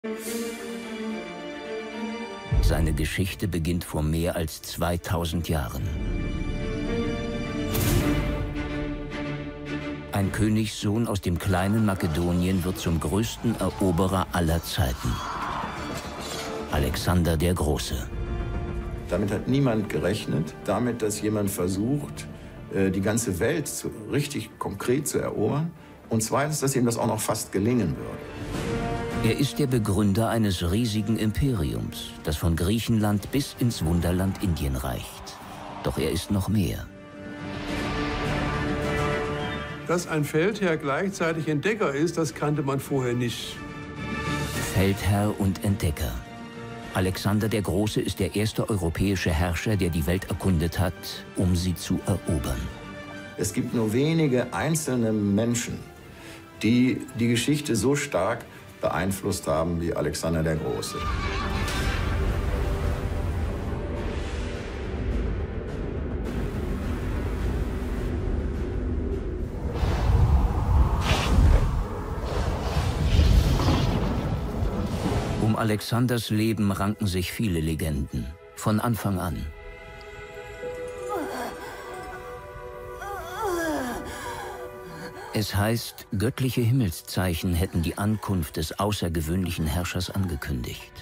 Seine Geschichte beginnt vor mehr als 2000 Jahren. Ein Königssohn aus dem kleinen Makedonien wird zum größten Eroberer aller Zeiten. Alexander der Große. Damit hat niemand gerechnet, damit, dass jemand versucht, die ganze Welt richtig konkret zu erobern. Und zweitens, dass ihm das auch noch fast gelingen würde. Er ist der Begründer eines riesigen Imperiums, das von Griechenland bis ins Wunderland Indien reicht. Doch er ist noch mehr. Dass ein Feldherr gleichzeitig Entdecker ist, das kannte man vorher nicht. Feldherr und Entdecker. Alexander der Große ist der erste europäische Herrscher, der die Welt erkundet hat, um sie zu erobern. Es gibt nur wenige einzelne Menschen, die die Geschichte so stark beeinflusst haben wie Alexander der Große. Um Alexanders Leben ranken sich viele Legenden, von Anfang an. Es heißt, göttliche Himmelszeichen hätten die Ankunft des außergewöhnlichen Herrschers angekündigt.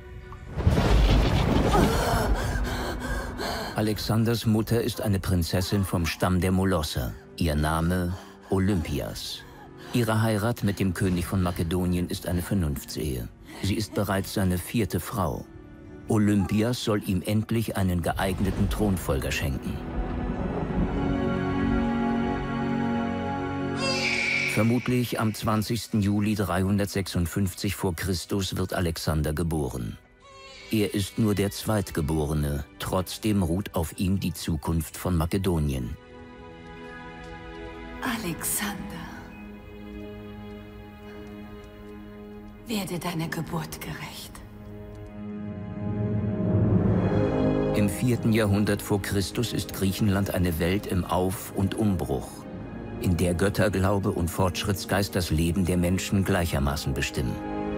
Alexanders Mutter ist eine Prinzessin vom Stamm der Molosser. Ihr Name Olympias. Ihre Heirat mit dem König von Makedonien ist eine Vernunftsehe. Sie ist bereits seine 4. Frau. Olympias soll ihm endlich einen geeigneten Thronfolger schenken. Vermutlich am 20. Juli 356 vor Christus wird Alexander geboren. Er ist nur der Zweitgeborene, trotzdem ruht auf ihm die Zukunft von Makedonien. Alexander, werde deiner Geburt gerecht. Im 4. Jahrhundert vor Christus ist Griechenland eine Welt im Auf- und Umbruch, in der Götterglaube und Fortschrittsgeist das Leben der Menschen gleichermaßen bestimmen.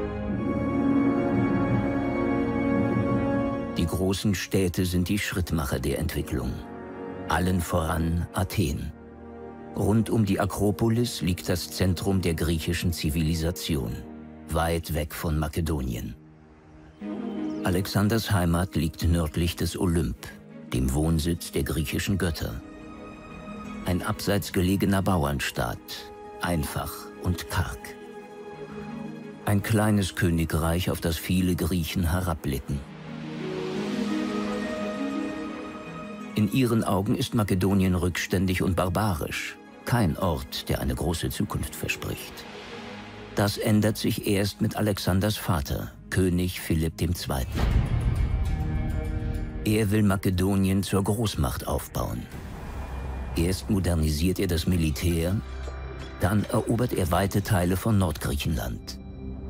Die großen Städte sind die Schrittmacher der Entwicklung. Allen voran Athen. Rund um die Akropolis liegt das Zentrum der griechischen Zivilisation, weit weg von Makedonien. Alexanders Heimat liegt nördlich des Olymp, dem Wohnsitz der griechischen Götter. Ein abseits gelegener Bauernstaat, einfach und karg. Ein kleines Königreich, auf das viele Griechen herabblicken. In ihren Augen ist Makedonien rückständig und barbarisch, kein Ort, der eine große Zukunft verspricht. Das ändert sich erst mit Alexanders Vater, König Philipp II. Er will Makedonien zur Großmacht aufbauen. Erst modernisiert er das Militär, dann erobert er weite Teile von Nordgriechenland.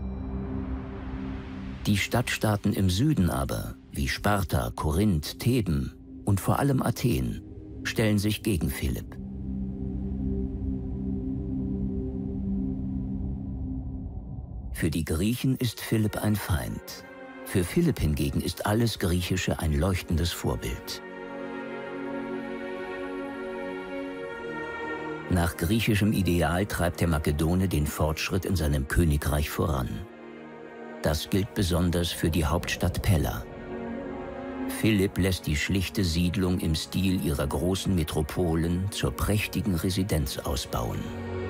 Die Stadtstaaten im Süden aber, wie Sparta, Korinth, Theben und vor allem Athen, stellen sich gegen Philipp. Für die Griechen ist Philipp ein Feind. Für Philipp hingegen ist alles Griechische ein leuchtendes Vorbild. Nach griechischem Ideal treibt der Makedone den Fortschritt in seinem Königreich voran. Das gilt besonders für die Hauptstadt Pella. Philipp lässt die schlichte Siedlung im Stil ihrer großen Metropolen zur prächtigen Residenz ausbauen.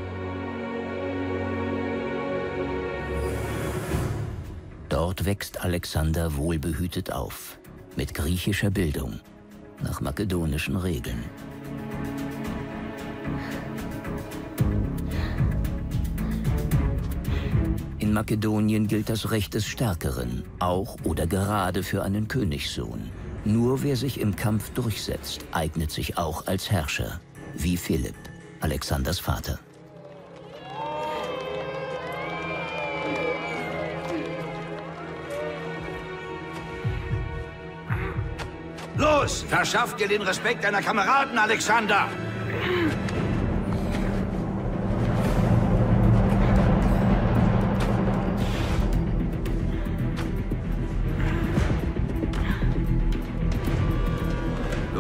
Dort wächst Alexander wohlbehütet auf, mit griechischer Bildung, nach makedonischen Regeln. In Makedonien gilt das Recht des Stärkeren, auch oder gerade für einen Königssohn. Nur wer sich im Kampf durchsetzt, eignet sich auch als Herrscher, wie Philipp, Alexanders Vater. Los, verschaff dir den Respekt deiner Kameraden, Alexander!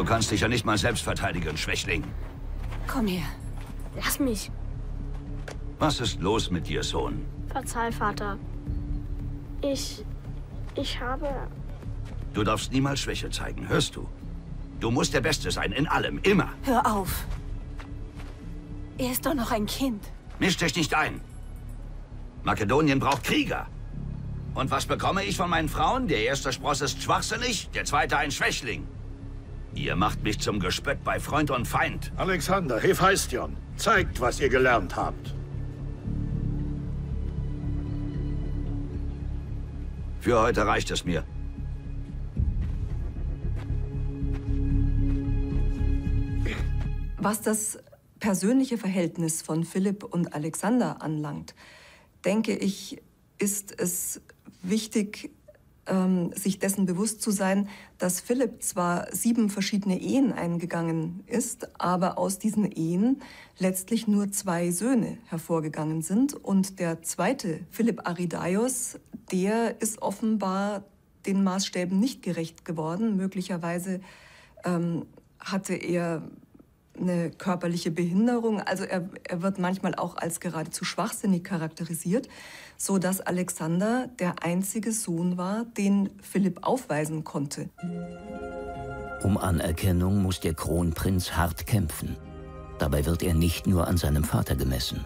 kannst dich ja nicht mal selbst verteidigen, Schwächling. Komm her. Lass mich. Was ist los mit dir, Sohn? Verzeih, Vater. Ich habe... Du darfst niemals Schwäche zeigen, hörst du? Du musst der Beste sein, in allem, immer. Hör auf. Er ist doch noch ein Kind. Misch dich nicht ein. Makedonien braucht Krieger. Und was bekomme ich von meinen Frauen? Der erste Spross ist schwachsinnig, der zweite ein Schwächling. Ihr macht mich zum Gespött bei Freund und Feind. Alexander, Hephaistion, zeigt, was ihr gelernt habt. Für heute reicht es mir. Was das persönliche Verhältnis von Philipp und Alexander anlangt, denke ich, ist es wichtig, sich dessen bewusst zu sein, dass Philipp zwar 7 verschiedene Ehen eingegangen ist, aber aus diesen Ehen letztlich nur 2 Söhne hervorgegangen sind. Und der zweite, Philipp Arrhidaios, der ist offenbar den Maßstäben nicht gerecht geworden. Möglicherweise hatte er eine körperliche Behinderung. Also er wird manchmal auch als geradezu schwachsinnig charakterisiert, so dass Alexander der einzige Sohn war, den Philipp aufweisen konnte. Um Anerkennung muss der Kronprinz hart kämpfen. Dabei wird er nicht nur an seinem Vater gemessen.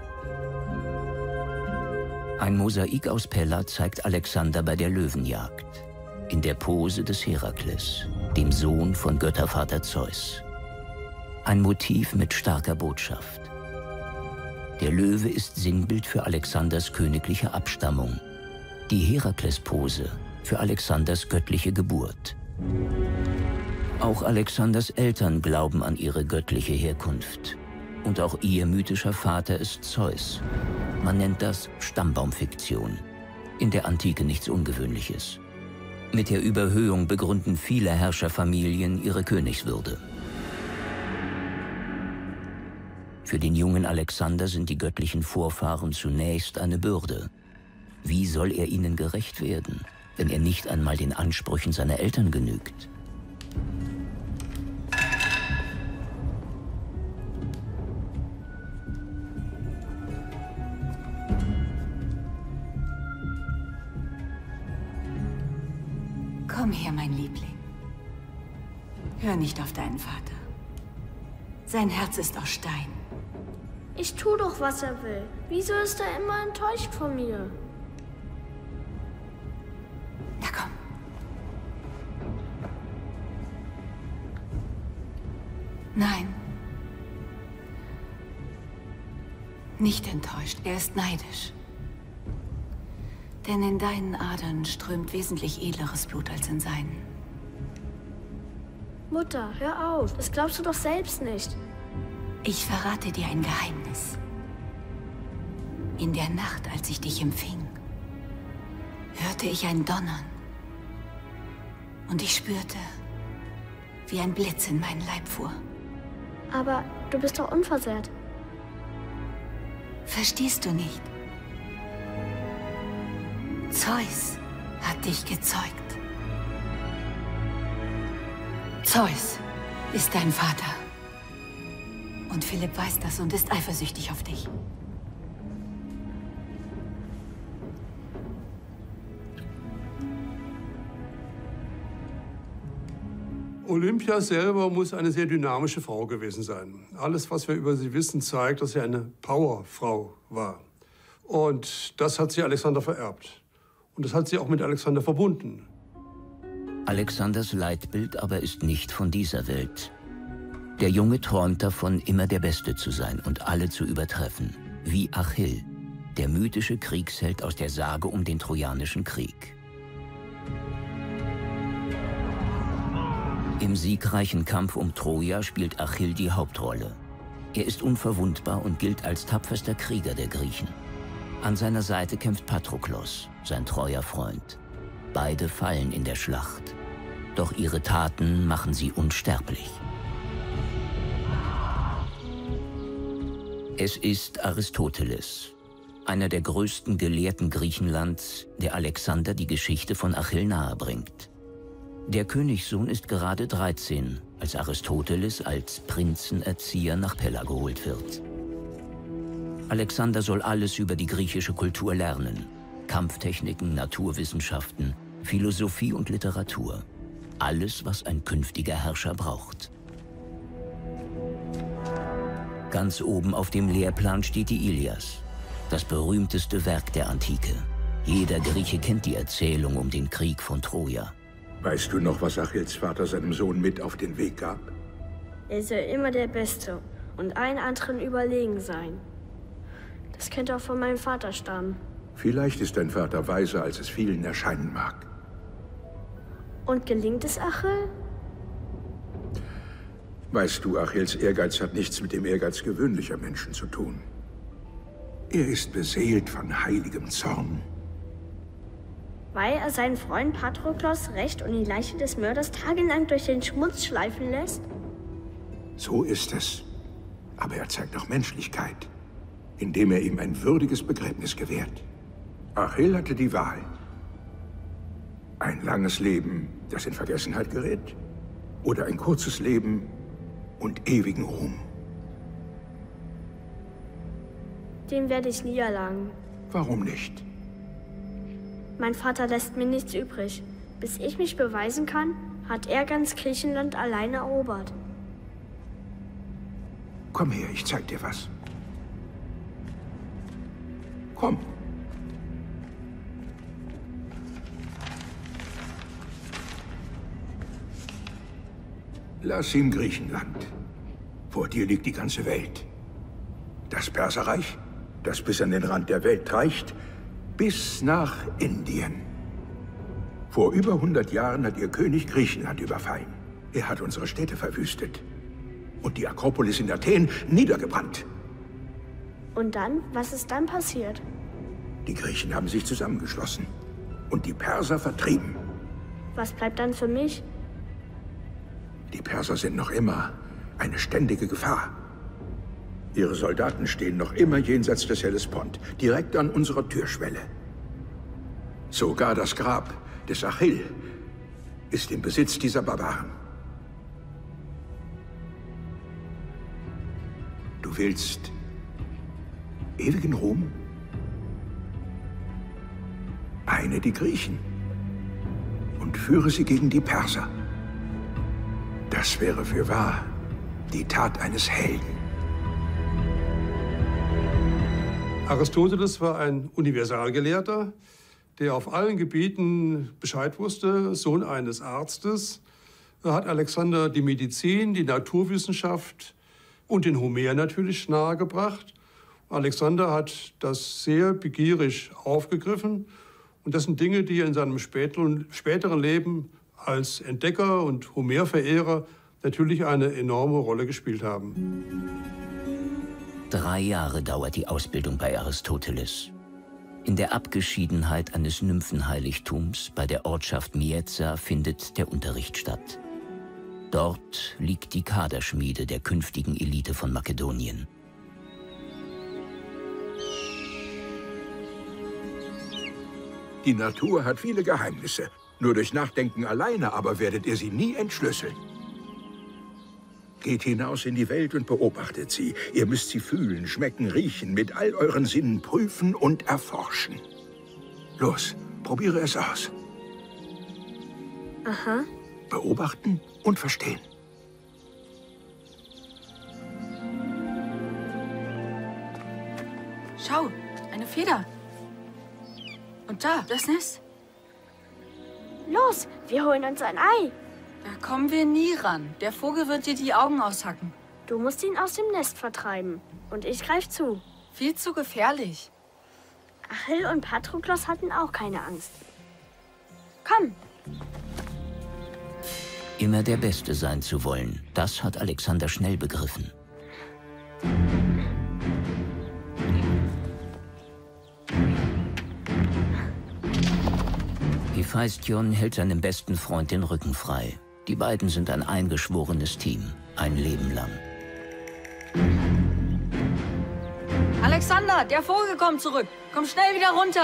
Ein Mosaik aus Pella zeigt Alexander bei der Löwenjagd, in der Pose des Herakles, dem Sohn von Göttervater Zeus. Ein Motiv mit starker Botschaft. Der Löwe ist Sinnbild für Alexanders königliche Abstammung, die Heraklespose für Alexanders göttliche Geburt. Auch Alexanders Eltern glauben an ihre göttliche Herkunft. Und auch ihr mythischer Vater ist Zeus. Man nennt das Stammbaumfiktion. In der Antike nichts Ungewöhnliches. Mit der Überhöhung begründen viele Herrscherfamilien ihre Königswürde. Für den jungen Alexander sind die göttlichen Vorfahren zunächst eine Bürde. Wie soll er ihnen gerecht werden, wenn er nicht einmal den Ansprüchen seiner Eltern genügt? Komm her, mein Liebling. Hör nicht auf deinen Vater. Sein Herz ist aus Stein. Ich tu doch, was er will. Wieso ist er immer enttäuscht von mir? Na komm. Nein. Nicht enttäuscht, er ist neidisch. Denn in deinen Adern strömt wesentlich edleres Blut als in seinen. Mutter, hör auf. Das glaubst du doch selbst nicht. Ich verrate dir ein Geheimnis. In der Nacht, als ich dich empfing, hörte ich ein Donnern. Und ich spürte, wie ein Blitz in meinen Leib fuhr. Aber du bist doch unversehrt. Verstehst du nicht? Zeus hat dich gezeugt. Zeus ist dein Vater. Und Philipp weiß das und ist eifersüchtig auf dich. Olympia selber muss eine sehr dynamische Frau gewesen sein. Alles, was wir über sie wissen, zeigt, dass sie eine Powerfrau war. Und das hat sie Alexander vererbt. Und das hat sie auch mit Alexander verbunden. Alexanders Leitbild aber ist nicht von dieser Welt. Der Junge träumt davon, immer der Beste zu sein und alle zu übertreffen. Wie Achill, der mythische Kriegsheld aus der Sage um den Trojanischen Krieg. Im siegreichen Kampf um Troja spielt Achill die Hauptrolle. Er ist unverwundbar und gilt als tapferster Krieger der Griechen. An seiner Seite kämpft Patroklos, sein treuer Freund. Beide fallen in der Schlacht. Doch ihre Taten machen sie unsterblich. Es ist Aristoteles, einer der größten Gelehrten Griechenlands, der Alexander die Geschichte von Achill nahebringt. Der Königssohn ist gerade 13, als Aristoteles als Prinzenerzieher nach Pella geholt wird. Alexander soll alles über die griechische Kultur lernen. Kampftechniken, Naturwissenschaften, Philosophie und Literatur. Alles, was ein künftiger Herrscher braucht. Ganz oben auf dem Lehrplan steht die Ilias, das berühmteste Werk der Antike. Jeder Grieche kennt die Erzählung um den Krieg von Troja. Weißt du noch, was Achilles Vater seinem Sohn mit auf den Weg gab? Er soll immer der Beste und allen anderen überlegen sein. Das könnte auch von meinem Vater stammen. Vielleicht ist dein Vater weiser, als es vielen erscheinen mag. Und gelingt es Achill? Weißt du, Achilles Ehrgeiz hat nichts mit dem Ehrgeiz gewöhnlicher Menschen zu tun. Er ist beseelt von heiligem Zorn. Weil er seinen Freund Patroklos rächt und die Leiche des Mörders tagelang durch den Schmutz schleifen lässt? So ist es. Aber er zeigt auch Menschlichkeit, indem er ihm ein würdiges Begräbnis gewährt. Achill hatte die Wahl. Ein langes Leben, das in Vergessenheit gerät, oder ein kurzes Leben und ewigen Ruhm. Den werde ich nie erlangen. Warum nicht? Mein Vater lässt mir nichts übrig. Bis ich mich beweisen kann, hat er ganz Griechenland alleine erobert. Komm her, ich zeig dir was. Komm. Lass ihn Griechenland. Vor dir liegt die ganze Welt. Das Perserreich, das bis an den Rand der Welt reicht, bis nach Indien. Vor über 100 Jahren hat ihr König Griechenland überfallen. Er hat unsere Städte verwüstet und die Akropolis in Athen niedergebrannt. Und dann? Was ist dann passiert? Die Griechen haben sich zusammengeschlossen und die Perser vertrieben. Was bleibt dann für mich? Die Perser sind noch immer eine ständige Gefahr. Ihre Soldaten stehen noch immer jenseits des Hellespont, direkt an unserer Türschwelle. Sogar das Grab des Achill ist im Besitz dieser Barbaren. Du willst ewigen Ruhm? Eine die Griechen und führe sie gegen die Perser. Das wäre fürwahr die Tat eines Helden. Aristoteles war ein Universalgelehrter, der auf allen Gebieten Bescheid wusste, Sohn eines Arztes. Er hat Alexander die Medizin, die Naturwissenschaft und den Homer natürlich nahegebracht. Alexander hat das sehr begierig aufgegriffen. Und das sind Dinge, die er in seinem späteren Leben als Entdecker und Homerverehrer natürlich eine enorme Rolle gespielt haben. 3 Jahre dauert die Ausbildung bei Aristoteles. In der Abgeschiedenheit eines Nymphenheiligtums bei der Ortschaft Mieza findet der Unterricht statt. Dort liegt die Kaderschmiede der künftigen Elite von Makedonien. Die Natur hat viele Geheimnisse. Nur durch Nachdenken alleine aber werdet ihr sie nie entschlüsseln. Geht hinaus in die Welt und beobachtet sie. Ihr müsst sie fühlen, schmecken, riechen, mit all euren Sinnen prüfen und erforschen. Los, probiere es aus. Aha. Beobachten und verstehen. Schau, eine Feder. Und da, das Nest. Los, wir holen uns ein Ei. Da kommen wir nie ran. Der Vogel wird dir die Augen aushacken. Du musst ihn aus dem Nest vertreiben. Und ich greife zu. Viel zu gefährlich. Achill und Patroklos hatten auch keine Angst. Komm. Immer der Beste sein zu wollen, das hat Alexander schnell begriffen. Hephaistion hält seinem besten Freund den Rücken frei. Die beiden sind ein eingeschworenes Team, ein Leben lang. Alexander, der Vogel kommt zurück. Komm schnell wieder runter.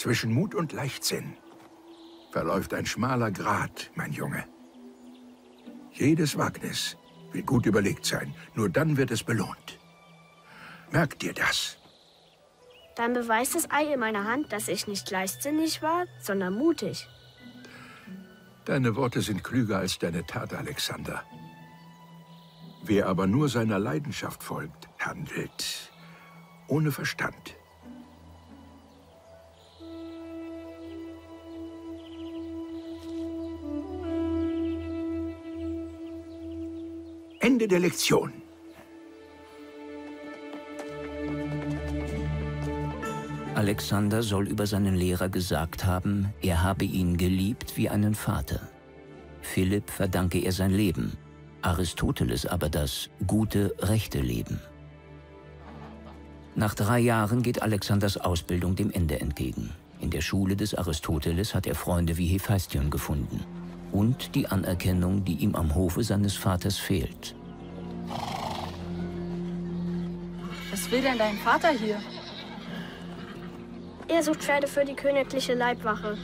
Zwischen Mut und Leichtsinn verläuft ein schmaler Grat, mein Junge. Jedes Wagnis will gut überlegt sein, nur dann wird es belohnt. Merk dir das. Dann beweist das Ei in meiner Hand, dass ich nicht leichtsinnig war, sondern mutig. Deine Worte sind klüger als deine Tat, Alexander. Wer aber nur seiner Leidenschaft folgt, handelt ohne Verstand. Ende der Lektion. Alexander soll über seinen Lehrer gesagt haben, er habe ihn geliebt wie einen Vater. Philipp verdanke er sein Leben, Aristoteles aber das gute, rechte Leben. Nach 3 Jahren geht Alexanders Ausbildung dem Ende entgegen. In der Schule des Aristoteles hat er Freunde wie Hephaistion gefunden. Und die Anerkennung, die ihm am Hofe seines Vaters fehlt. Was will denn dein Vater hier? Er sucht Pferde für die königliche Leibwache.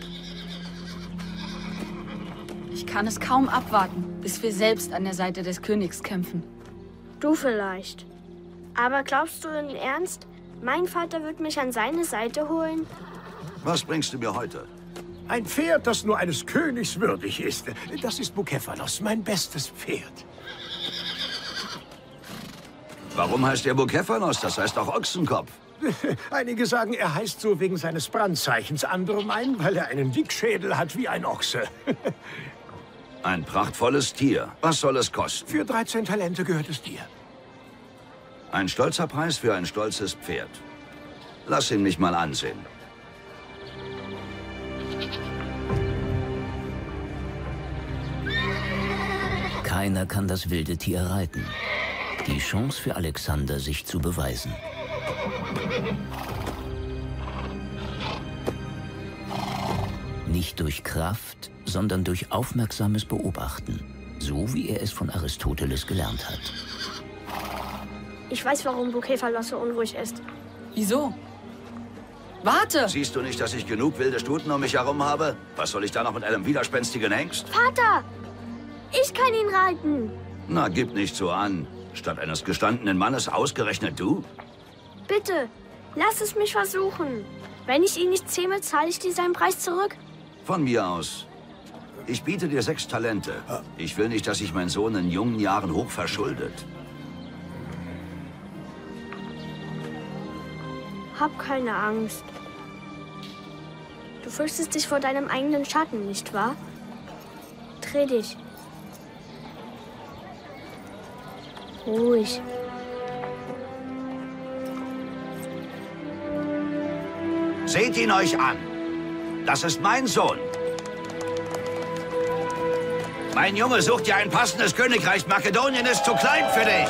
Ich kann es kaum abwarten, bis wir selbst an der Seite des Königs kämpfen. Du vielleicht. Aber glaubst du in Ernst, mein Vater wird mich an seine Seite holen? Was bringst du mir heute? Ein Pferd, das nur eines Königs würdig ist. Das ist Bukephalos, mein bestes Pferd. Warum heißt er Bukephalos? Das heißt auch Ochsenkopf. Einige sagen, er heißt so wegen seines Brandzeichens. Andere meinen, weil er einen Dickschädel hat wie ein Ochse. Ein prachtvolles Tier. Was soll es kosten? Für 13 Talente gehört es dir. Ein stolzer Preis für ein stolzes Pferd. Lass ihn mich mal ansehen. Keiner kann das wilde Tier reiten. Die Chance für Alexander, sich zu beweisen. Nicht durch Kraft, sondern durch aufmerksames Beobachten. So wie er es von Aristoteles gelernt hat. Ich weiß, warum Bukephalos so unruhig ist. Wieso? Warte! Siehst du nicht, dass ich genug wilde Stuten um mich herum habe? Was soll ich da noch mit einem widerspenstigen Hengst? Vater! Ich kann ihn reiten. Na, gib nicht so an. Statt eines gestandenen Mannes ausgerechnet du? Bitte, lass es mich versuchen. Wenn ich ihn nicht zähme, zahle ich dir seinen Preis zurück. Von mir aus. Ich biete dir 6 Talente. Ich will nicht, dass sich mein Sohn in jungen Jahren hoch verschuldet. Hab keine Angst. Du fürchtest dich vor deinem eigenen Schatten, nicht wahr? Dreh dich. Ruhig. Seht ihn euch an. Das ist mein Sohn. Mein Junge sucht dir ein passendes Königreich. Makedonien ist zu klein für dich.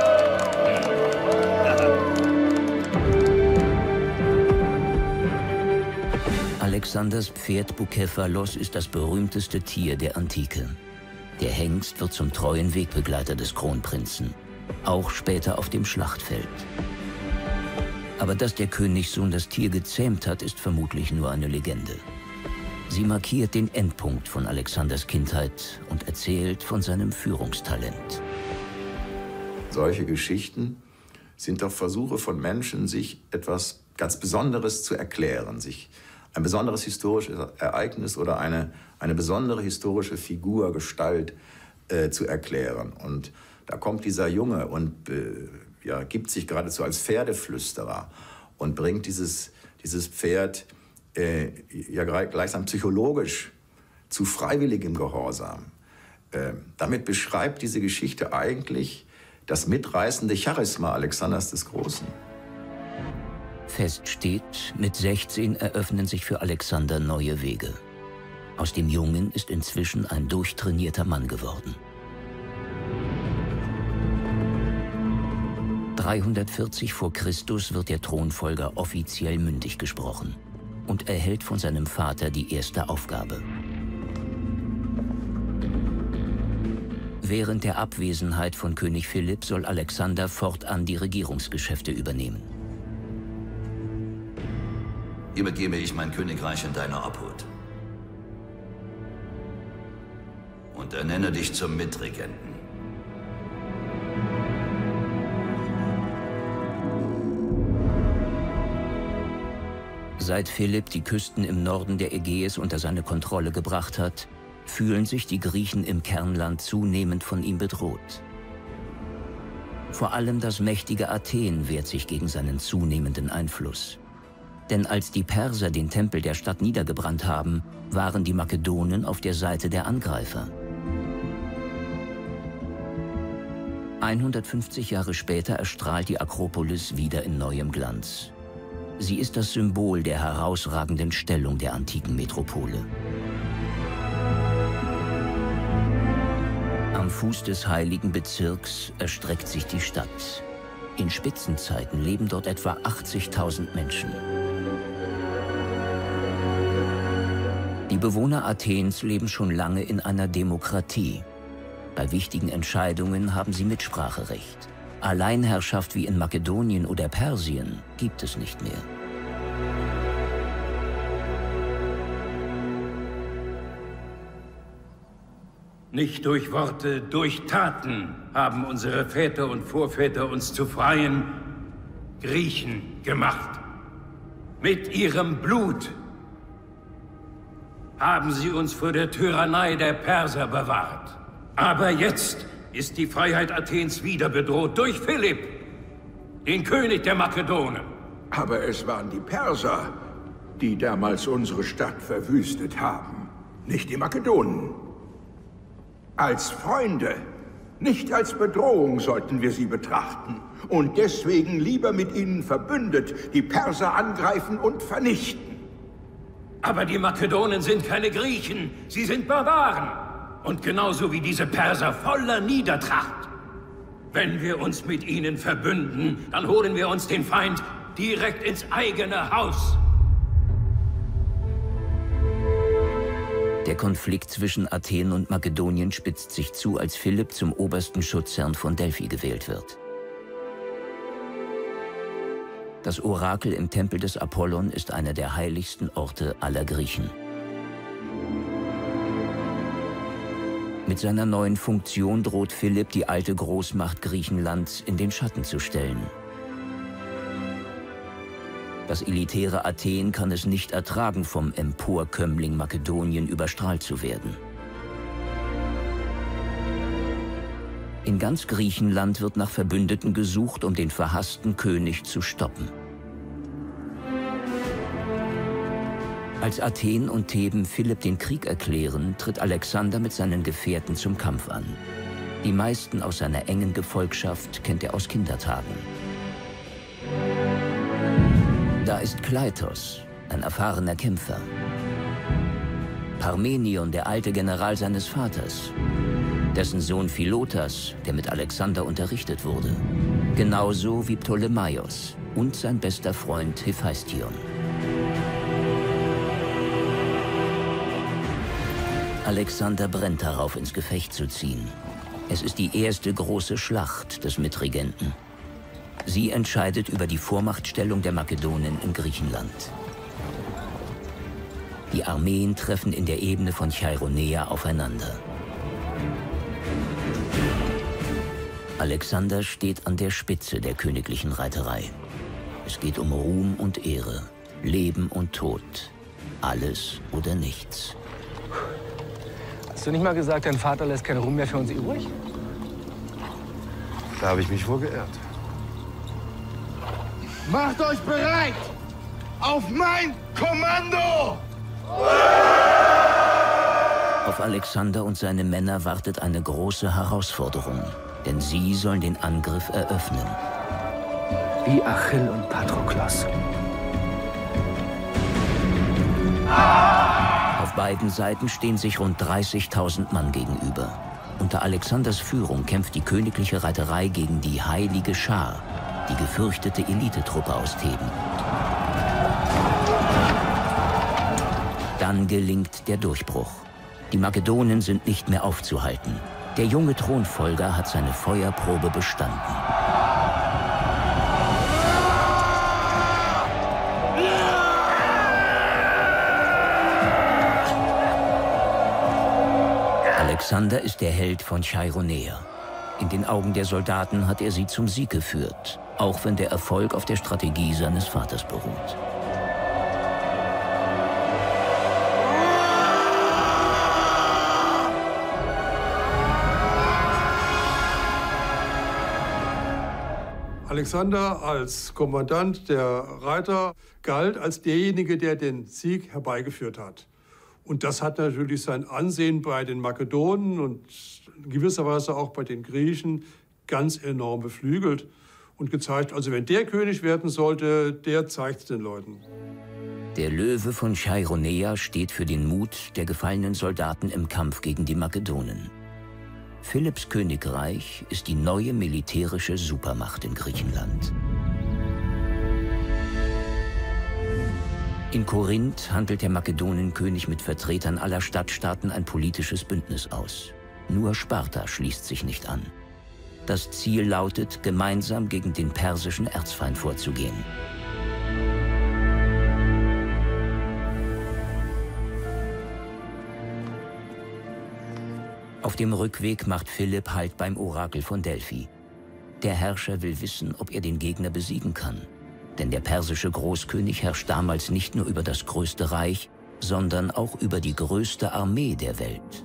Alexanders Pferd Bukephalos ist das berühmteste Tier der Antike. Der Hengst wird zum treuen Wegbegleiter des Kronprinzen, auch später auf dem Schlachtfeld. Aber dass der Königssohn das Tier gezähmt hat, ist vermutlich nur eine Legende. Sie markiert den Endpunkt von Alexanders Kindheit und erzählt von seinem Führungstalent. Solche Geschichten sind doch Versuche von Menschen, sich etwas ganz Besonderes zu erklären, sich ein besonderes historisches Ereignis oder eine besondere historische Figur, Gestalt zu erklären. Und da kommt dieser Junge und gibt sich geradezu als Pferdeflüsterer und bringt dieses Pferd gleichsam psychologisch zu freiwilligem Gehorsam. Damit beschreibt diese Geschichte eigentlich das mitreißende Charisma Alexanders des Großen. Fest steht, mit 16 eröffnen sich für Alexander neue Wege. Aus dem Jungen ist inzwischen ein durchtrainierter Mann geworden. 340 vor Christus wird der Thronfolger offiziell mündig gesprochen und erhält von seinem Vater die erste Aufgabe. Während der Abwesenheit von König Philipp soll Alexander fortan die Regierungsgeschäfte übernehmen. übergebe ich mein Königreich in deine Obhut. Und ernenne dich zum Mitregenten. Seit Philipp die Küsten im Norden der Ägäis unter seine Kontrolle gebracht hat, fühlen sich die Griechen im Kernland zunehmend von ihm bedroht. Vor allem das mächtige Athen wehrt sich gegen seinen zunehmenden Einfluss. Denn als die Perser den Tempel der Stadt niedergebrannt haben, waren die Makedonen auf der Seite der Angreifer. 150 Jahre später erstrahlt die Akropolis wieder in neuem Glanz. Sie ist das Symbol der herausragenden Stellung der antiken Metropole. Am Fuß des heiligen Bezirks erstreckt sich die Stadt. In Spitzenzeiten leben dort etwa 80.000 Menschen. Die Bewohner Athens leben schon lange in einer Demokratie. Bei wichtigen Entscheidungen haben sie Mitspracherecht. Alleinherrschaft wie in Makedonien oder Persien gibt es nicht mehr. Nicht durch Worte, durch Taten haben unsere Väter und Vorväter uns zu freien Griechen gemacht. Mit ihrem Blut haben sie uns vor der Tyrannei der Perser bewahrt. Aber jetzt ist die Freiheit Athens wieder bedroht durch Philipp, den König der Makedonen. Aber es waren die Perser, die damals unsere Stadt verwüstet haben, nicht die Makedonen. Als Freunde, nicht als Bedrohung sollten wir sie betrachten und deswegen lieber mit ihnen verbündet die Perser angreifen und vernichten. Aber die Makedonen sind keine Griechen, sie sind Barbaren. Und genauso wie diese Perser voller Niedertracht. Wenn wir uns mit ihnen verbünden, dann holen wir uns den Feind direkt ins eigene Haus. Der Konflikt zwischen Athen und Makedonien spitzt sich zu, als Philipp zum obersten Schutzherrn von Delphi gewählt wird. Das Orakel im Tempel des Apollon ist einer der heiligsten Orte aller Griechen. Mit seiner neuen Funktion droht Philipp, die alte Großmacht Griechenlands in den Schatten zu stellen. Das elitäre Athen kann es nicht ertragen, vom Emporkömmling Makedonien überstrahlt zu werden. In ganz Griechenland wird nach Verbündeten gesucht, um den verhassten König zu stoppen. Als Athen und Theben Philipp den Krieg erklären, tritt Alexander mit seinen Gefährten zum Kampf an. Die meisten aus seiner engen Gefolgschaft kennt er aus Kindertagen. Da ist Kleitos, ein erfahrener Kämpfer. Parmenion, der alte General seines Vaters. Dessen Sohn Philotas, der mit Alexander unterrichtet wurde. Genauso wie Ptolemaios und sein bester Freund Hephaistion. Alexander brennt darauf, ins Gefecht zu ziehen. Es ist die erste große Schlacht des Mitregenten. Sie entscheidet über die Vormachtstellung der Makedonen in Griechenland. Die Armeen treffen in der Ebene von Chaironea aufeinander. Alexander steht an der Spitze der königlichen Reiterei. Es geht um Ruhm und Ehre, Leben und Tod, alles oder nichts. Hast du nicht mal gesagt, dein Vater lässt keinen Ruhm mehr für uns übrig? Da habe ich mich wohl geirrt. Macht euch bereit! Auf mein Kommando! Auf Alexander und seine Männer wartet eine große Herausforderung, denn sie sollen den Angriff eröffnen. Wie Achill und Patroklos. Auf beiden Seiten stehen sich rund 30.000 Mann gegenüber. Unter Alexanders Führung kämpft die königliche Reiterei gegen die heilige Schar, die gefürchtete Elitetruppe aus Theben. Dann gelingt der Durchbruch. Die Makedonen sind nicht mehr aufzuhalten. Der junge Thronfolger hat seine Feuerprobe bestanden. Alexander ist der Held von Cheironea. In den Augen der Soldaten hat er sie zum Sieg geführt, auch wenn der Erfolg auf der Strategie seines Vaters beruht. Alexander als Kommandant der Reiter galt als derjenige, der den Sieg herbeigeführt hat. Und das hat natürlich sein Ansehen bei den Makedonen und in gewisser Weise auch bei den Griechen ganz enorm beflügelt und gezeigt, also wenn der König werden sollte, der zeigt es den Leuten. Der Löwe von Cheironea steht für den Mut der gefallenen Soldaten im Kampf gegen die Makedonen. Philipps Königreich ist die neue militärische Supermacht in Griechenland. In Korinth handelt der Makedonenkönig mit Vertretern aller Stadtstaaten ein politisches Bündnis aus. Nur Sparta schließt sich nicht an. Das Ziel lautet, gemeinsam gegen den persischen Erzfeind vorzugehen. Auf dem Rückweg macht Philipp Halt beim Orakel von Delphi. Der Herrscher will wissen, ob er den Gegner besiegen kann. Denn der persische Großkönig herrscht damals nicht nur über das größte Reich, sondern auch über die größte Armee der Welt.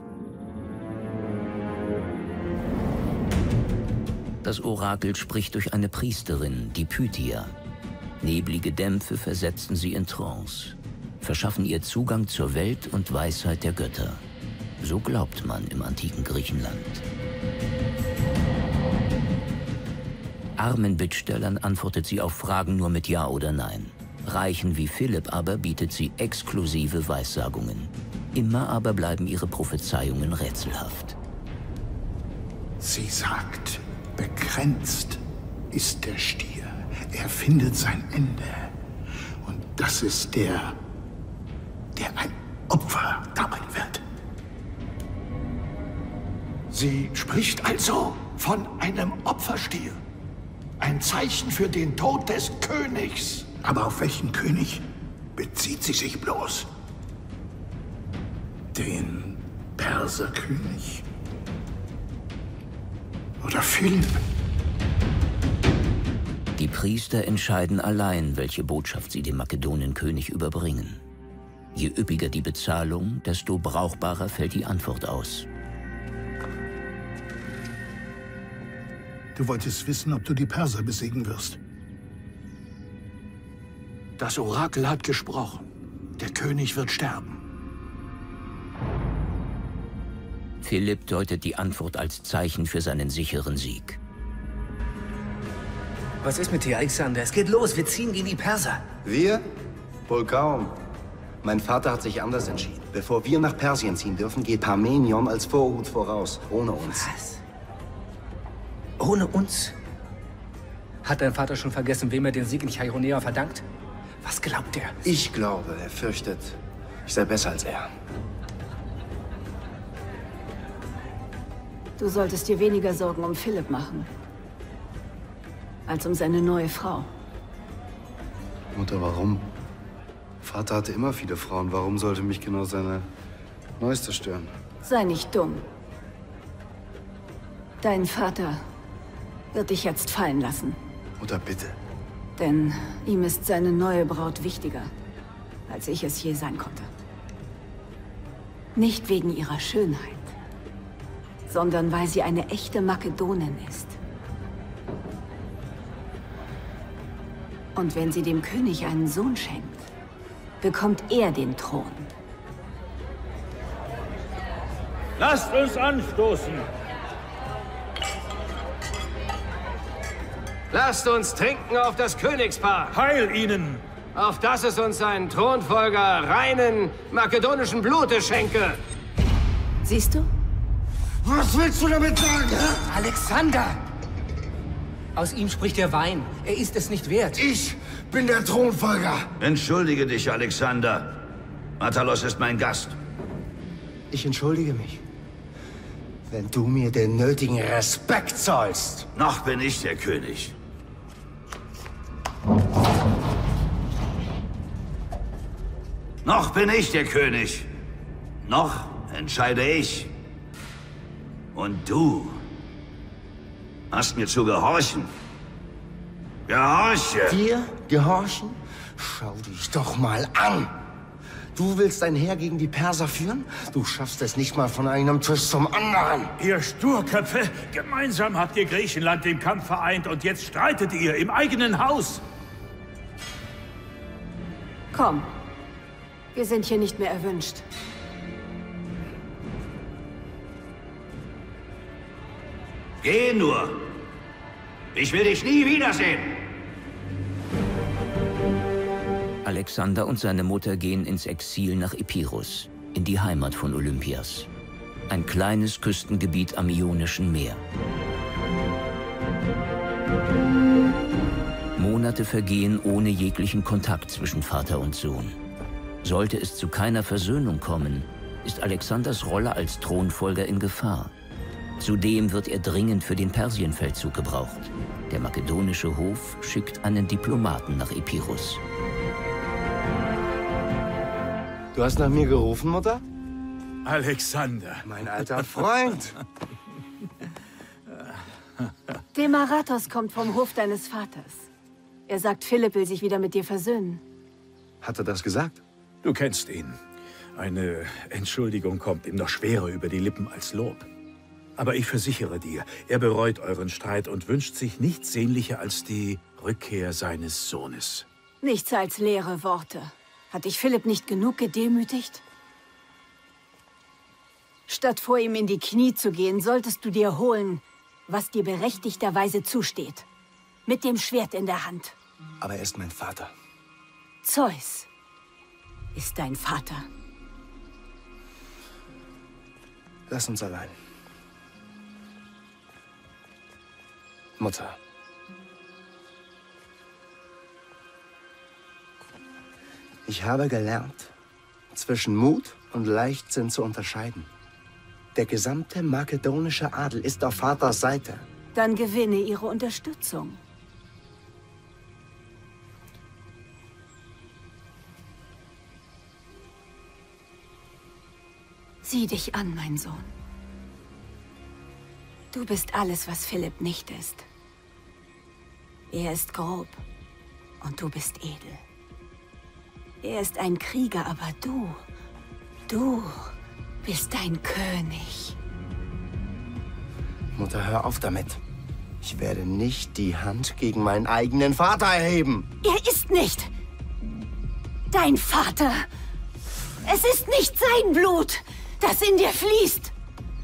Das Orakel spricht durch eine Priesterin, die Pythia. Neblige Dämpfe versetzen sie in Trance, verschaffen ihr Zugang zur Welt und Weisheit der Götter. So glaubt man im antiken Griechenland. Armen Bittstellern antwortet sie auf Fragen nur mit Ja oder Nein. Reichen wie Philipp aber bietet sie exklusive Weissagungen. Immer aber bleiben ihre Prophezeiungen rätselhaft. Sie sagt, begrenzt ist der Stier. Er findet sein Ende. Und das ist der ein Opfer darbringen wird. Sie spricht also von einem Opferstier. Ein Zeichen für den Tod des Königs. Aber auf welchen König bezieht sie sich bloß? Den Perserkönig? Oder Philipp? Die Priester entscheiden allein, welche Botschaft sie dem Makedonenkönig überbringen. Je üppiger die Bezahlung, desto brauchbarer fällt die Antwort aus. Du wolltest wissen, ob du die Perser besiegen wirst. Das Orakel hat gesprochen. Der König wird sterben. Philipp deutet die Antwort als Zeichen für seinen sicheren Sieg. Was ist mit dir, Alexander? Es geht los, wir ziehen gegen die Perser. Wir? Wohl kaum. Mein Vater hat sich anders entschieden. Bevor wir nach Persien ziehen dürfen, geht Parmenion als Vorhut voraus, ohne uns. Was? Ohne uns? Hat dein Vater schon vergessen, wem er den Sieg in Cheironea verdankt? Was glaubt er? Ich glaube, er fürchtet, ich sei besser als er. Du solltest dir weniger Sorgen um Philipp machen, als um seine neue Frau. Mutter, warum? Vater hatte immer viele Frauen. Warum sollte mich genau seine neueste stören? Sei nicht dumm. Dein Vater wird dich jetzt fallen lassen. Mutter, bitte. Denn ihm ist seine neue Braut wichtiger, als ich es je sein konnte. Nicht wegen ihrer Schönheit, sondern weil sie eine echte Makedonin ist. Und wenn sie dem König einen Sohn schenkt, bekommt er den Thron. Lasst uns anstoßen! Lasst uns trinken auf das Königspaar! Heil ihnen! Auf dass es uns einen Thronfolger reinen makedonischen Blutes schenke! Siehst du? Was willst du damit sagen, hä? Alexander! Aus ihm spricht der Wein. Er ist es nicht wert. Ich bin der Thronfolger. Entschuldige dich, Alexander. Matalos ist mein Gast. Ich entschuldige mich. Wenn du mir den nötigen Respekt zollst. Noch bin ich der König. Noch bin ich der König. Noch entscheide ich. Und du hast mir zu gehorchen. Gehorche! Dir gehorchen? Schau dich doch mal an! Du willst ein Heer gegen die Perser führen? Du schaffst es nicht mal von einem Tisch zum anderen. Ihr Sturköpfe, gemeinsam habt ihr Griechenland im Kampf vereint und jetzt streitet ihr im eigenen Haus. Komm, wir sind hier nicht mehr erwünscht. Geh nur! Ich will dich nie wiedersehen! Alexander und seine Mutter gehen ins Exil nach Epirus, in die Heimat von Olympias. Ein kleines Küstengebiet am Ionischen Meer. Monate vergehen ohne jeglichen Kontakt zwischen Vater und Sohn. Sollte es zu keiner Versöhnung kommen, ist Alexanders Rolle als Thronfolger in Gefahr. Zudem wird er dringend für den Persienfeldzug gebraucht. Der makedonische Hof schickt einen Diplomaten nach Epirus. Du hast nach mir gerufen, Mutter? Alexander. Mein alter Freund. Demaratos kommt vom Hof deines Vaters. Er sagt, Philipp will sich wieder mit dir versöhnen. Hat er das gesagt? Du kennst ihn. Eine Entschuldigung kommt ihm noch schwerer über die Lippen als Lob. Aber ich versichere dir, er bereut euren Streit und wünscht sich nichts sehnlicher als die Rückkehr seines Sohnes. Nichts als leere Worte. Hat dich Philipp nicht genug gedemütigt? Statt vor ihm in die Knie zu gehen, solltest du dir holen, was dir berechtigterweise zusteht. Mit dem Schwert in der Hand. Aber er ist mein Vater. Zeus ist dein Vater. Lass uns allein. Mutter. Ich habe gelernt, zwischen Mut und Leichtsinn zu unterscheiden. Der gesamte makedonische Adel ist auf Vaters Seite. Dann gewinne ihre Unterstützung. Sieh dich an, mein Sohn. Du bist alles, was Philipp nicht ist. Er ist grob und du bist edel. Er ist ein Krieger, aber du bist ein König. Mutter, hör auf damit. Ich werde nicht die Hand gegen meinen eigenen Vater erheben. Er ist nicht dein Vater. Es ist nicht sein Blut, das in dir fließt.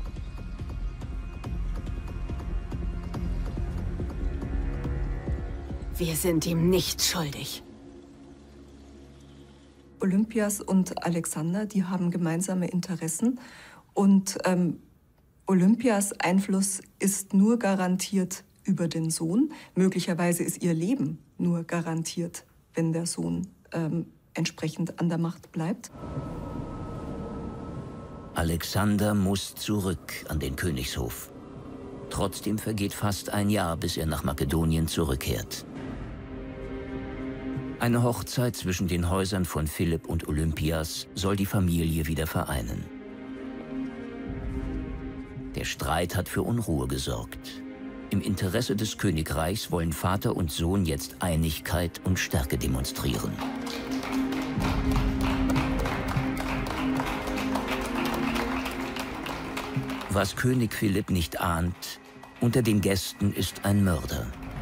Wir sind ihm nicht schuldig. Olympias und Alexander, die haben gemeinsame Interessen. Und Olympias Einfluss ist nur garantiert über den Sohn. Möglicherweise ist ihr Leben nur garantiert, wenn der Sohn entsprechend an der Macht bleibt. Alexander muss zurück an den Königshof. Trotzdem vergeht fast ein Jahr, bis er nach Makedonien zurückkehrt. Eine Hochzeit zwischen den Häusern von Philipp und Olympias soll die Familie wieder vereinen. Der Streit hat für Unruhe gesorgt. Im Interesse des Königreichs wollen Vater und Sohn jetzt Einigkeit und Stärke demonstrieren. Was König Philipp nicht ahnt, unter den Gästen ist ein Mörder.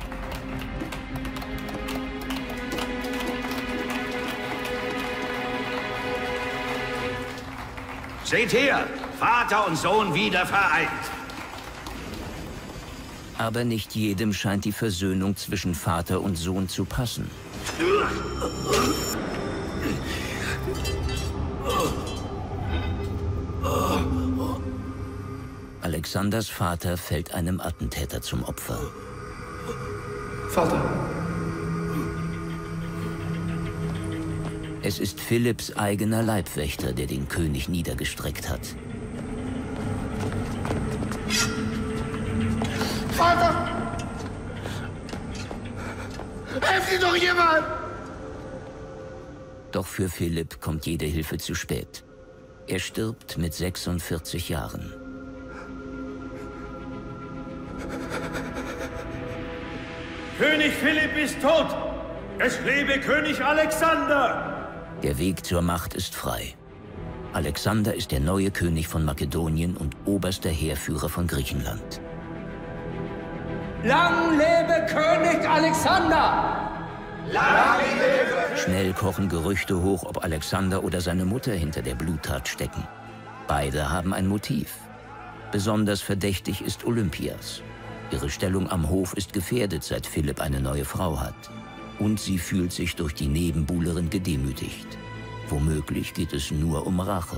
Seht her, Vater und Sohn wieder vereint. Aber nicht jedem scheint die Versöhnung zwischen Vater und Sohn zu passen. Alexanders Vater fällt einem Attentäter zum Opfer. Vater. Es ist Philipps eigener Leibwächter, der den König niedergestreckt hat. Vater! Helft mir doch jemand! Doch für Philipp kommt jede Hilfe zu spät. Er stirbt mit 46 Jahren. König Philipp ist tot! Es lebe König Alexander! Der Weg zur Macht ist frei. Alexander ist der neue König von Makedonien und oberster Heerführer von Griechenland. Lang lebe König Alexander! Lang lebe! Schnell kochen Gerüchte hoch, ob Alexander oder seine Mutter hinter der Bluttat stecken. Beide haben ein Motiv. Besonders verdächtig ist Olympias. Ihre Stellung am Hof ist gefährdet, seit Philipp eine neue Frau hat. Und sie fühlt sich durch die Nebenbuhlerin gedemütigt. Womöglich geht es nur um Rache.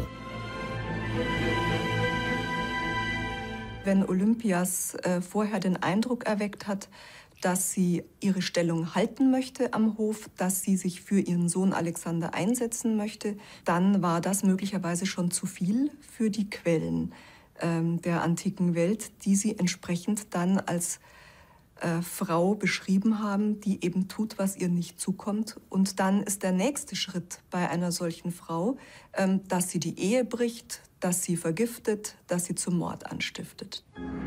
Wenn Olympias vorher den Eindruck erweckt hat, dass sie ihre Stellung halten möchte am Hof, dass sie sich für ihren Sohn Alexander einsetzen möchte, dann war das möglicherweise schon zu viel für die Quellen der antiken Welt, die sie entsprechend dann als Frau beschrieben haben, die eben tut, was ihr nicht zukommt. Und dann ist der nächste Schritt bei einer solchen Frau, dass sie die Ehe bricht, dass sie vergiftet, dass sie zum Mord anstiftet.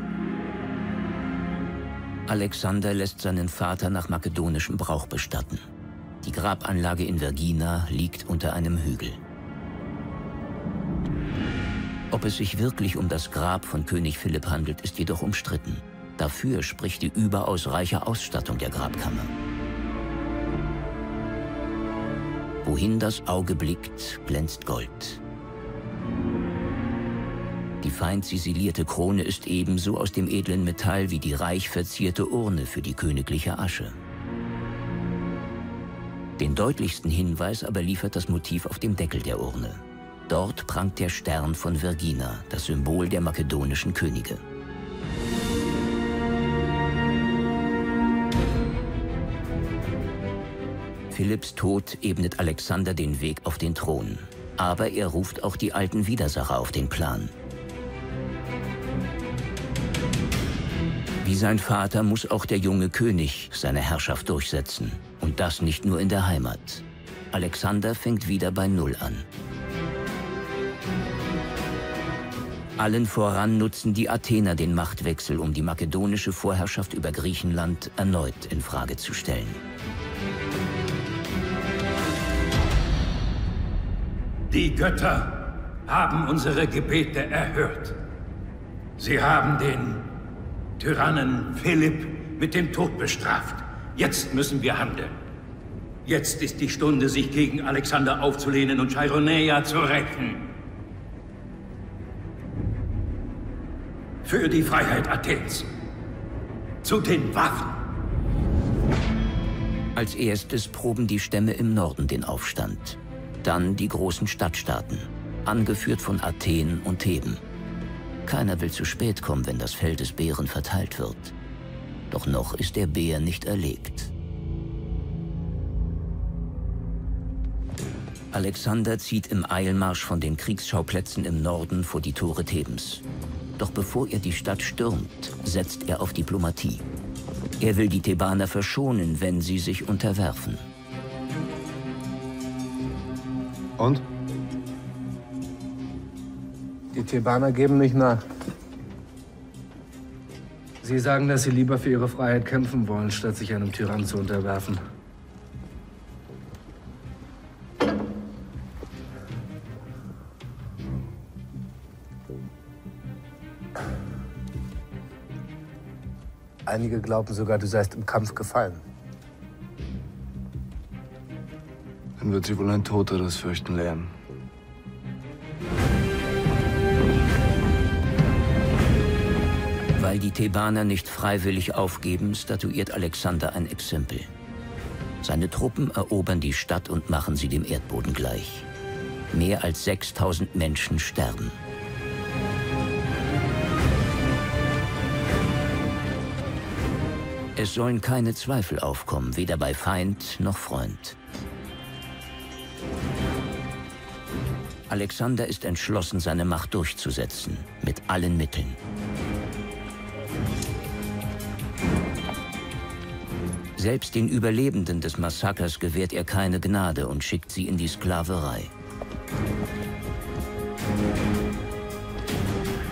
Alexander lässt seinen Vater nach makedonischem Brauch bestatten. Die Grabanlage in Vergina liegt unter einem Hügel. Ob es sich wirklich um das Grab von König Philipp handelt, ist jedoch umstritten. Dafür spricht die überaus reiche Ausstattung der Grabkammer. Wohin das Auge blickt, glänzt Gold. Die fein ziselierte Krone ist ebenso aus dem edlen Metall wie die reich verzierte Urne für die königliche Asche. Den deutlichsten Hinweis aber liefert das Motiv auf dem Deckel der Urne. Dort prangt der Stern von Vergina, das Symbol der makedonischen Könige. Philipps Tod ebnet Alexander den Weg auf den Thron. Aber er ruft auch die alten Widersacher auf den Plan. Wie sein Vater muss auch der junge König seine Herrschaft durchsetzen. Und das nicht nur in der Heimat. Alexander fängt wieder bei Null an. Allen voran nutzen die Athener den Machtwechsel, um die makedonische Vorherrschaft über Griechenland erneut in Frage zu stellen. Die Götter haben unsere Gebete erhört. Sie haben den Tyrannen Philipp mit dem Tod bestraft. Jetzt müssen wir handeln. Jetzt ist die Stunde, sich gegen Alexander aufzulehnen und Chaironeia zu retten. Für die Freiheit Athens. Zu den Waffen. Als erstes proben die Stämme im Norden den Aufstand. Dann die großen Stadtstaaten, angeführt von Athen und Theben. Keiner will zu spät kommen, wenn das Fell des Bären verteilt wird. Doch noch ist der Bär nicht erlegt. Alexander zieht im Eilmarsch von den Kriegsschauplätzen im Norden vor die Tore Thebens. Doch bevor er die Stadt stürmt, setzt er auf Diplomatie. Er will die Thebaner verschonen, wenn sie sich unterwerfen. Und? Die Thebaner geben nicht nach. Sie sagen, dass sie lieber für ihre Freiheit kämpfen wollen, statt sich einem Tyrann zu unterwerfen. Einige glauben sogar, du seist im Kampf gefallen. Dann wird sie wohl ein Toter das Fürchten lernen. Weil die Thebaner nicht freiwillig aufgeben, statuiert Alexander ein Exempel. Seine Truppen erobern die Stadt und machen sie dem Erdboden gleich. Mehr als 6000 Menschen sterben. Es sollen keine Zweifel aufkommen, weder bei Feind noch Freund. Alexander ist entschlossen, seine Macht durchzusetzen, mit allen Mitteln. Selbst den Überlebenden des Massakers gewährt er keine Gnade und schickt sie in die Sklaverei.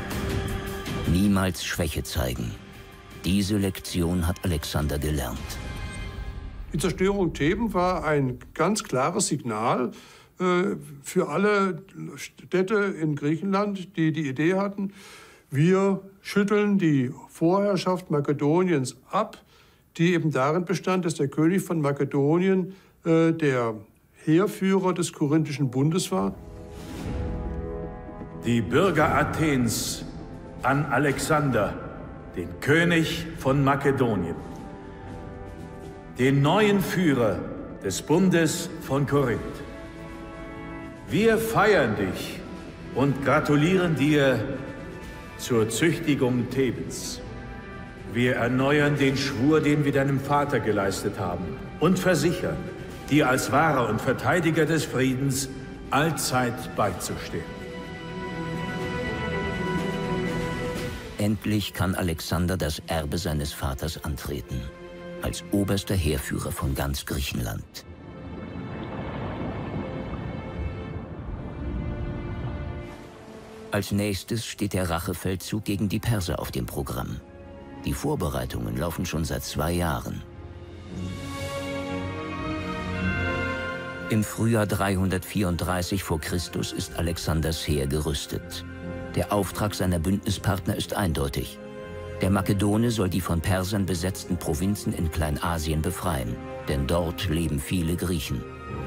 Niemals Schwäche zeigen. Diese Lektion hat Alexander gelernt. Die Zerstörung Theben war ein ganz klares Signal für alle Städte in Griechenland, die die Idee hatten, wir schütteln die Vorherrschaft Makedoniens ab, die eben darin bestand, dass der König von Makedonien der Heerführer des Korinthischen Bundes war. Die Bürger Athens an Alexander, den König von Makedonien, den neuen Führer des Bundes von Korinth. Wir feiern dich und gratulieren dir zur Züchtigung Thebens. Wir erneuern den Schwur, den wir deinem Vater geleistet haben, und versichern, dir als Wahrer und Verteidiger des Friedens allzeit beizustehen. Endlich kann Alexander das Erbe seines Vaters antreten, als oberster Heerführer von ganz Griechenland. Als nächstes steht der Rachefeldzug gegen die Perser auf dem Programm. Die Vorbereitungen laufen schon seit 2 Jahren. Im Frühjahr 334 vor Christus ist Alexanders Heer gerüstet. Der Auftrag seiner Bündnispartner ist eindeutig. Der Makedone soll die von Persern besetzten Provinzen in Kleinasien befreien, denn dort leben viele Griechen.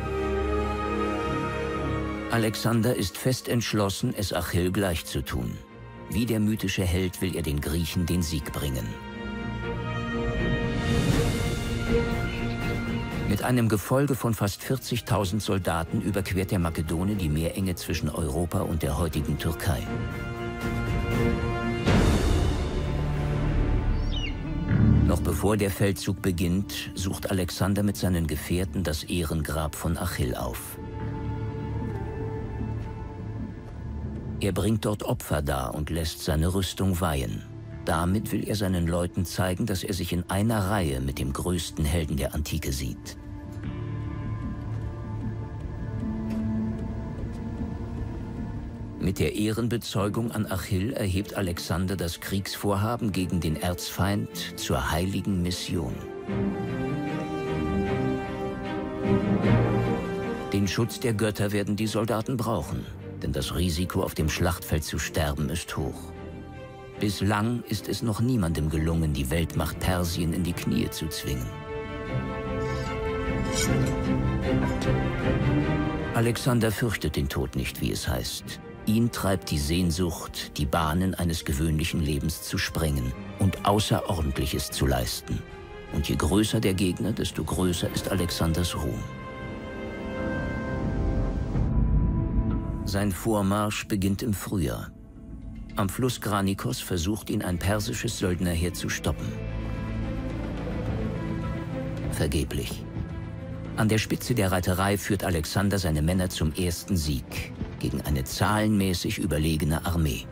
Alexander ist fest entschlossen, es Achill gleichzutun. Wie der mythische Held will er den Griechen den Sieg bringen. Mit einem Gefolge von fast 40.000 Soldaten überquert der Makedone die Meerenge zwischen Europa und der heutigen Türkei. Noch bevor der Feldzug beginnt, sucht Alexander mit seinen Gefährten das Ehrengrab von Achill auf. Er bringt dort Opfer dar und lässt seine Rüstung weihen. Damit will er seinen Leuten zeigen, dass er sich in einer Reihe mit dem größten Helden der Antike sieht. Mit der Ehrenbezeugung an Achill erhebt Alexander das Kriegsvorhaben gegen den Erzfeind zur heiligen Mission. Den Schutz der Götter werden die Soldaten brauchen, denn das Risiko, auf dem Schlachtfeld zu sterben, ist hoch. Bislang ist es noch niemandem gelungen, die Weltmacht Persien in die Knie zu zwingen. Alexander fürchtet den Tod nicht, wie es heißt. Ihn treibt die Sehnsucht, die Bahnen eines gewöhnlichen Lebens zu sprengen und Außerordentliches zu leisten. Und je größer der Gegner, desto größer ist Alexanders Ruhm. Sein Vormarsch beginnt im Frühjahr. Am Fluss Granikos versucht ihn ein persisches Söldnerheer zu stoppen. Vergeblich. An der Spitze der Reiterei führt Alexander seine Männer zum ersten Sieg gegen eine zahlenmäßig überlegene Armee.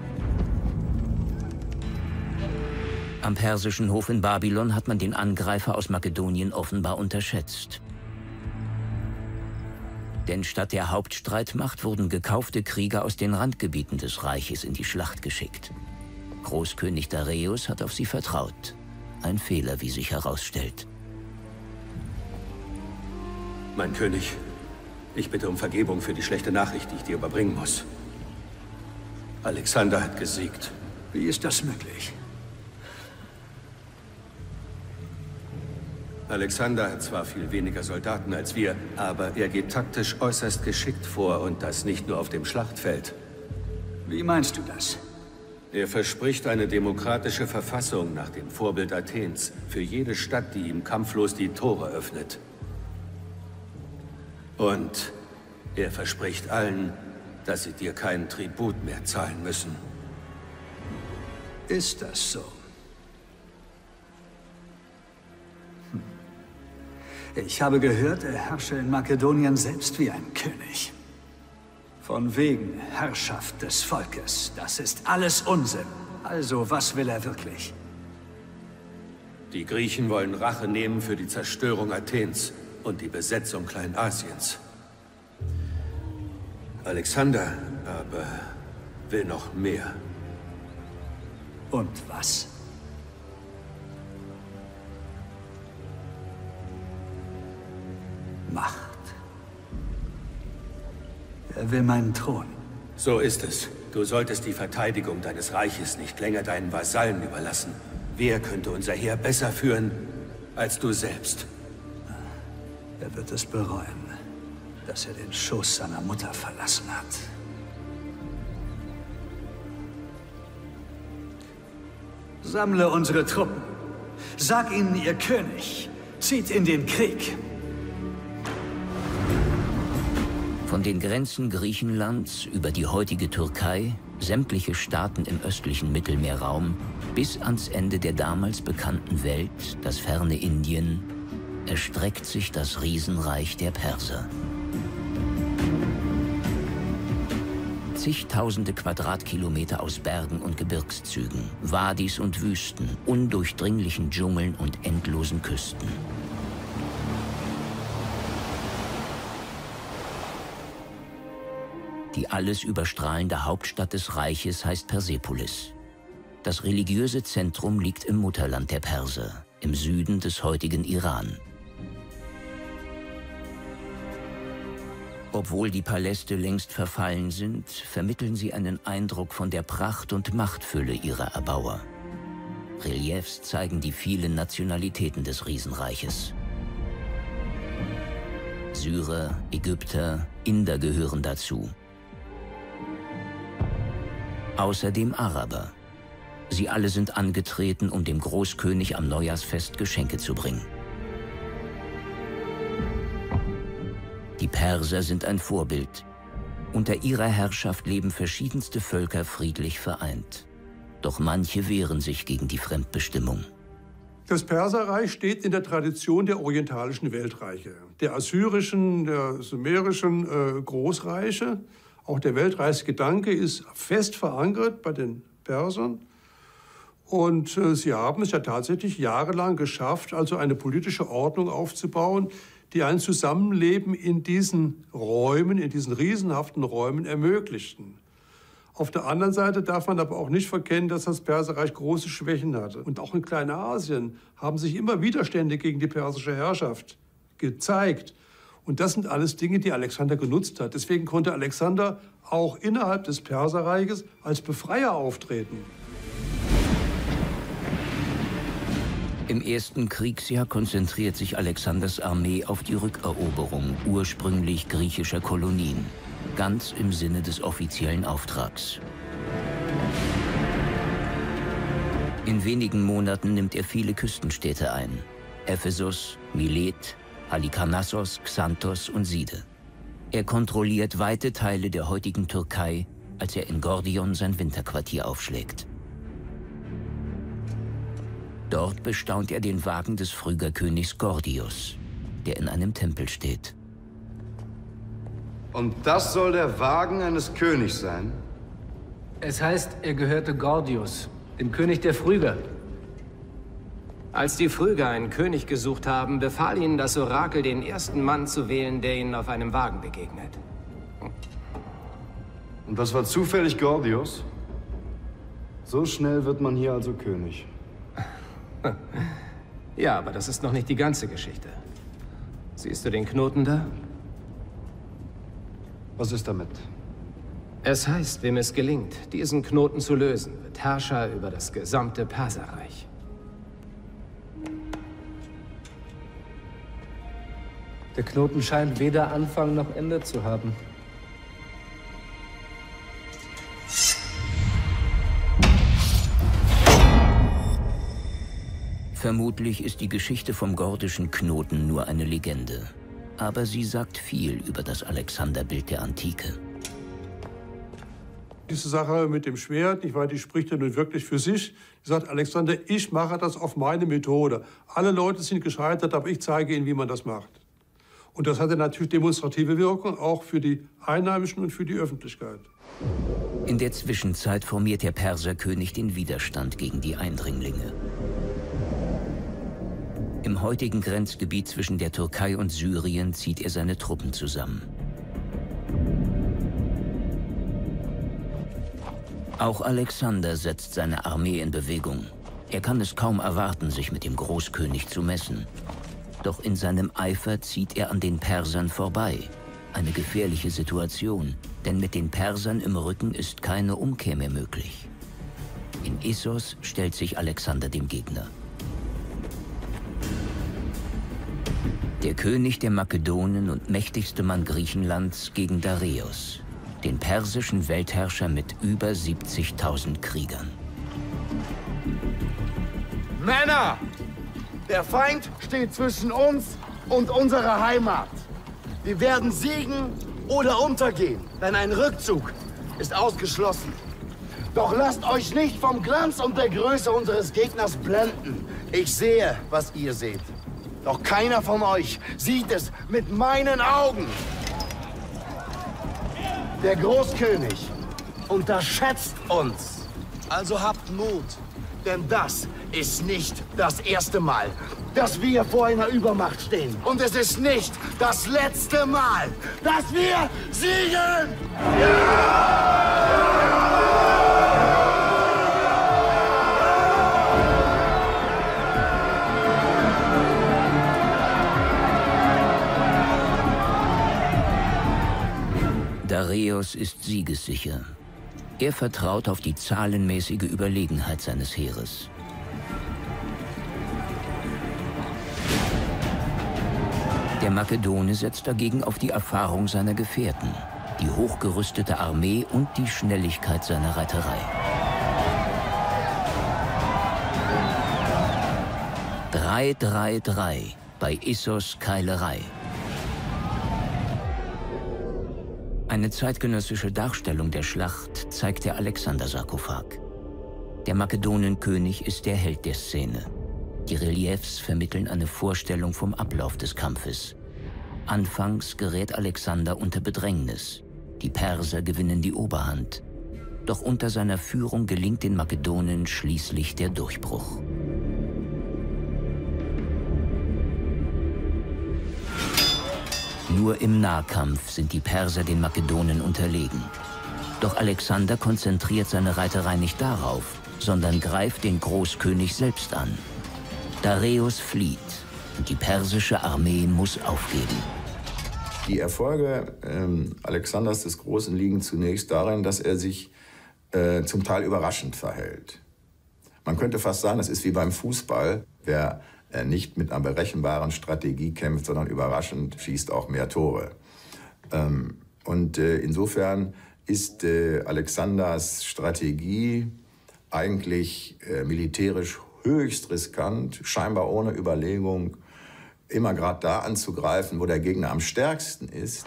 Am persischen Hof in Babylon hat man den Angreifer aus Makedonien offenbar unterschätzt. Denn statt der Hauptstreitmacht wurden gekaufte Krieger aus den Randgebieten des Reiches in die Schlacht geschickt. Großkönig Dareios hat auf sie vertraut. Ein Fehler, wie sich herausstellt. Mein König, ich bitte um Vergebung für die schlechte Nachricht, die ich dir überbringen muss. Alexander hat gesiegt. Wie ist das möglich? Alexander hat zwar viel weniger Soldaten als wir, aber er geht taktisch äußerst geschickt vor und das nicht nur auf dem Schlachtfeld. Wie meinst du das? Er verspricht eine demokratische Verfassung nach dem Vorbild Athens für jede Stadt, die ihm kampflos die Tore öffnet. Und er verspricht allen, dass sie dir keinen Tribut mehr zahlen müssen. Ist das so? Ich habe gehört, er herrsche in Makedonien selbst wie ein König. Von wegen Herrschaft des Volkes. Das ist alles Unsinn. Also, was will er wirklich? Die Griechen wollen Rache nehmen für die Zerstörung Athens und die Besetzung Kleinasiens. Alexander aber will noch mehr. Und was? Macht. Er will meinen Thron. So ist es. Du solltest die Verteidigung deines Reiches nicht länger deinen Vasallen überlassen. Wer könnte unser Heer besser führen als du selbst? Er wird es bereuen, dass er den Schoß seiner Mutter verlassen hat. Sammle unsere Truppen. Sag ihnen, ihr König zieht in den Krieg. Von den Grenzen Griechenlands über die heutige Türkei, sämtliche Staaten im östlichen Mittelmeerraum, bis ans Ende der damals bekannten Welt, das ferne Indien, erstreckt sich das Riesenreich der Perser. Zigtausende Quadratkilometer aus Bergen und Gebirgszügen, Wadis und Wüsten, undurchdringlichen Dschungeln und endlosen Küsten. Die alles überstrahlende Hauptstadt des Reiches heißt Persepolis. Das religiöse Zentrum liegt im Mutterland der Perser, im Süden des heutigen Iran. Obwohl die Paläste längst verfallen sind, vermitteln sie einen Eindruck von der Pracht und Machtfülle ihrer Erbauer. Reliefs zeigen die vielen Nationalitäten des Riesenreiches. Syrer, Ägypter, Inder gehören dazu. Außerdem Araber. Sie alle sind angetreten, um dem Großkönig am Neujahrsfest Geschenke zu bringen. Die Perser sind ein Vorbild. Unter ihrer Herrschaft leben verschiedenste Völker friedlich vereint. Doch manche wehren sich gegen die Fremdbestimmung. Das Perserreich steht in der Tradition der orientalischen Weltreiche, der assyrischen, der sumerischen Großreiche. Auch der Weltreichsgedanke ist fest verankert bei den Persern. Und sie haben es ja tatsächlich jahrelang geschafft, also eine politische Ordnung aufzubauen, die ein Zusammenleben in diesen Räumen, in diesen riesenhaften Räumen ermöglichten. Auf der anderen Seite darf man aber auch nicht verkennen, dass das Perserreich große Schwächen hatte. Und auch in Kleinasien haben sich immer Widerstände gegen die persische Herrschaft gezeigt. Und das sind alles Dinge, die Alexander genutzt hat. Deswegen konnte Alexander auch innerhalb des Perserreiches als Befreier auftreten. Im ersten Kriegsjahr konzentriert sich Alexanders Armee auf die Rückeroberung ursprünglich griechischer Kolonien, ganz im Sinne des offiziellen Auftrags. In wenigen Monaten nimmt er viele Küstenstädte ein: Ephesus, Milet, Halikarnassos, Xanthos und Side. Er kontrolliert weite Teile der heutigen Türkei, als er in Gordion sein Winterquartier aufschlägt. Dort bestaunt er den Wagen des Phrygerkönigs Gordius, der in einem Tempel steht. Und das soll der Wagen eines Königs sein? Es heißt, er gehörte Gordius, dem König der Phryger. Als die Phryger einen König gesucht haben, befahl ihnen das Orakel, den ersten Mann zu wählen, der ihnen auf einem Wagen begegnet. Und das war zufällig Gordius? So schnell wird man hier also König. Ja, aber das ist noch nicht die ganze Geschichte. Siehst du den Knoten da? Was ist damit? Es heißt, wem es gelingt, diesen Knoten zu lösen, wird Herrscher über das gesamte Perserreich. Der Knoten scheint weder Anfang noch Ende zu haben. Vermutlich ist die Geschichte vom gordischen Knoten nur eine Legende. Aber sie sagt viel über das Alexanderbild der Antike. Diese Sache mit dem Schwert, die spricht ja nun wirklich für sich. Sie sagt, Alexander, ich mache das auf meine Methode. Alle Leute sind gescheitert, aber ich zeige ihnen, wie man das macht. Und das hatte natürlich demonstrative Wirkung, auch für die Einheimischen und für die Öffentlichkeit. In der Zwischenzeit formiert der Perserkönig den Widerstand gegen die Eindringlinge. Im heutigen Grenzgebiet zwischen der Türkei und Syrien zieht er seine Truppen zusammen. Auch Alexander setzt seine Armee in Bewegung. Er kann es kaum erwarten, sich mit dem Großkönig zu messen. Doch in seinem Eifer zieht er an den Persern vorbei. Eine gefährliche Situation, denn mit den Persern im Rücken ist keine Umkehr mehr möglich. In Issos stellt sich Alexander dem Gegner. Der König der Makedonen und mächtigste Mann Griechenlands gegen Dareios, den persischen Weltherrscher mit über 70.000 Kriegern. Männer! Der Feind steht zwischen uns und unserer Heimat. Wir werden siegen oder untergehen, denn ein Rückzug ist ausgeschlossen. Doch lasst euch nicht vom Glanz und der Größe unseres Gegners blenden. Ich sehe, was ihr seht. Doch keiner von euch sieht es mit meinen Augen. Der Großkönig unterschätzt uns. Also habt Mut, denn das ist nicht das erste Mal, dass wir vor einer Übermacht stehen. Und es ist nicht das letzte Mal, dass wir siegen! Dareios ist siegessicher. Er vertraut auf die zahlenmäßige Überlegenheit seines Heeres. Der Makedone setzt dagegen auf die Erfahrung seiner Gefährten, die hochgerüstete Armee und die Schnelligkeit seiner Reiterei. 3-3-3 bei Issos Keilerei. Eine zeitgenössische Darstellung der Schlacht zeigt der Alexander-Sarkophag. Der Makedonenkönig ist der Held der Szene. Die Reliefs vermitteln eine Vorstellung vom Ablauf des Kampfes. Anfangs gerät Alexander unter Bedrängnis. Die Perser gewinnen die Oberhand. Doch unter seiner Führung gelingt den Makedonen schließlich der Durchbruch. Nur im Nahkampf sind die Perser den Makedonen unterlegen. Doch Alexander konzentriert seine Reiterei nicht darauf, sondern greift den Großkönig selbst an. Dareios flieht und die persische Armee muss aufgeben. Die Erfolge Alexanders des Großen liegen zunächst darin, dass er sich zum Teil überraschend verhält. Man könnte fast sagen, das ist wie beim Fußball. Wer nicht mit einer berechenbaren Strategie kämpft, sondern überraschend, schießt auch mehr Tore. Insofern ist Alexanders Strategie eigentlich militärisch höchst riskant, scheinbar ohne Überlegung, immer gerade da anzugreifen, wo der Gegner am stärksten ist.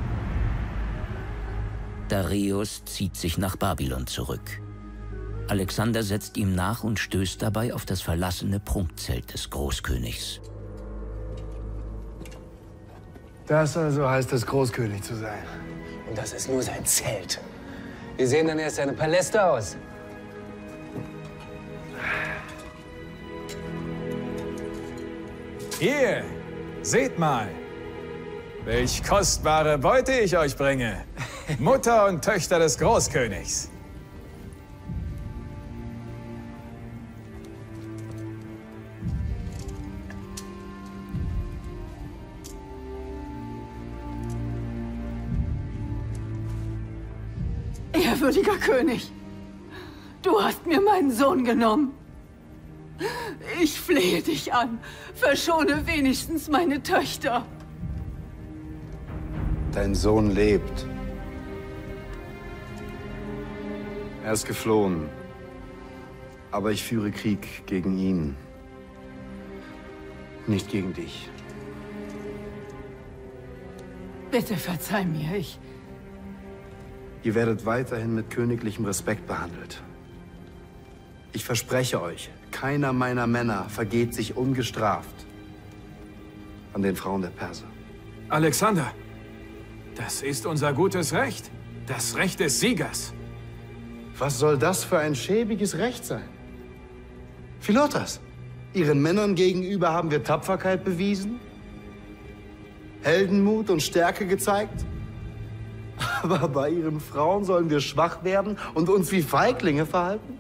Dareios zieht sich nach Babylon zurück. Alexander setzt ihm nach und stößt dabei auf das verlassene Prunkzelt des Großkönigs. Das also heißt es, Großkönig zu sein. Und das ist nur sein Zelt. Wie sehen denn erst seine Paläste aus? Hier, seht mal, welch kostbare Beute ich euch bringe. Mutter und Töchter des Großkönigs. Ehrwürdiger König, du hast mir meinen Sohn genommen. Ich flehe dich an, verschone wenigstens meine Töchter. Dein Sohn lebt. Er ist geflohen. Aber ich führe Krieg gegen ihn. Nicht gegen dich. Bitte verzeih mir, Ihr werdet weiterhin mit königlichem Respekt behandelt. Ich verspreche euch, keiner meiner Männer vergeht sich ungestraft an den Frauen der Perser. Alexander, das ist unser gutes Recht. Das Recht des Siegers. Was soll das für ein schäbiges Recht sein? Philotas, Ihren Männern gegenüber haben wir Tapferkeit bewiesen, Heldenmut und Stärke gezeigt. Aber bei Ihren Frauen sollen wir schwach werden und uns wie Feiglinge verhalten?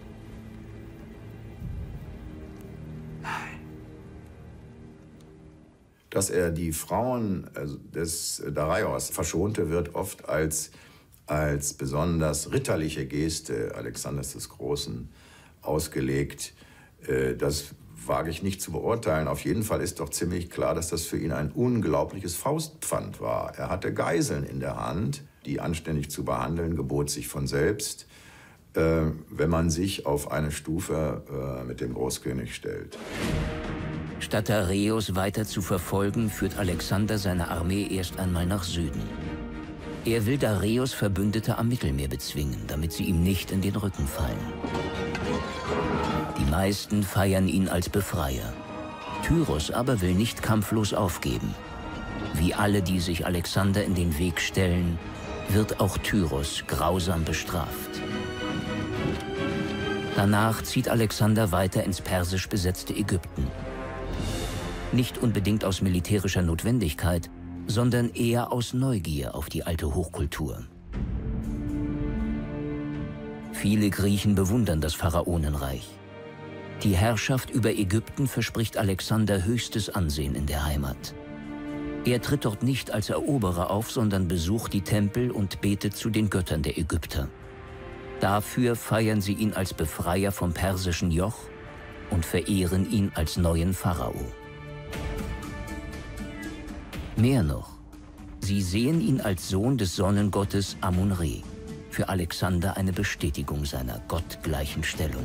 Dass er die Frauen des Dareios verschonte, wird oft als besonders ritterliche Geste Alexanders des Großen ausgelegt. Das wage ich nicht zu beurteilen. Auf jeden Fall ist doch ziemlich klar, dass das für ihn ein unglaubliches Faustpfand war. Er hatte Geiseln in der Hand, die anständig zu behandeln, gebot sich von selbst, wenn man sich auf eine Stufe mit dem Großkönig stellt. Statt Dareios weiter zu verfolgen, führt Alexander seine Armee erst einmal nach Süden. Er will Dareios Verbündete am Mittelmeer bezwingen, damit sie ihm nicht in den Rücken fallen. Die meisten feiern ihn als Befreier. Tyros aber will nicht kampflos aufgeben. Wie alle, die sich Alexander in den Weg stellen, wird auch Tyros grausam bestraft. Danach zieht Alexander weiter ins persisch besetzte Ägypten. Nicht unbedingt aus militärischer Notwendigkeit, sondern eher aus Neugier auf die alte Hochkultur. Viele Griechen bewundern das Pharaonenreich. Die Herrschaft über Ägypten verspricht Alexander höchstes Ansehen in der Heimat. Er tritt dort nicht als Eroberer auf, sondern besucht die Tempel und betet zu den Göttern der Ägypter. Dafür feiern sie ihn als Befreier vom persischen Joch und verehren ihn als neuen Pharao. Mehr noch, sie sehen ihn als Sohn des Sonnengottes Amun-Re, für Alexander eine Bestätigung seiner gottgleichen Stellung.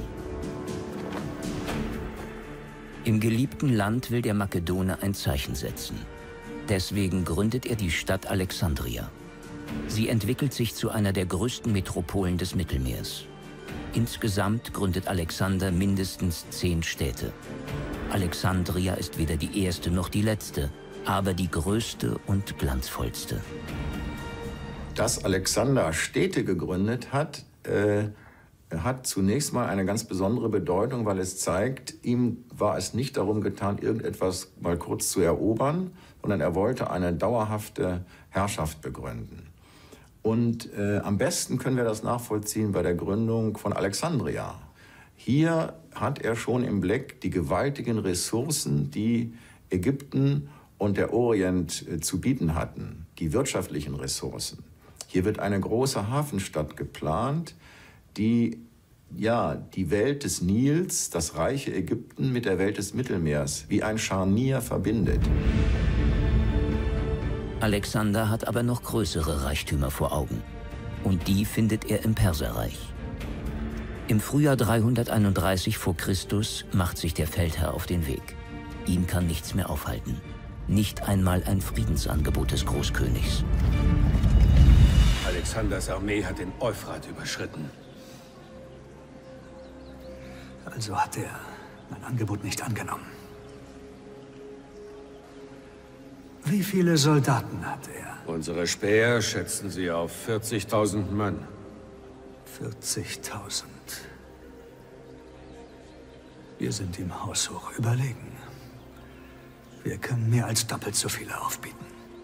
Im geliebten Land will der Makedone ein Zeichen setzen. Deswegen gründet er die Stadt Alexandria. Sie entwickelt sich zu einer der größten Metropolen des Mittelmeers. Insgesamt gründet Alexander mindestens 10 Städte. Alexandria ist weder die erste noch die letzte, aber die größte und glanzvollste. Dass Alexander Städte gegründet hat, hat zunächst mal eine ganz besondere Bedeutung, weil es zeigt, ihm war es nicht darum getan, irgendetwas mal kurz zu erobern, sondern er wollte eine dauerhafte Herrschaft begründen. Und am besten können wir das nachvollziehen bei der Gründung von Alexandria. Hier hat er schon im Blick die gewaltigen Ressourcen, die Ägypten und der Orient zu bieten hatten, die wirtschaftlichen Ressourcen. Hier wird eine große Hafenstadt geplant, die die Welt des Nils, das reiche Ägypten mit der Welt des Mittelmeers wie ein Scharnier verbindet. Alexander hat aber noch größere Reichtümer vor Augen. Und die findet er im Perserreich. Im Frühjahr 331 vor Christus macht sich der Feldherr auf den Weg. Ihn kann nichts mehr aufhalten. Nicht einmal ein Friedensangebot des Großkönigs. Alexanders Armee hat den Euphrat überschritten. Also hat er mein Angebot nicht angenommen. Wie viele Soldaten hat er? Unsere Späher schätzen sie auf 40.000 Mann. 40.000. Wir sind ihm haushoch überlegen. Wir können mehr als doppelt so viele aufbieten.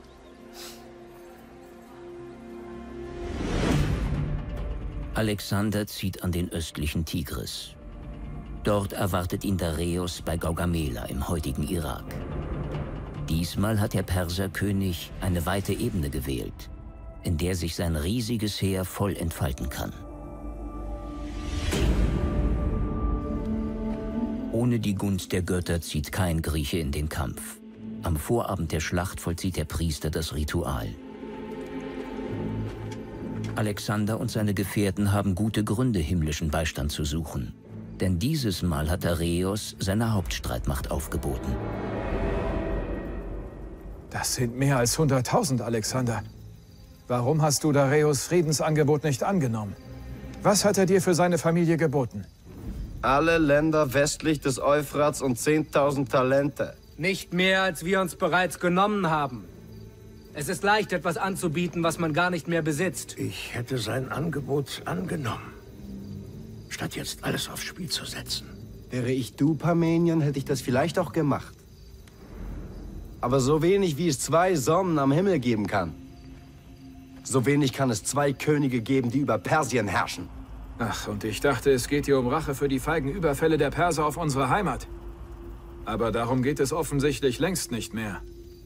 Alexander zieht an den östlichen Tigris. Dort erwartet ihn Dareios bei Gaugamela im heutigen Irak. Diesmal hat der Perserkönig eine weite Ebene gewählt, in der sich sein riesiges Heer voll entfalten kann. Ohne die Gunst der Götter zieht kein Grieche in den Kampf. Am Vorabend der Schlacht vollzieht der Priester das Ritual. Alexander und seine Gefährten haben gute Gründe, himmlischen Beistand zu suchen. Denn dieses Mal hat Dareios seine Hauptstreitmacht aufgeboten. Das sind mehr als 100.000, Alexander. Warum hast du Dareios Friedensangebot nicht angenommen? Was hat er dir für seine Familie geboten? Alle Länder westlich des Euphrats und 10.000 Talente. Nicht mehr, als wir uns bereits genommen haben. Es ist leicht, etwas anzubieten, was man gar nicht mehr besitzt. Ich hätte sein Angebot angenommen, statt jetzt alles aufs Spiel zu setzen. Wäre ich du, Parmenien, hätte ich das vielleicht auch gemacht. Aber so wenig, wie es 2 Sonnen am Himmel geben kann, so wenig kann es 2 Könige geben, die über Persien herrschen. Ach, und ich dachte, es geht hier um Rache für die feigen Überfälle der Perser auf unsere Heimat. Aber darum geht es offensichtlich längst nicht mehr.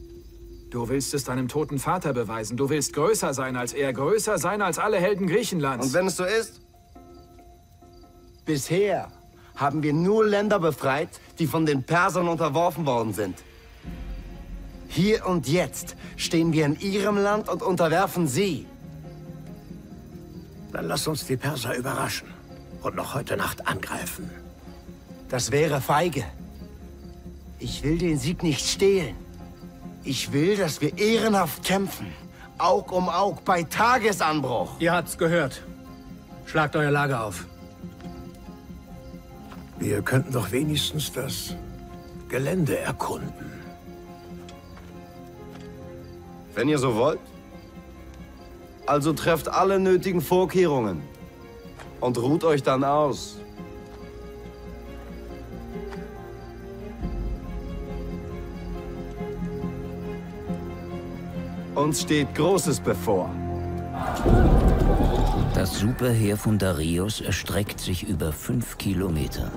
Du willst es deinem toten Vater beweisen. Du willst größer sein als er, größer sein als alle Helden Griechenlands. Und wenn es so ist? Bisher haben wir nur Länder befreit, die von den Persern unterworfen worden sind. Hier und jetzt stehen wir in ihrem Land und unterwerfen sie. Dann lass uns die Perser überraschen und noch heute Nacht angreifen. Das wäre feige. Ich will den Sieg nicht stehlen. Ich will, dass wir ehrenhaft kämpfen. Aug um Aug bei Tagesanbruch. Ihr habt's gehört. Schlagt euer Lager auf. Wir könnten doch wenigstens das Gelände erkunden. Wenn ihr so wollt. Also trefft alle nötigen Vorkehrungen. Und ruht euch dann aus. Uns steht Großes bevor. Das Superheer von Dareios erstreckt sich über 5 Kilometer.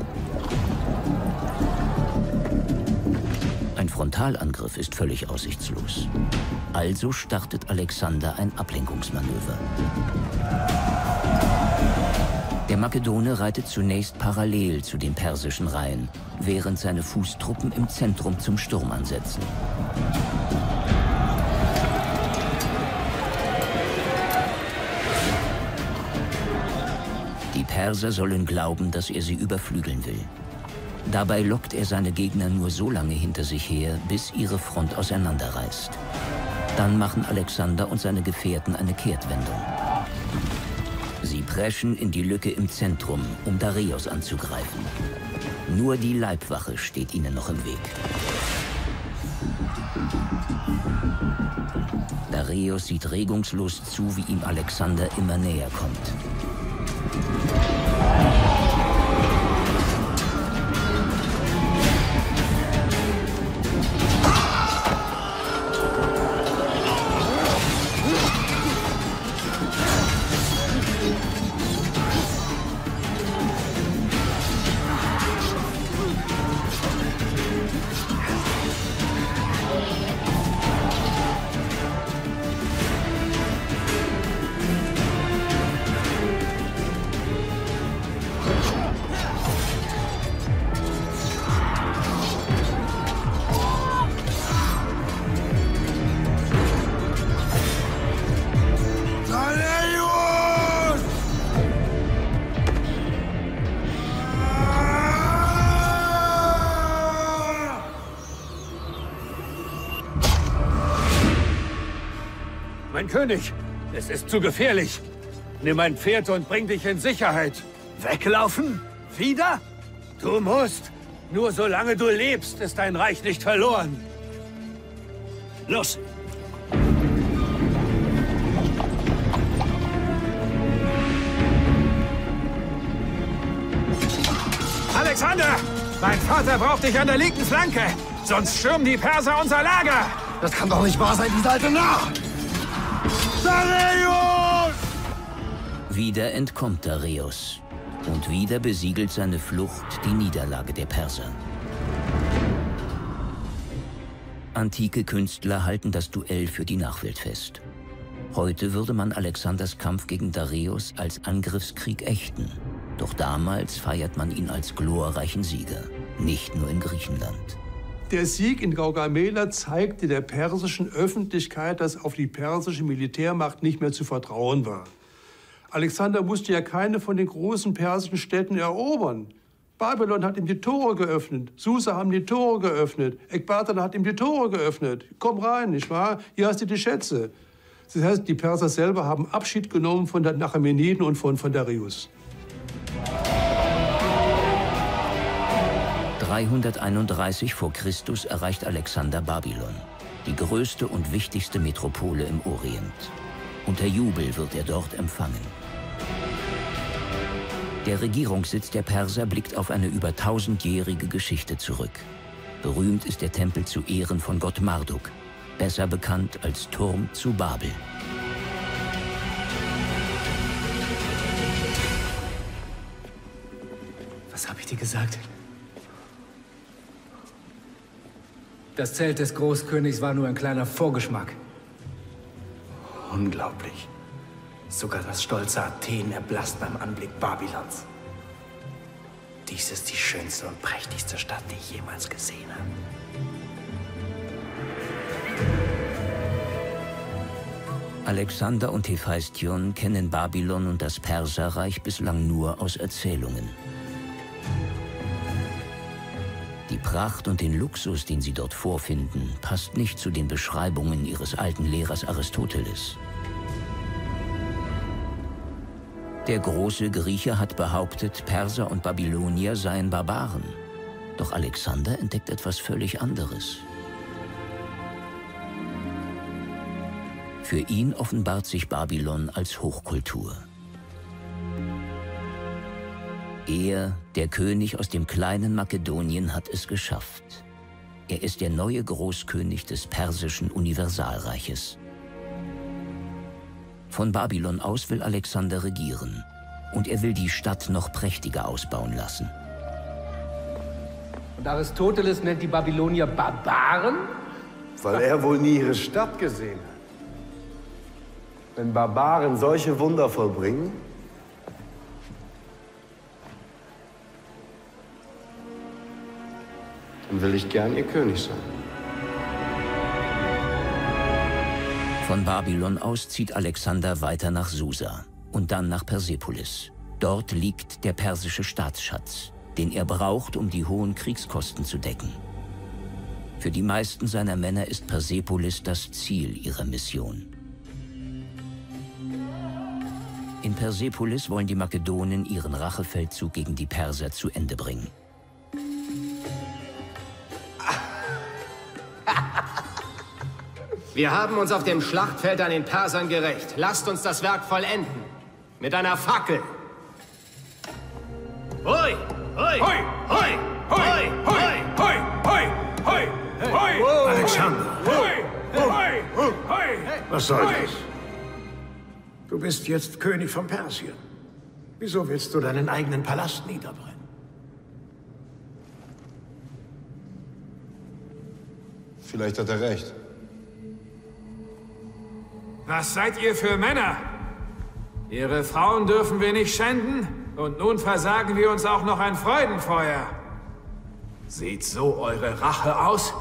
Ein Frontalangriff ist völlig aussichtslos. Also startet Alexander ein Ablenkungsmanöver. Der Makedone reitet zunächst parallel zu den persischen Reihen, während seine Fußtruppen im Zentrum zum Sturm ansetzen. Die Perser sollen glauben, dass er sie überflügeln will. Dabei lockt er seine Gegner nur so lange hinter sich her, bis ihre Front auseinanderreißt. Dann machen Alexander und seine Gefährten eine Kehrtwendung. Sie preschen in die Lücke im Zentrum, um Dareios anzugreifen. Nur die Leibwache steht ihnen noch im Weg. Dareios sieht regungslos zu, wie ihm Alexander immer näher kommt. Mein König, es ist zu gefährlich. Nimm ein Pferd und bring dich in Sicherheit. Weglaufen? Wieder? Du musst. Nur solange du lebst, ist dein Reich nicht verloren. Los! Alexander! Mein Vater braucht dich an der linken Flanke! Sonst stürmen die Perser unser Lager! Das kann doch nicht wahr sein, dieser alte Narr! Dareios! Wieder entkommt Dareios. Und wieder besiegelt seine Flucht die Niederlage der Perser. Antike Künstler halten das Duell für die Nachwelt fest. Heute würde man Alexanders Kampf gegen Dareios als Angriffskrieg ächten. Doch damals feiert man ihn als glorreichen Sieger, nicht nur in Griechenland. Der Sieg in Gaugamela zeigte der persischen Öffentlichkeit, dass auf die persische Militärmacht nicht mehr zu vertrauen war. Alexander musste ja keine von den großen persischen Städten erobern. Babylon hat ihm die Tore geöffnet, Susa haben die Tore geöffnet, Ekbatana hat ihm die Tore geöffnet. Komm rein, nicht wahr? Hier hast du die Schätze. Das heißt, die Perser selber haben Abschied genommen von den Achämeniden und von Dareios. 331 vor Christus erreicht Alexander Babylon, die größte und wichtigste Metropole im Orient. Unter Jubel wird er dort empfangen. Der Regierungssitz der Perser blickt auf eine über 1000-jährige Geschichte zurück. Berühmt ist der Tempel zu Ehren von Gott Marduk, besser bekannt als Turm zu Babel. Was habe ich dir gesagt? Das Zelt des Großkönigs war nur ein kleiner Vorgeschmack. Unglaublich. Sogar das stolze Athen erblasst beim Anblick Babylons. Dies ist die schönste und prächtigste Stadt, die ich jemals gesehen habe. Alexander und Hephaistion kennen Babylon und das Perserreich bislang nur aus Erzählungen. Die Pracht und den Luxus, den sie dort vorfinden, passt nicht zu den Beschreibungen ihres alten Lehrers Aristoteles. Der große Grieche hat behauptet, Perser und Babylonier seien Barbaren. Doch Alexander entdeckt etwas völlig anderes. Für ihn offenbart sich Babylon als Hochkultur. Er, der König aus dem kleinen Makedonien, hat es geschafft. Er ist der neue Großkönig des persischen Universalreiches. Von Babylon aus will Alexander regieren. Und er will die Stadt noch prächtiger ausbauen lassen. Und Aristoteles nennt die Babylonier Barbaren? Weil er wohl nie ihre Stadt gesehen hat. Wenn Barbaren solche Wunder vollbringen, dann will ich gern ihr König sein. Von Babylon aus zieht Alexander weiter nach Susa und dann nach Persepolis. Dort liegt der persische Staatsschatz, den er braucht, um die hohen Kriegskosten zu decken. Für die meisten seiner Männer ist Persepolis das Ziel ihrer Mission. In Persepolis wollen die Makedonen ihren Rachefeldzug gegen die Perser zu Ende bringen. Wir haben uns auf dem Schlachtfeld an den Persern gerächt. Lasst uns das Werk vollenden. Mit einer Fackel. Hoi! Hoi! Hoi! Hoi! Hoi! Hoi! Hoi! Hoi! Hoi! Hoi! Alexander! Was soll das? Du bist jetzt König von Persien. Wieso willst du deinen eigenen Palast niederbrennen? Vielleicht hat er recht. Was seid ihr für Männer? Ihre Frauen dürfen wir nicht schänden und nun versagen wir uns auch noch ein Freudenfeuer. Sieht so eure Rache aus?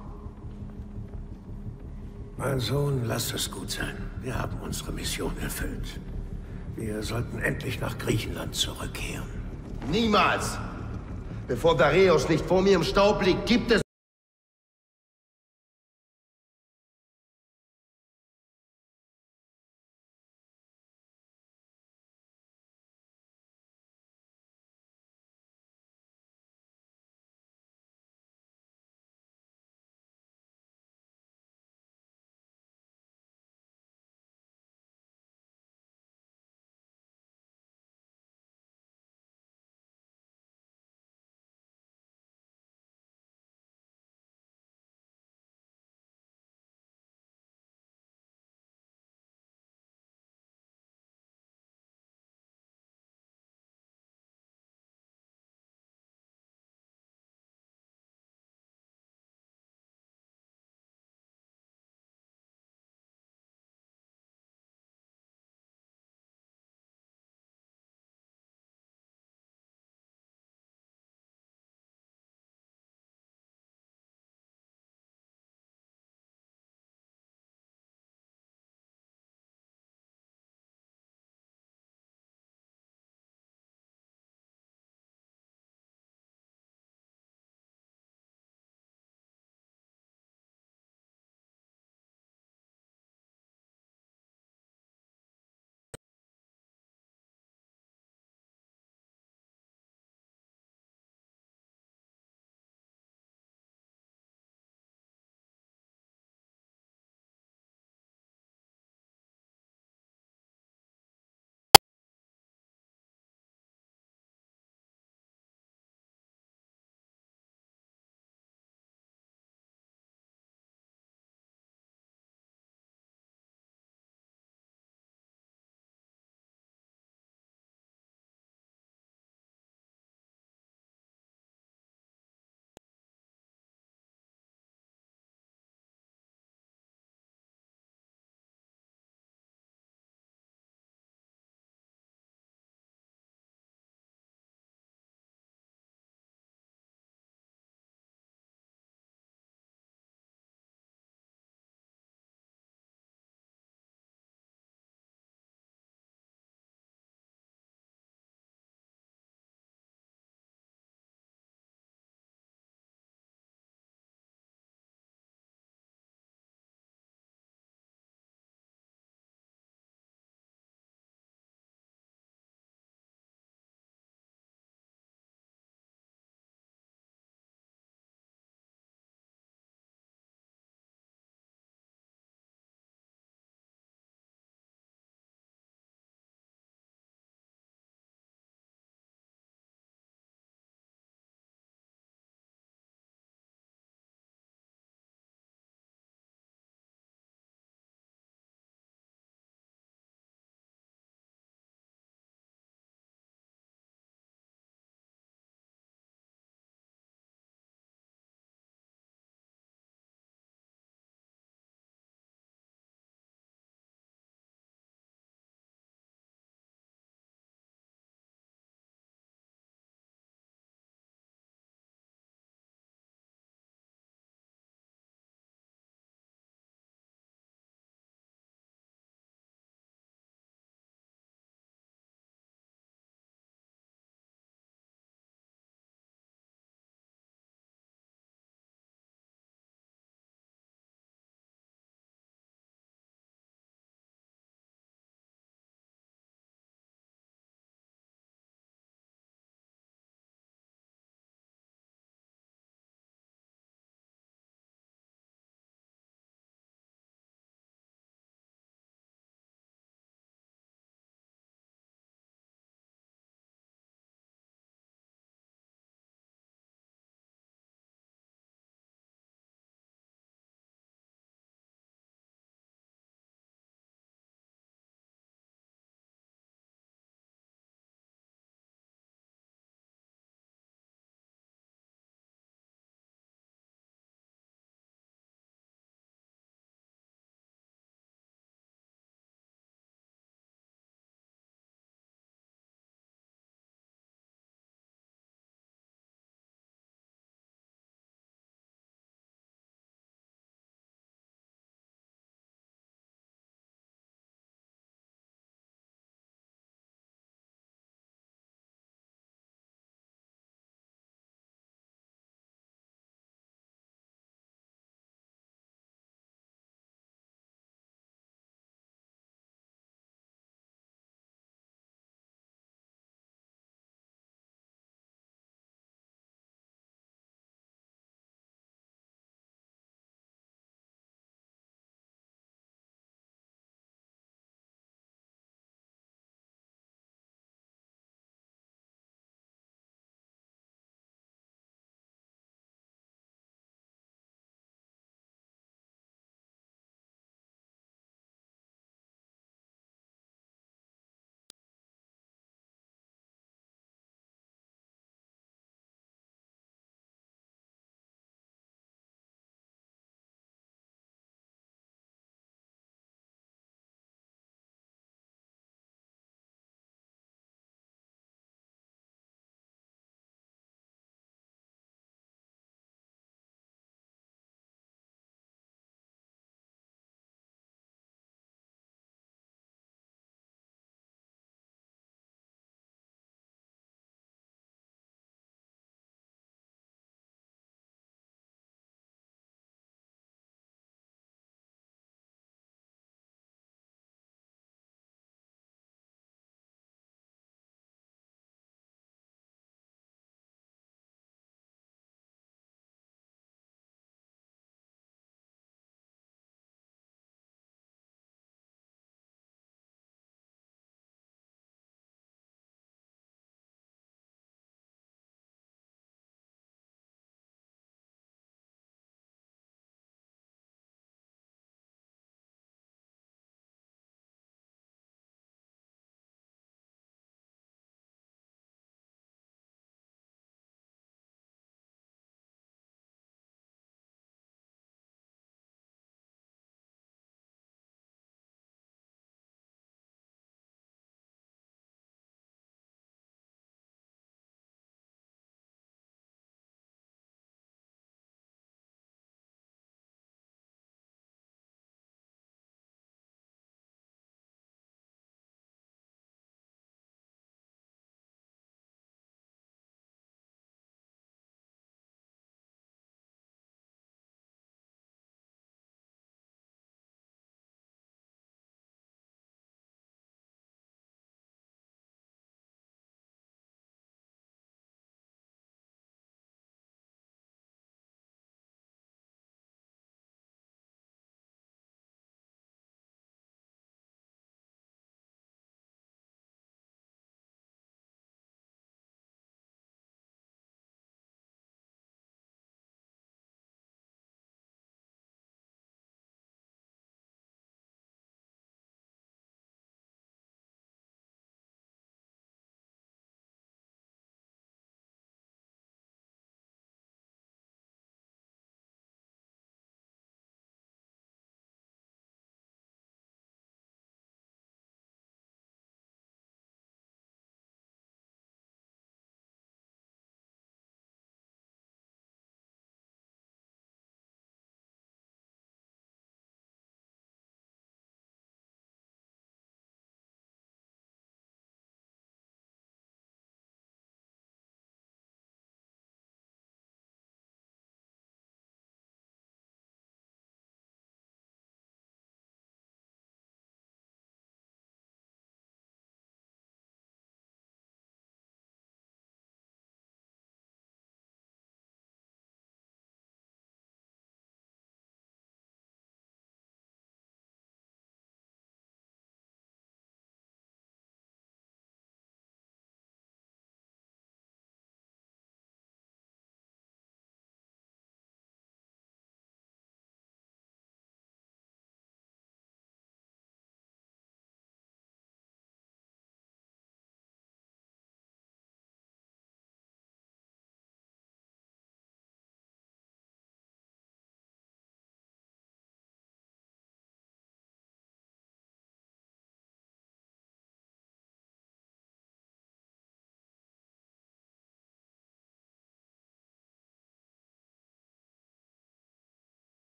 Mein Sohn, lasst es gut sein. Wir haben unsere Mission erfüllt. Wir sollten endlich nach Griechenland zurückkehren. Niemals! Bevor Dareios nicht vor mir im Staub liegt, gibt es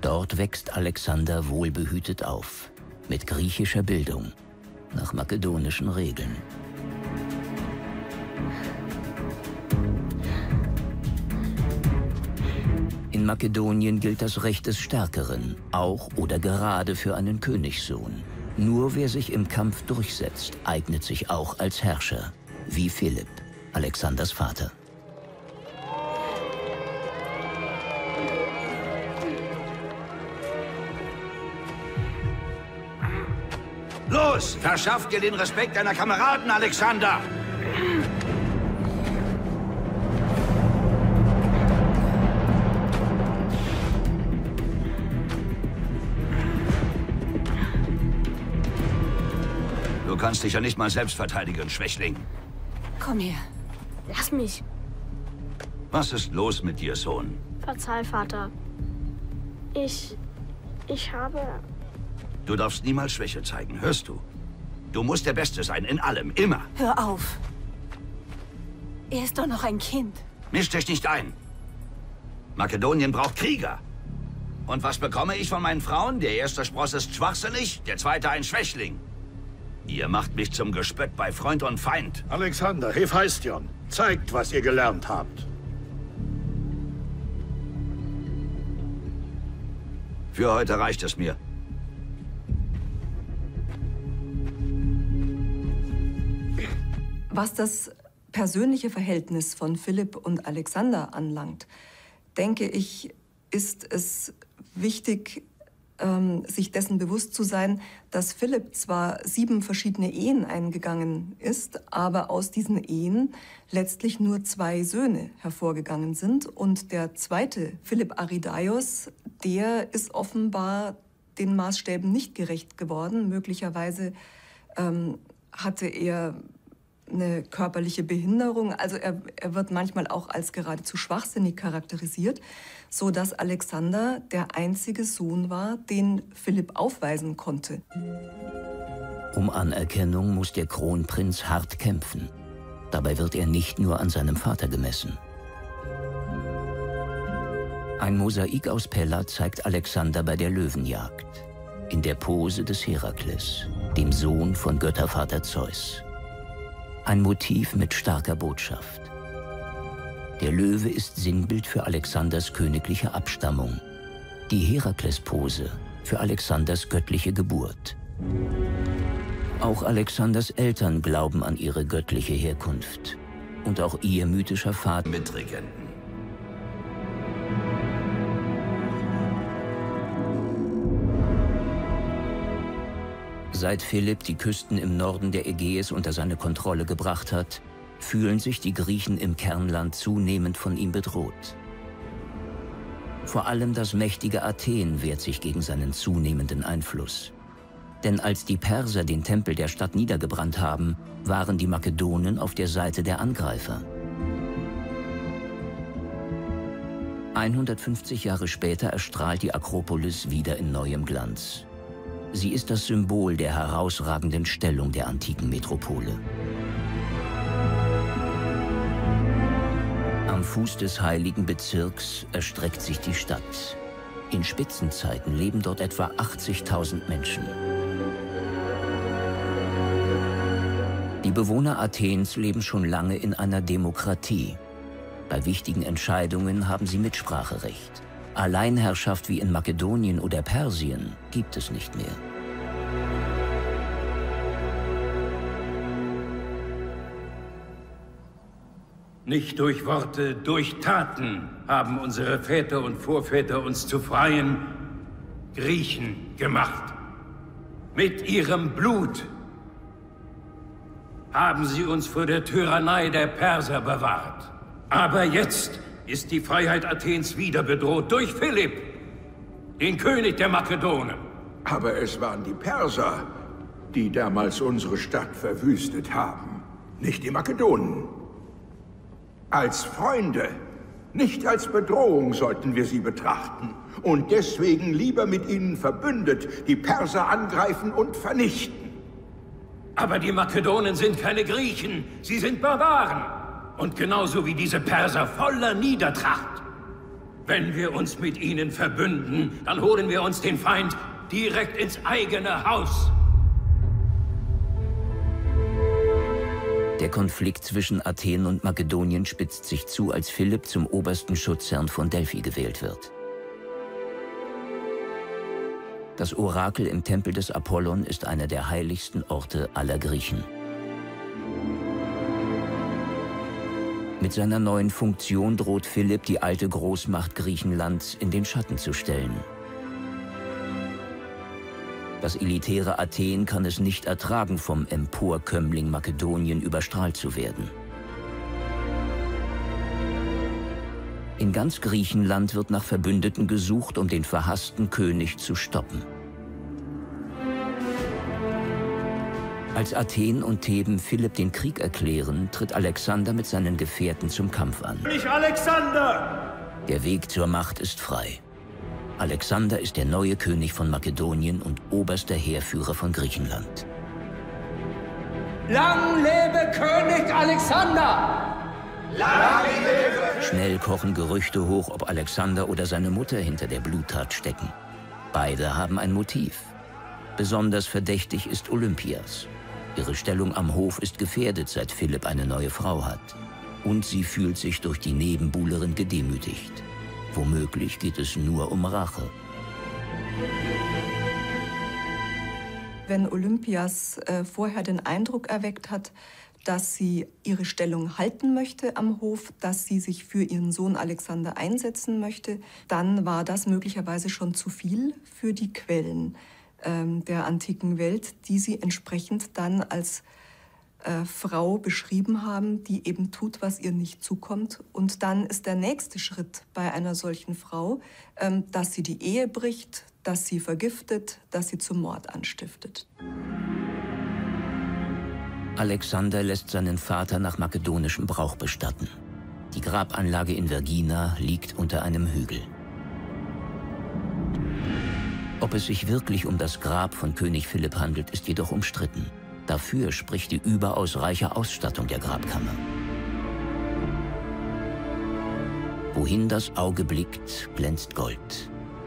Dort wächst Alexander wohlbehütet auf, mit griechischer Bildung, nach makedonischen Regeln. In Makedonien gilt das Recht des Stärkeren, auch oder gerade für einen Königssohn. Nur wer sich im Kampf durchsetzt, eignet sich auch als Herrscher, wie Philipp, Alexanders Vater. Los, verschaff dir den Respekt deiner Kameraden, Alexander! Du kannst dich ja nicht mal selbst verteidigen, Schwächling. Komm her. Lass mich. Was ist los mit dir, Sohn? Verzeih, Vater. Ich habe... Du darfst niemals Schwäche zeigen, hörst du? Du musst der Beste sein, in allem, immer. Hör auf. Er ist doch noch ein Kind. Misch dich nicht ein. Makedonien braucht Krieger. Und was bekomme ich von meinen Frauen? Der erste Spross ist schwachsinnig, der zweite ein Schwächling. Ihr macht mich zum Gespött bei Freund und Feind. Alexander, Hephaistion, zeigt, was ihr gelernt habt. Für heute reicht es mir. Was das persönliche Verhältnis von Philipp und Alexander anlangt, denke ich, ist es wichtig, sich dessen bewusst zu sein, dass Philipp zwar 7 verschiedene Ehen eingegangen ist, aber aus diesen Ehen letztlich nur 2 Söhne hervorgegangen sind. Und der zweite, Philipp Arrhidaios, der ist offenbar den Maßstäben nicht gerecht geworden. Möglicherweise hatte er eine körperliche Behinderung. Also er wird manchmal auch als geradezu schwachsinnig charakterisiert, so dass Alexander der einzige Sohn war, den Philipp aufweisen konnte. Um Anerkennung muss der Kronprinz hart kämpfen. Dabei wird er nicht nur an seinem Vater gemessen. Ein Mosaik aus Pella zeigt Alexander bei der Löwenjagd, in der Pose des Herakles, dem Sohn von Göttervater Zeus. Ein Motiv mit starker Botschaft. Der Löwe ist Sinnbild für Alexanders königliche Abstammung. Die Heraklespose für Alexanders göttliche Geburt. Auch Alexanders Eltern glauben an ihre göttliche Herkunft. Und auch ihr mythischer Vater Mitregenten. Seit Philipp die Küsten im Norden der Ägäis unter seine Kontrolle gebracht hat, fühlen sich die Griechen im Kernland zunehmend von ihm bedroht. Vor allem das mächtige Athen wehrt sich gegen seinen zunehmenden Einfluss. Denn als die Perser den Tempel der Stadt niedergebrannt haben, waren die Makedonen auf der Seite der Angreifer. 150 Jahre später erstrahlt die Akropolis wieder in neuem Glanz. Sie ist das Symbol der herausragenden Stellung der antiken Metropole. Am Fuß des heiligen Bezirks erstreckt sich die Stadt. In Spitzenzeiten leben dort etwa 80.000 Menschen. Die Bewohner Athens leben schon lange in einer Demokratie. Bei wichtigen Entscheidungen haben sie Mitspracherecht. Alleinherrschaft wie in Makedonien oder Persien gibt es nicht mehr. Nicht durch Worte, durch Taten haben unsere Väter und Vorväter uns zu freien Griechen gemacht. Mit ihrem Blut haben sie uns vor der Tyrannei der Perser bewahrt. Aber jetzt ist die Freiheit Athens wieder bedroht durch Philipp, den König der Makedonen. Aber es waren die Perser, die damals unsere Stadt verwüstet haben, nicht die Makedonen. Als Freunde, nicht als Bedrohung sollten wir sie betrachten und deswegen lieber mit ihnen verbündet die Perser angreifen und vernichten. Aber die Makedonen sind keine Griechen, sie sind Barbaren. Und genauso wie diese Perser voller Niedertracht. Wenn wir uns mit ihnen verbünden, dann holen wir uns den Feind direkt ins eigene Haus. Der Konflikt zwischen Athen und Makedonien spitzt sich zu, als Philipp zum obersten Schutzherrn von Delphi gewählt wird. Das Orakel im Tempel des Apollon ist einer der heiligsten Orte aller Griechen. Mit seiner neuen Funktion droht Philipp, die alte Großmacht Griechenlands in den Schatten zu stellen. Das elitäre Athen kann es nicht ertragen, vom Emporkömmling Makedonien überstrahlt zu werden. In ganz Griechenland wird nach Verbündeten gesucht, um den verhassten König zu stoppen. Als Athen und Theben Philipp den Krieg erklären, tritt Alexander mit seinen Gefährten zum Kampf an. König Alexander! Der Weg zur Macht ist frei. Alexander ist der neue König von Makedonien und oberster Heerführer von Griechenland. Lang lebe König Alexander! Lang lebe! Schnell kochen Gerüchte hoch, ob Alexander oder seine Mutter hinter der Bluttat stecken. Beide haben ein Motiv. Besonders verdächtig ist Olympias. Ihre Stellung am Hof ist gefährdet, seit Philipp eine neue Frau hat. Und sie fühlt sich durch die Nebenbuhlerin gedemütigt. Womöglich geht es nur um Rache. Wenn Olympias vorher den Eindruck erweckt hat, dass sie ihre Stellung halten möchte am Hof, dass sie sich für ihren Sohn Alexander einsetzen möchte, dann war das möglicherweise schon zu viel für die Quellen der antiken Welt, die sie entsprechend dann als Frau beschrieben haben, die eben tut, was ihr nicht zukommt. Und dann ist der nächste Schritt bei einer solchen Frau, dass sie die Ehe bricht, dass sie vergiftet, dass sie zum Mord anstiftet. Alexander lässt seinen Vater nach makedonischem Brauch bestatten. Die Grabanlage in Vergina liegt unter einem Hügel. Ob es sich wirklich um das Grab von König Philipp handelt, ist jedoch umstritten. Dafür spricht die überaus reiche Ausstattung der Grabkammer. Wohin das Auge blickt, glänzt Gold.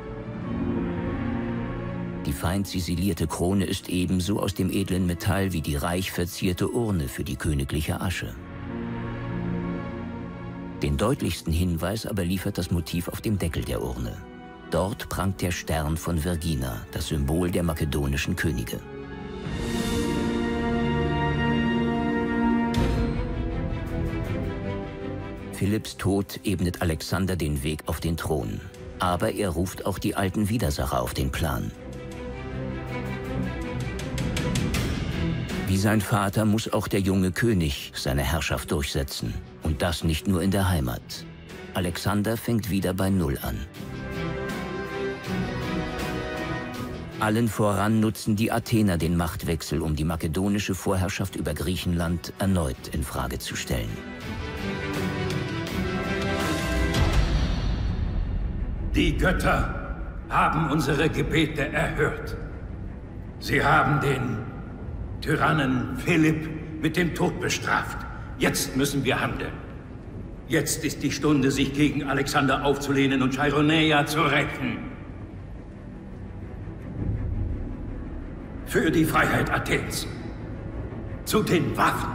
Die fein ziselierte Krone ist ebenso aus dem edlen Metall wie die reich verzierte Urne für die königliche Asche. Den deutlichsten Hinweis aber liefert das Motiv auf dem Deckel der Urne. Dort prangt der Stern von Vergina, das Symbol der makedonischen Könige. Philipps Tod ebnet Alexander den Weg auf den Thron. Aber er ruft auch die alten Widersacher auf den Plan. Wie sein Vater muss auch der junge König seine Herrschaft durchsetzen. Und das nicht nur in der Heimat. Alexander fängt wieder bei Null an. Allen voran nutzen die Athener den Machtwechsel, um die makedonische Vorherrschaft über Griechenland erneut in Frage zu stellen. Die Götter haben unsere Gebete erhört. Sie haben den Tyrannen Philipp mit dem Tod bestraft. Jetzt müssen wir handeln. Jetzt ist die Stunde, sich gegen Alexander aufzulehnen und Chaironeia zu rächen. Für die Freiheit Athens. Zu den Waffen.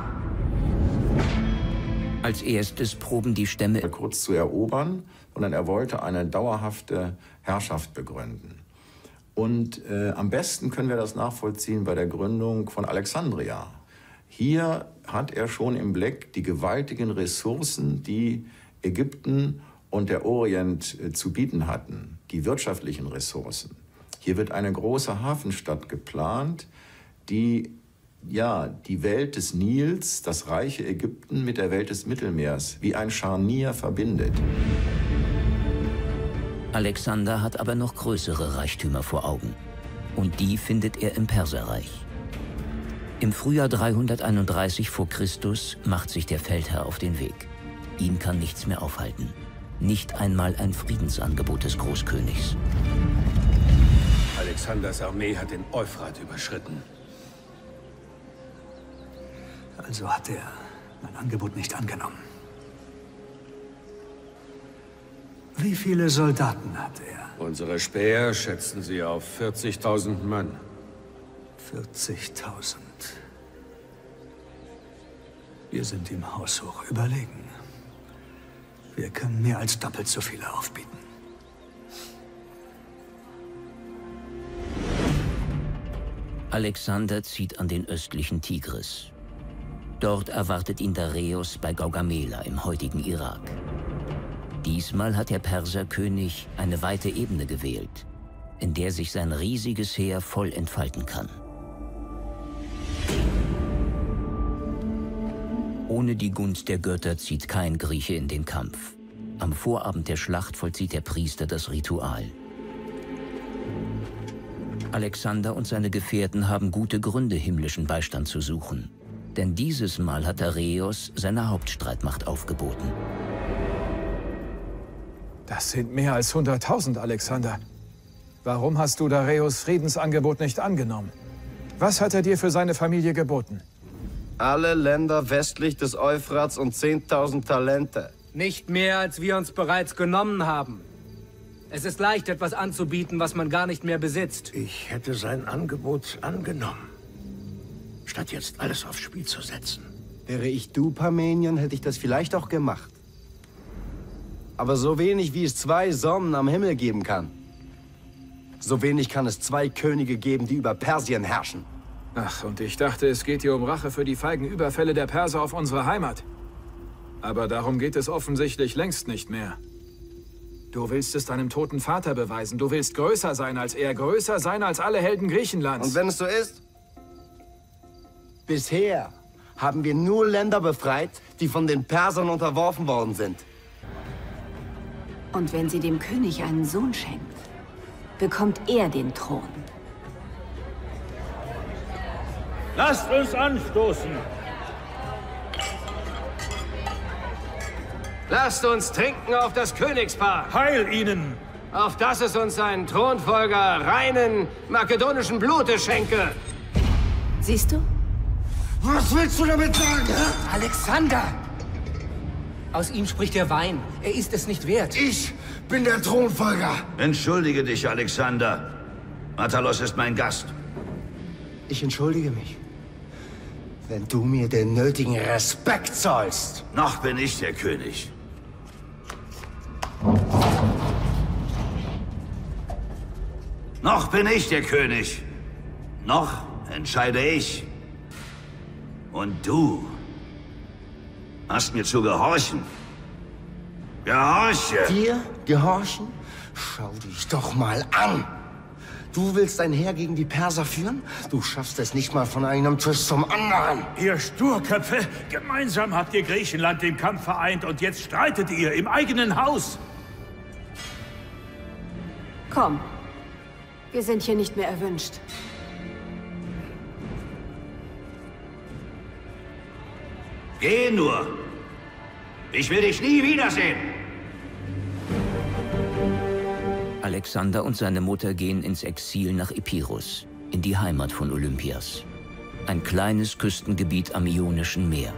Als erstes proben die Stämme kurz zu erobern, sondern er wollte eine dauerhafte Herrschaft begründen. Und am besten können wir das nachvollziehen bei der Gründung von Alexandria. Hier hat er schon im Blick die gewaltigen Ressourcen, die Ägypten und der Orient zu bieten hatten, die wirtschaftlichen Ressourcen. Hier wird eine große Hafenstadt geplant, die die Welt des Nils, das reiche Ägypten mit der Welt des Mittelmeers wie ein Scharnier verbindet. Alexander hat aber noch größere Reichtümer vor Augen. Und die findet er im Perserreich. Im Frühjahr 331 vor Christus macht sich der Feldherr auf den Weg. Ihn kann nichts mehr aufhalten. Nicht einmal ein Friedensangebot des Großkönigs. Alexanders Armee hat den Euphrat überschritten. Also hat er mein Angebot nicht angenommen. Wie viele Soldaten hat er? Unsere Späher schätzen sie auf 40.000 Mann. 40.000. Wir sind ihm haushoch überlegen. Wir können mehr als doppelt so viele aufbieten. Alexander zieht an den östlichen Tigris. Dort erwartet ihn Dareios bei Gaugamela im heutigen Irak. Diesmal hat der Perserkönig eine weite Ebene gewählt, in der sich sein riesiges Heer voll entfalten kann. Ohne die Gunst der Götter zieht kein Grieche in den Kampf. Am Vorabend der Schlacht vollzieht der Priester das Ritual. Alexander und seine Gefährten haben gute Gründe, himmlischen Beistand zu suchen. Denn dieses Mal hat Dareios seine Hauptstreitmacht aufgeboten. Das sind mehr als 100.000, Alexander. Warum hast du Dareios Friedensangebot nicht angenommen? Was hat er dir für seine Familie geboten? Alle Länder westlich des Euphrats und 10.000 Talente. Nicht mehr, als wir uns bereits genommen haben. Es ist leicht, etwas anzubieten, was man gar nicht mehr besitzt. Ich hätte sein Angebot angenommen, statt jetzt alles aufs Spiel zu setzen. Wäre ich du, Parmenien, hätte ich das vielleicht auch gemacht. Aber so wenig, wie es 2 Sonnen am Himmel geben kann, so wenig kann es 2 Könige geben, die über Persien herrschen. Ach, und ich dachte, es geht hier um Rache für die feigen Überfälle der Perser auf unsere Heimat. Aber darum geht es offensichtlich längst nicht mehr. Du willst es deinem toten Vater beweisen. Du willst größer sein als er, größer sein als alle Helden Griechenlands. Und wenn es so ist? Bisher haben wir nur Länder befreit, die von den Persern unterworfen worden sind. Und wenn sie dem König einen Sohn schenkt, bekommt er den Thron. Lasst uns anstoßen! Lasst uns trinken auf das Königspaar! Heil ihnen! Auf dass es uns einen Thronfolger reinen makedonischen Blutes schenke! Siehst du? Was willst du damit sagen, hä? Alexander! Aus ihm spricht der Wein. Er ist es nicht wert. Ich bin der Thronfolger. Entschuldige dich, Alexander. Matalos ist mein Gast. Ich entschuldige mich, wenn du mir den nötigen Respekt zollst. Noch bin ich der König. Noch bin ich der König. Noch entscheide ich. Und du hast mir zu gehorchen. Gehorche! Dir gehorchen? Schau dich doch mal an. Du willst ein Heer gegen die Perser führen? Du schaffst es nicht mal von einem Tisch zum anderen. Ihr Sturköpfe, gemeinsam habt ihr Griechenland im Kampf vereint und jetzt streitet ihr im eigenen Haus. Komm, wir sind hier nicht mehr erwünscht. Geh nur. Ich will dich nie wiedersehen. Alexander und seine Mutter gehen ins Exil nach Epirus, in die Heimat von Olympias. Ein kleines Küstengebiet am Ionischen Meer.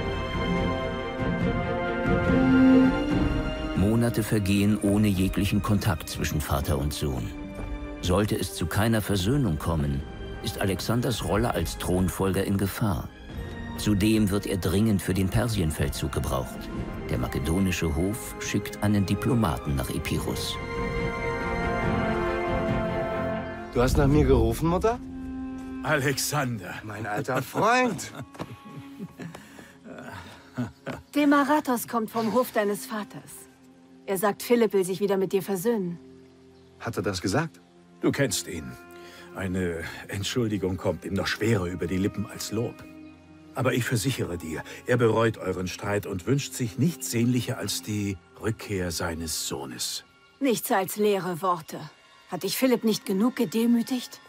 Monate vergehen ohne jeglichen Kontakt zwischen Vater und Sohn. Sollte es zu keiner Versöhnung kommen, ist Alexanders Rolle als Thronfolger in Gefahr. Zudem wird er dringend für den Persienfeldzug gebraucht. Der makedonische Hof schickt einen Diplomaten nach Epirus. Du hast nach mir gerufen, Mutter? Alexander. Mein alter Freund. Demaratos kommt vom Hof deines Vaters. Er sagt, Philipp will sich wieder mit dir versöhnen. Hat er das gesagt? Du kennst ihn. Eine Entschuldigung kommt ihm noch schwerer über die Lippen als Lob. Aber ich versichere dir, er bereut euren Streit und wünscht sich nichts sehnlicher als die Rückkehr seines Sohnes. Nichts als leere Worte. Hat dich Philipp nicht genug gedemütigt?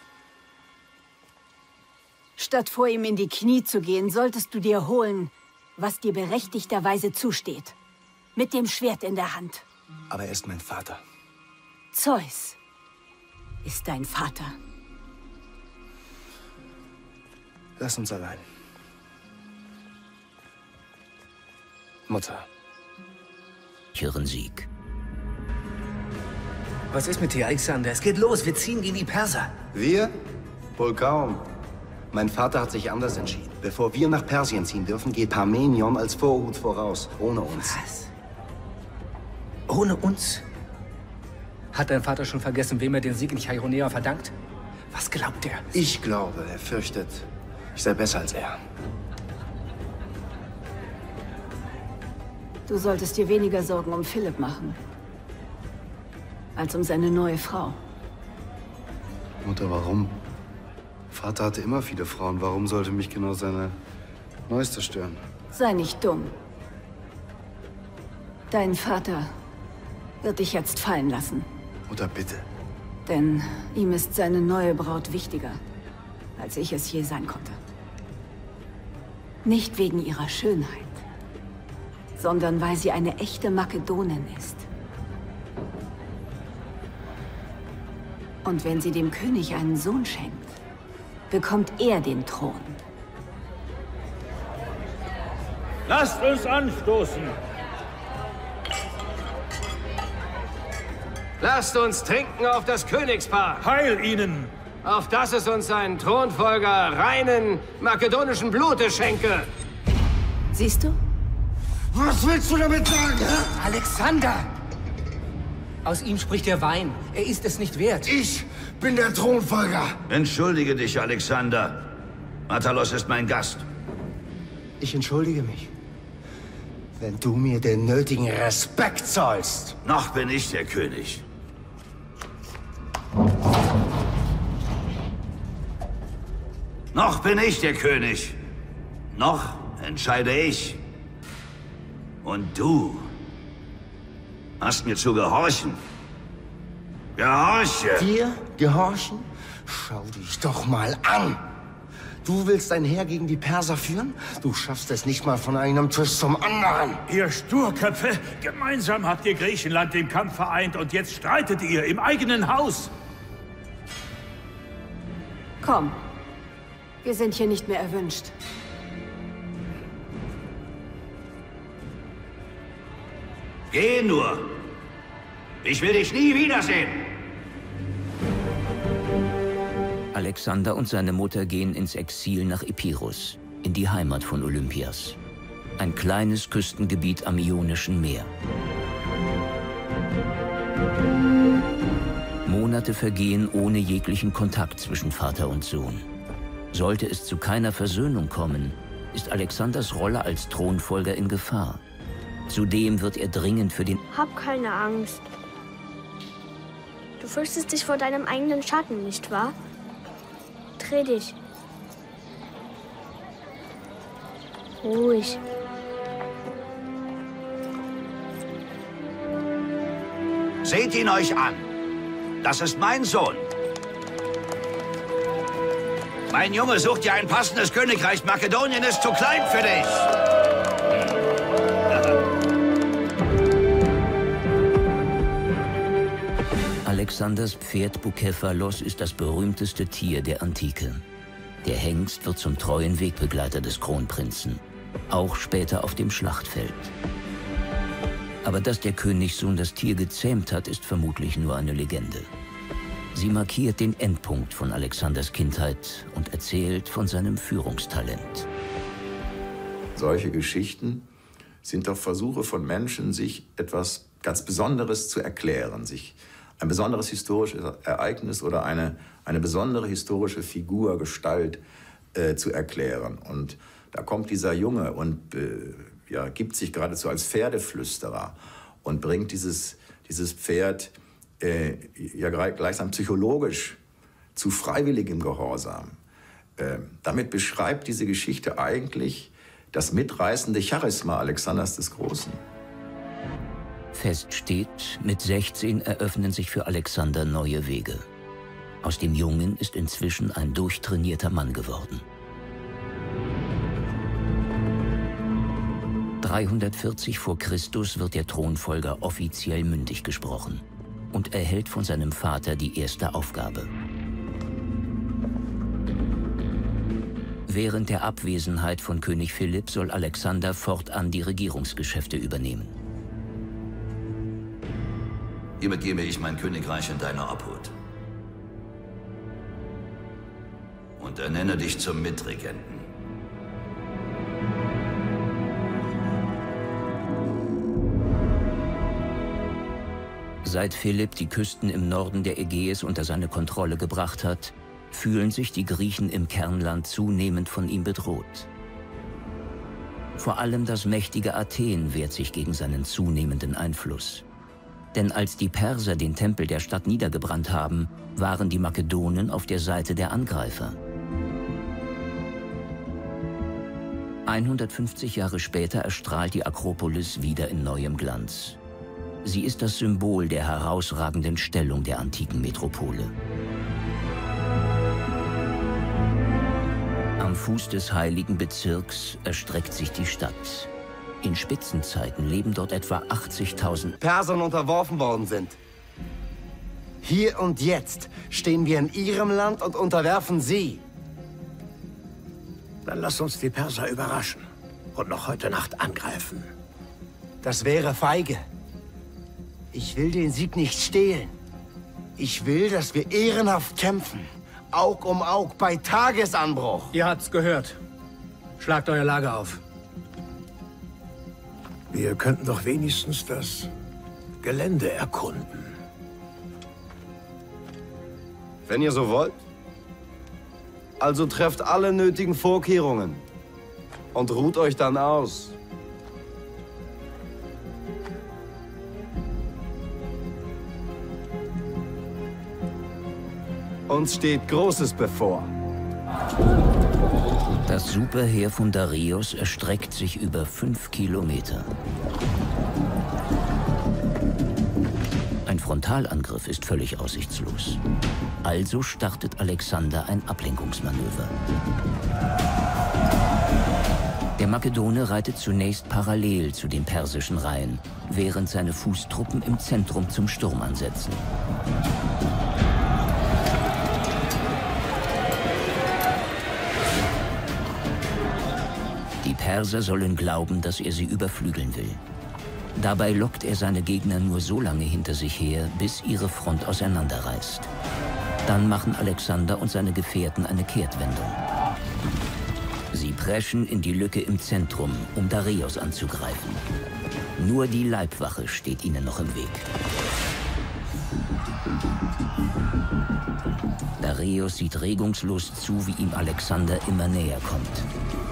Statt vor ihm in die Knie zu gehen, solltest du dir holen, was dir berechtigterweise zusteht. Mit dem Schwert in der Hand. Aber er ist mein Vater. Zeus ist dein Vater. Lass uns allein. Mutter. Sieg. Was ist mit dir, Alexander? Es geht los. Wir ziehen gegen die Perser. Wir? Wohl kaum. Mein Vater hat sich anders entschieden. Bevor wir nach Persien ziehen dürfen, geht Parmenion als Vorhut voraus. Ohne uns. Was? Ohne uns? Hat dein Vater schon vergessen, wem er den Sieg in Chaironea verdankt? Was glaubt er? Ich glaube, er fürchtet, ich sei besser als er. Du solltest dir weniger Sorgen um Philipp machen, als um seine neue Frau. Mutter, warum? Vater hatte immer viele Frauen. Warum sollte mich genau seine neueste stören? Sei nicht dumm. Dein Vater wird dich jetzt fallen lassen. Mutter, bitte. Denn ihm ist seine neue Braut wichtiger, als ich es je sein konnte. Nicht wegen ihrer Schönheit, sondern weil sie eine echte Makedonin ist. Und wenn sie dem König einen Sohn schenkt, bekommt er den Thron. Lasst uns anstoßen! Lasst uns trinken auf das Königspaar. Heil ihnen! Auf dass es uns einen Thronfolger reinen makedonischen Blutes schenke. Siehst du? Was willst du damit sagen, hä? Alexander! Aus ihm spricht der Wein. Er ist es nicht wert. Ich bin der Thronfolger. Entschuldige dich, Alexander. Matalos ist mein Gast. Ich entschuldige mich, wenn du mir den nötigen Respekt zollst. Noch bin ich der König. Noch bin ich der König. Noch entscheide ich. Und du hast mir zu gehorchen. Gehorche! Dir gehorchen? Schau dich doch mal an. Du willst ein Heer gegen die Perser führen? Du schaffst es nicht mal von einem Tisch zum anderen. Ihr Sturköpfe, gemeinsam habt ihr Griechenland im Kampf vereint und jetzt streitet ihr im eigenen Haus. Komm, wir sind hier nicht mehr erwünscht. Geh nur. Ich will dich nie wiedersehen. Alexander und seine Mutter gehen ins Exil nach Epirus, in die Heimat von Olympias. Ein kleines Küstengebiet am Ionischen Meer. Monate vergehen ohne jeglichen Kontakt zwischen Vater und Sohn. Sollte es zu keiner Versöhnung kommen, ist Alexanders Rolle als Thronfolger in Gefahr. Zudem wird er dringend für den... Hab keine Angst. Du fürchtest dich vor deinem eigenen Schatten, nicht wahr? Dreh dich. Ruhig. Seht ihn euch an. Das ist mein Sohn. Mein Junge sucht dir ein passendes Königreich. Makedonien ist zu klein für dich. Alexanders Pferd Bukephalos ist das berühmteste Tier der Antike. Der Hengst wird zum treuen Wegbegleiter des Kronprinzen, auch später auf dem Schlachtfeld. Aber dass der Königssohn das Tier gezähmt hat, ist vermutlich nur eine Legende. Sie markiert den Endpunkt von Alexanders Kindheit und erzählt von seinem Führungstalent. Solche Geschichten sind doch Versuche von Menschen, sich etwas ganz Besonderes zu erklären, sich ein besonderes historisches Ereignis oder eine besondere historische Figur, Gestalt zu erklären. Und da kommt dieser Junge und ja, gibt sich geradezu als Pferdeflüsterer und bringt dieses Pferd ja gleichsam psychologisch zu freiwilligem Gehorsam. Damit beschreibt diese Geschichte eigentlich das mitreißende Charisma Alexanders des Großen. Fest steht, mit 16 eröffnen sich für Alexander neue Wege. Aus dem Jungen ist inzwischen ein durchtrainierter Mann geworden. 340 vor Christus wird der Thronfolger offiziell mündig gesprochen und erhält von seinem Vater die erste Aufgabe. Während der Abwesenheit von König Philipp soll Alexander fortan die Regierungsgeschäfte übernehmen. Hiermit gebe ich mein Königreich in deine Obhut. Und ernenne dich zum Mitregenten. Seit Philipp die Küsten im Norden der Ägäis unter seine Kontrolle gebracht hat, fühlen sich die Griechen im Kernland zunehmend von ihm bedroht. Vor allem das mächtige Athen wehrt sich gegen seinen zunehmenden Einfluss. Denn als die Perser den Tempel der Stadt niedergebrannt haben, waren die Makedonen auf der Seite der Angreifer. 150 Jahre später erstrahlt die Akropolis wieder in neuem Glanz. Sie ist das Symbol der herausragenden Stellung der antiken Metropole. Am Fuß des heiligen Bezirks erstreckt sich die Stadt. In Spitzenzeiten leben dort etwa 80.000 Persern unterworfen worden sind. Hier und jetzt stehen wir in ihrem Land und unterwerfen sie. Dann lass uns die Perser überraschen und noch heute Nacht angreifen. Das wäre feige. Ich will den Sieg nicht stehlen. Ich will, dass wir ehrenhaft kämpfen. Aug um Aug bei Tagesanbruch. Ihr habt's gehört. Schlagt euer Lager auf. Wir könnten doch wenigstens das Gelände erkunden. Wenn ihr so wollt. Also trefft alle nötigen Vorkehrungen und ruht euch dann aus. Uns steht Großes bevor. Das Superheer von Darius erstreckt sich über 5 Kilometer. Ein Frontalangriff ist völlig aussichtslos. Also startet Alexander ein Ablenkungsmanöver. Der Makedone reitet zunächst parallel zu den persischen Reihen, während seine Fußtruppen im Zentrum zum Sturm ansetzen. Die Perser sollen glauben, dass er sie überflügeln will. Dabei lockt er seine Gegner nur so lange hinter sich her, bis ihre Front auseinanderreißt. Dann machen Alexander und seine Gefährten eine Kehrtwendung. Sie preschen in die Lücke im Zentrum, um Darius anzugreifen. Nur die Leibwache steht ihnen noch im Weg. Darius sieht regungslos zu, wie ihm Alexander immer näher kommt.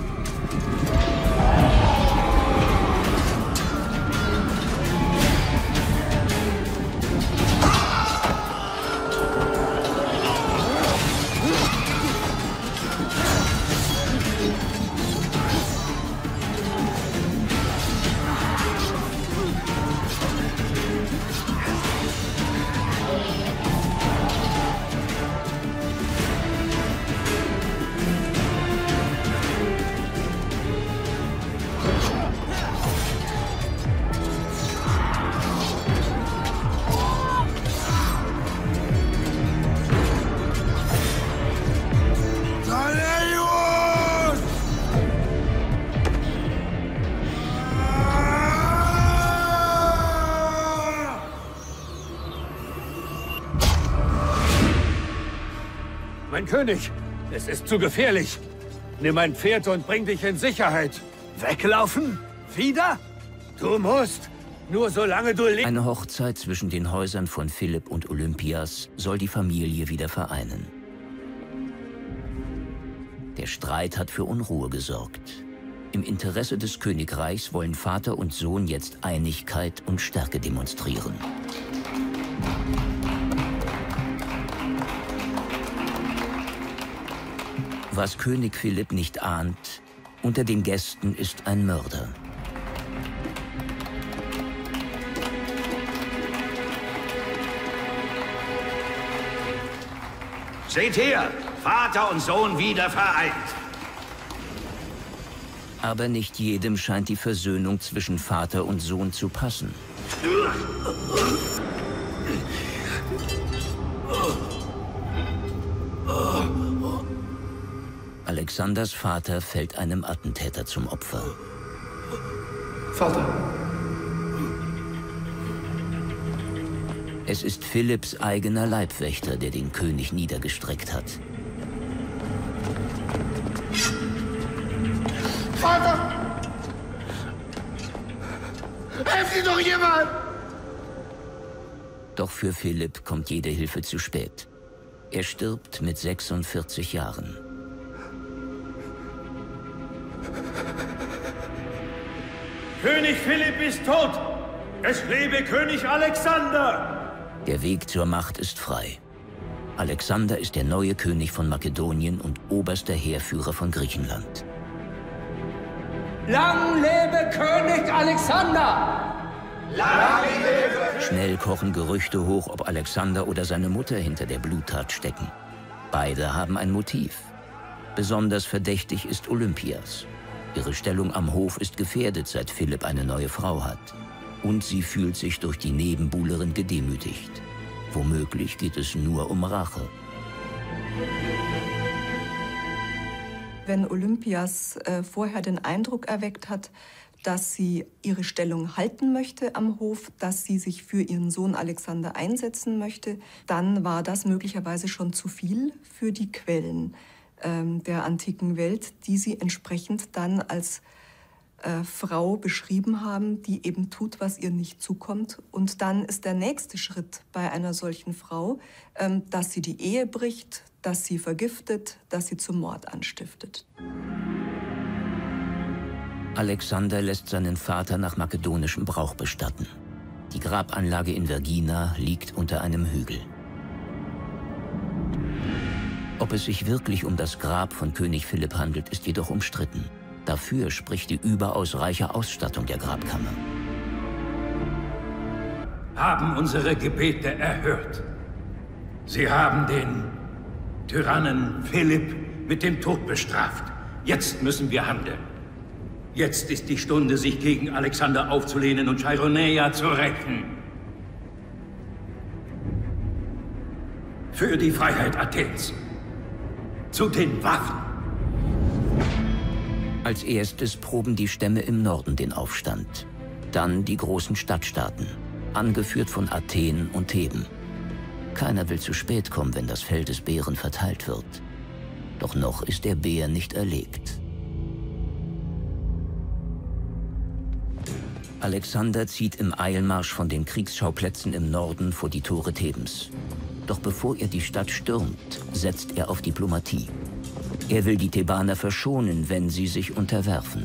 Mein König, es ist zu gefährlich. Nimm ein Pferd und bring dich in Sicherheit. Weglaufen? Wieder? Du musst. Nur solange du lebst. Eine Hochzeit zwischen den Häusern von Philipp und Olympias soll die Familie wieder vereinen. Der Streit hat für Unruhe gesorgt. Im Interesse des Königreichs wollen Vater und Sohn jetzt Einigkeit und Stärke demonstrieren. Was König Philipp nicht ahnt, unter den Gästen ist ein Mörder. Seht her, Vater und Sohn wieder vereint. Aber nicht jedem scheint die Versöhnung zwischen Vater und Sohn zu passen. Alexanders Vater fällt einem Attentäter zum Opfer. Vater. Es ist Philipps eigener Leibwächter, der den König niedergestreckt hat. Vater! Helft dir doch jemand! Doch für Philipp kommt jede Hilfe zu spät. Er stirbt mit 46 Jahren. König Philipp ist tot! Es lebe König Alexander! Der Weg zur Macht ist frei. Alexander ist der neue König von Makedonien und oberster Heerführer von Griechenland. Lang lebe König Alexander! Lang lebe! Schnell kochen Gerüchte hoch, ob Alexander oder seine Mutter hinter der Bluttat stecken. Beide haben ein Motiv. Besonders verdächtig ist Olympias. Ihre Stellung am Hof ist gefährdet, seit Philipp eine neue Frau hat. Und sie fühlt sich durch die Nebenbuhlerin gedemütigt. Womöglich geht es nur um Rache. Wenn Olympias vorher den Eindruck erweckt hat, dass sie ihre Stellung halten möchte am Hof, dass sie sich für ihren Sohn Alexander einsetzen möchte, dann war das möglicherweise schon zu viel für die Quellen der antiken Welt, die sie entsprechend dann als Frau beschrieben haben, die eben tut, was ihr nicht zukommt. Und dann ist der nächste Schritt bei einer solchen Frau, dass sie die Ehe bricht, dass sie vergiftet, dass sie zum Mord anstiftet. Alexander lässt seinen Vater nach makedonischem Brauch bestatten. Die Grabanlage in Vergina liegt unter einem Hügel. Ob es sich wirklich um das Grab von König Philipp handelt, ist jedoch umstritten. Dafür spricht die überaus reiche Ausstattung der Grabkammer. Haben unsere Gebete erhört. Sie haben den Tyrannen Philipp mit dem Tod bestraft. Jetzt müssen wir handeln. Jetzt ist die Stunde, sich gegen Alexander aufzulehnen und Chaironeia zu rächen. Für die Freiheit Athens. Zu den Waffen! Als erstes proben die Stämme im Norden den Aufstand. Dann die großen Stadtstaaten, angeführt von Athen und Theben. Keiner will zu spät kommen, wenn das Fell des Bären verteilt wird. Doch noch ist der Bär nicht erlegt. Alexander zieht im Eilmarsch von den Kriegsschauplätzen im Norden vor die Tore Thebens. Doch bevor er die Stadt stürmt, setzt er auf Diplomatie. Er will die Thebaner verschonen, wenn sie sich unterwerfen.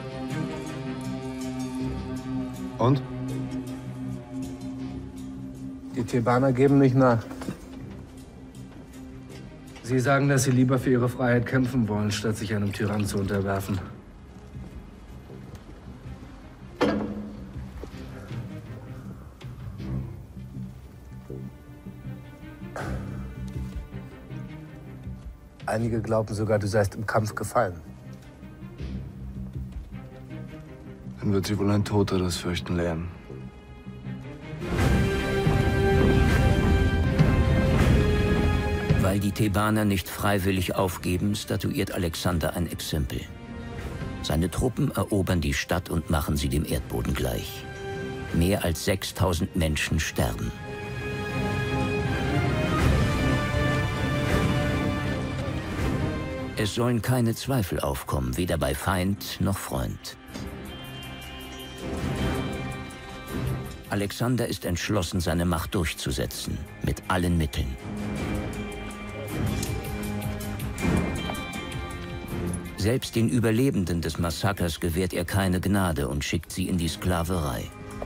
Und? Die Thebaner geben nicht nach. Sie sagen, dass sie lieber für ihre Freiheit kämpfen wollen, statt sich einem Tyrann zu unterwerfen. Einige glauben sogar, du seist im Kampf gefallen. Dann wird sie wohl ein Toter das Fürchten lernen. Weil die Thebaner nicht freiwillig aufgeben, statuiert Alexander ein Exempel. Seine Truppen erobern die Stadt und machen sie dem Erdboden gleich. Mehr als 6000 Menschen sterben. Es sollen keine Zweifel aufkommen, weder bei Feind noch Freund. Alexander ist entschlossen, seine Macht durchzusetzen, mit allen Mitteln. Selbst den Überlebenden des Massakers gewährt er keine Gnade und schickt sie in die Sklaverei.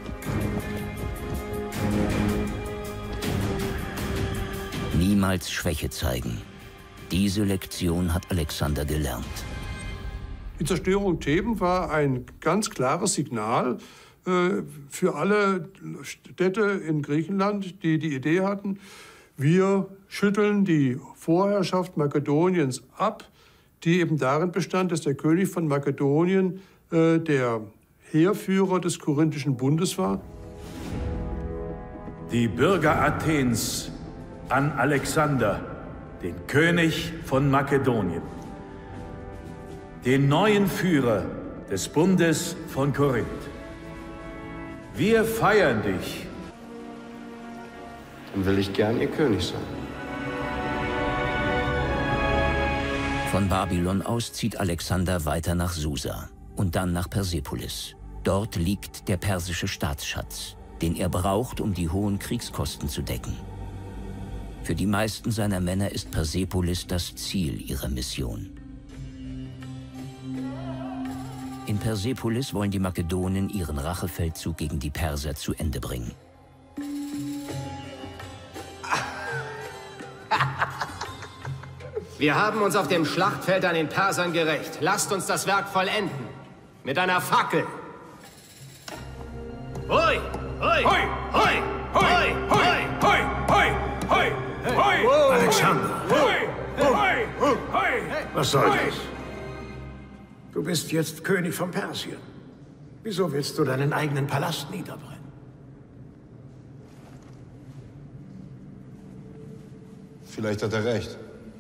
Niemals Schwäche zeigen. Diese Lektion hat Alexander gelernt. Die Zerstörung Theben war ein ganz klares Signal für alle Städte in Griechenland, die die Idee hatten, wir schütteln die Vorherrschaft Makedoniens ab, die eben darin bestand, dass der König von Makedonien der Heerführer des Korinthischen Bundes war. Die Bürger Athens an Alexander, den König von Makedonien, den neuen Führer des Bundes von Korinth. Wir feiern dich. dann will ich gern ihr König sein. Von Babylon aus zieht Alexander weiter nach Susa und dann nach Persepolis. Dort liegt der persische Staatsschatz, den er braucht, um die hohen Kriegskosten zu decken. Für die meisten seiner Männer ist Persepolis das Ziel ihrer Mission. In Persepolis wollen die Makedonen ihren Rachefeldzug gegen die Perser zu Ende bringen. Wir haben uns auf dem Schlachtfeld an den Persern gerächt. Lasst uns das Werk vollenden. Mit einer Fackel. Hoi! Hoi! Hoi! Hoi! Hoi! Hoi! Hoi! Hoi! Hoi! Hoi! Alexander! Was soll das? Du bist jetzt König von Persien. Wieso willst du deinen eigenen Palast niederbrennen? Vielleicht hat er recht.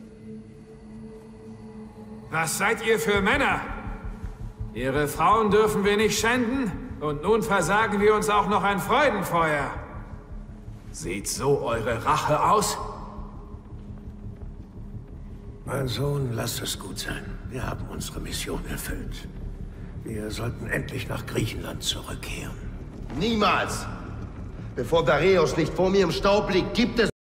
Was seid ihr für Männer? Ihre Frauen dürfen wir nicht schänden und nun versagen wir uns auch noch ein Freudenfeuer. Sieht so eure Rache aus? Mein Sohn, lasst es gut sein. Wir haben unsere Mission erfüllt. Wir sollten endlich nach Griechenland zurückkehren. Niemals! Bevor Dareios nicht vor mir im Staub liegt, gibt es...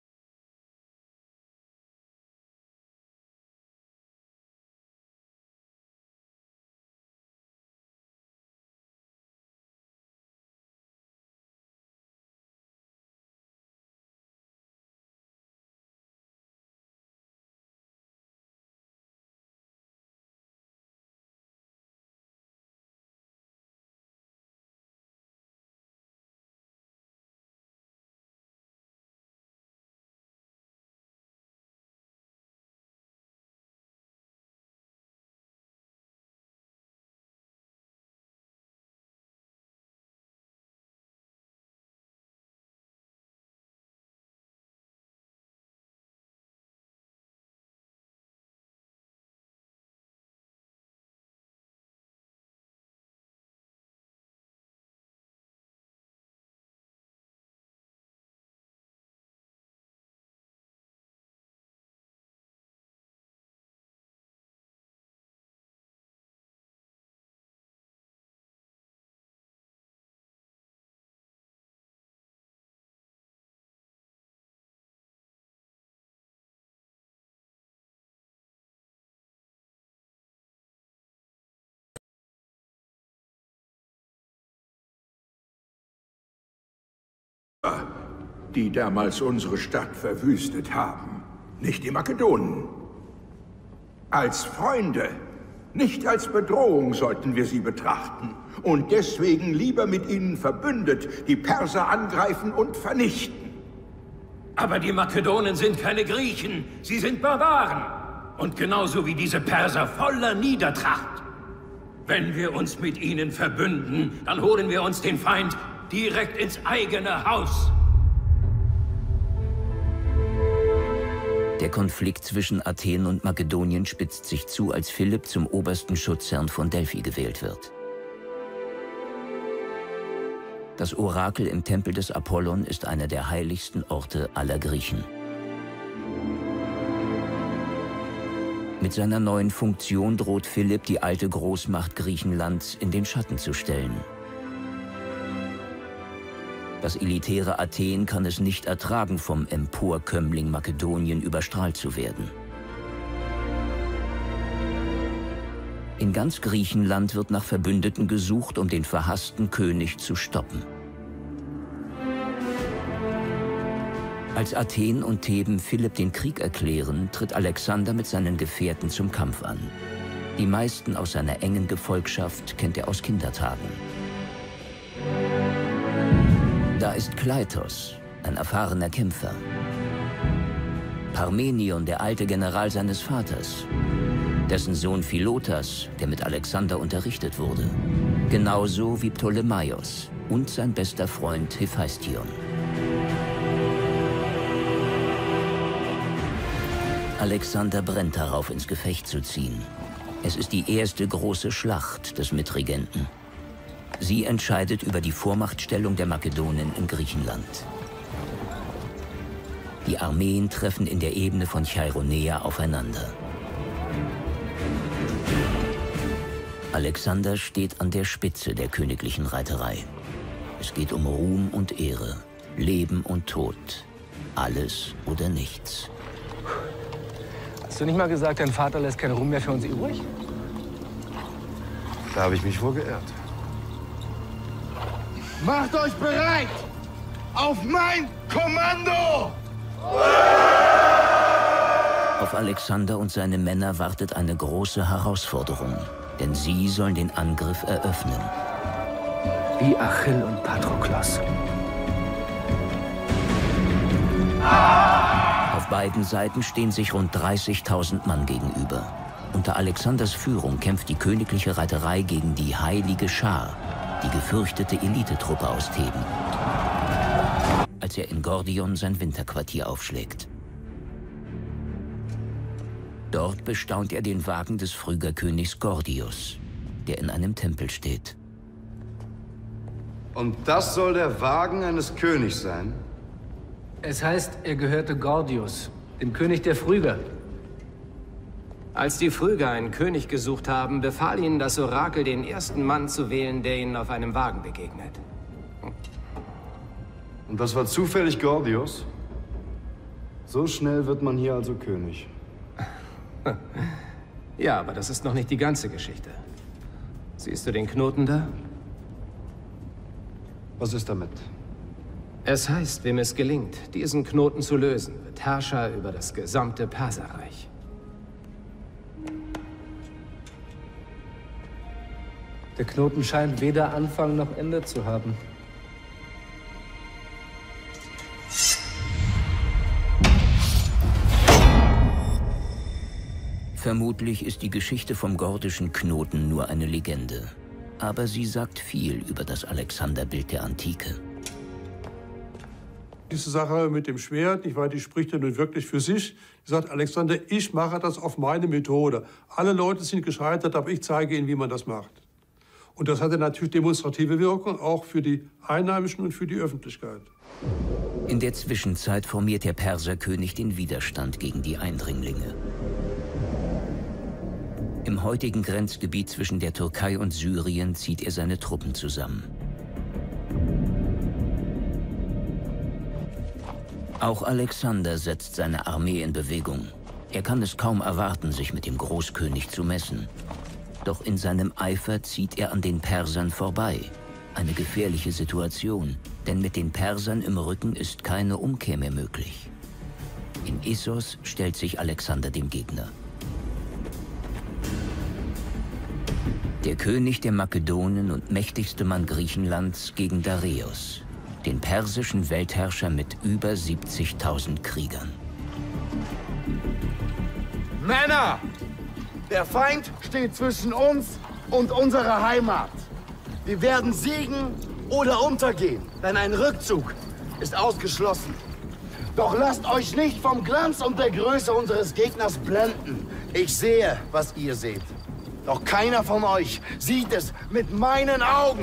Die damals unsere Stadt verwüstet haben, nicht die Makedonen. Als Freunde, nicht als Bedrohung sollten wir sie betrachten und deswegen lieber mit ihnen verbündet die Perser angreifen und vernichten. Aber die Makedonen sind keine Griechen, sie sind Barbaren. Und genauso wie diese Perser voller Niedertracht. Wenn wir uns mit ihnen verbünden, dann holen wir uns den Feind direkt ins eigene Haus. Der Konflikt zwischen Athen und Makedonien spitzt sich zu, als Philipp zum obersten Schutzherrn von Delphi gewählt wird. Das Orakel im Tempel des Apollon ist einer der heiligsten Orte aller Griechen. Mit seiner neuen Funktion droht Philipp, die alte Großmacht Griechenlands in den Schatten zu stellen. Das elitäre Athen kann es nicht ertragen, vom Emporkömmling Makedonien überstrahlt zu werden. In ganz Griechenland wird nach Verbündeten gesucht, um den verhassten König zu stoppen. Als Athen und Theben Philipp den Krieg erklären, tritt Alexander mit seinen Gefährten zum Kampf an. Die meisten aus seiner engen Gefolgschaft kennt er aus Kindertagen. Da ist Kleitos, ein erfahrener Kämpfer. Parmenion, der alte General seines Vaters. Dessen Sohn Philotas, der mit Alexander unterrichtet wurde. Genauso wie Ptolemaios und sein bester Freund Hephaistion. Alexander brennt darauf, ins Gefecht zu ziehen. Es ist die erste große Schlacht des Mitregenten. Sie entscheidet über die Vormachtstellung der Makedonen in Griechenland. Die Armeen treffen in der Ebene von Chaironea aufeinander. Alexander steht an der Spitze der königlichen Reiterei. Es geht um Ruhm und Ehre, Leben und Tod. Alles oder nichts. Hast du nicht mal gesagt, dein Vater lässt keinen Ruhm mehr für uns übrig? Da habe ich mich wohl geirrt. Macht euch bereit! Auf mein Kommando! Auf Alexander und seine Männer wartet eine große Herausforderung, denn sie sollen den Angriff eröffnen. Wie Achill und Patroklos. Auf beiden Seiten stehen sich rund 30.000 Mann gegenüber. Unter Alexanders Führung kämpft die königliche Reiterei gegen die Heilige Schar, die gefürchtete Elitetruppe aus Theben, als er in Gordion sein Winterquartier aufschlägt. Dort bestaunt er den Wagen des Phrygerkönigs Gordius, der in einem Tempel steht. Und das soll der Wagen eines Königs sein? Es heißt, er gehörte Gordius, dem König der Phryger. Als die Phryger einen König gesucht haben, befahl ihnen das Orakel, den ersten Mann zu wählen, der ihnen auf einem Wagen begegnet. Und das war zufällig Gordius? So schnell wird man hier also König. Ja, aber das ist noch nicht die ganze Geschichte. Siehst du den Knoten da? Was ist damit? Es heißt, wem es gelingt, diesen Knoten zu lösen, wird Herrscher über das gesamte Perserreich. Der Knoten scheint weder Anfang noch Ende zu haben. Vermutlich ist die Geschichte vom gordischen Knoten nur eine Legende. Aber sie sagt viel über das Alexanderbild der Antike. Diese Sache mit dem Schwert, nicht wahr, die spricht ja nun wirklich für sich. Sie sagt, Alexander, ich mache das auf meine Methode. Alle Leute sind gescheitert, aber ich zeige ihnen, wie man das macht. Und das hatte natürlich demonstrative Wirkung, auch für die Einheimischen und für die Öffentlichkeit. In der Zwischenzeit formiert der Perserkönig den Widerstand gegen die Eindringlinge. Im heutigen Grenzgebiet zwischen der Türkei und Syrien zieht er seine Truppen zusammen. Auch Alexander setzt seine Armee in Bewegung. Er kann es kaum erwarten, sich mit dem Großkönig zu messen. Doch in seinem Eifer zieht er an den Persern vorbei. Eine gefährliche Situation, denn mit den Persern im Rücken ist keine Umkehr mehr möglich. In Issos stellt sich Alexander dem Gegner. Der König der Makedonen und mächtigste Mann Griechenlands gegen Dareios, den persischen Weltherrscher mit über 70.000 Kriegern. Männer! Der Feind steht zwischen uns und unserer Heimat. Wir werden siegen oder untergehen, denn ein Rückzug ist ausgeschlossen. Doch lasst euch nicht vom Glanz und der Größe unseres Gegners blenden. Ich sehe, was ihr seht. Doch keiner von euch sieht es mit meinen Augen.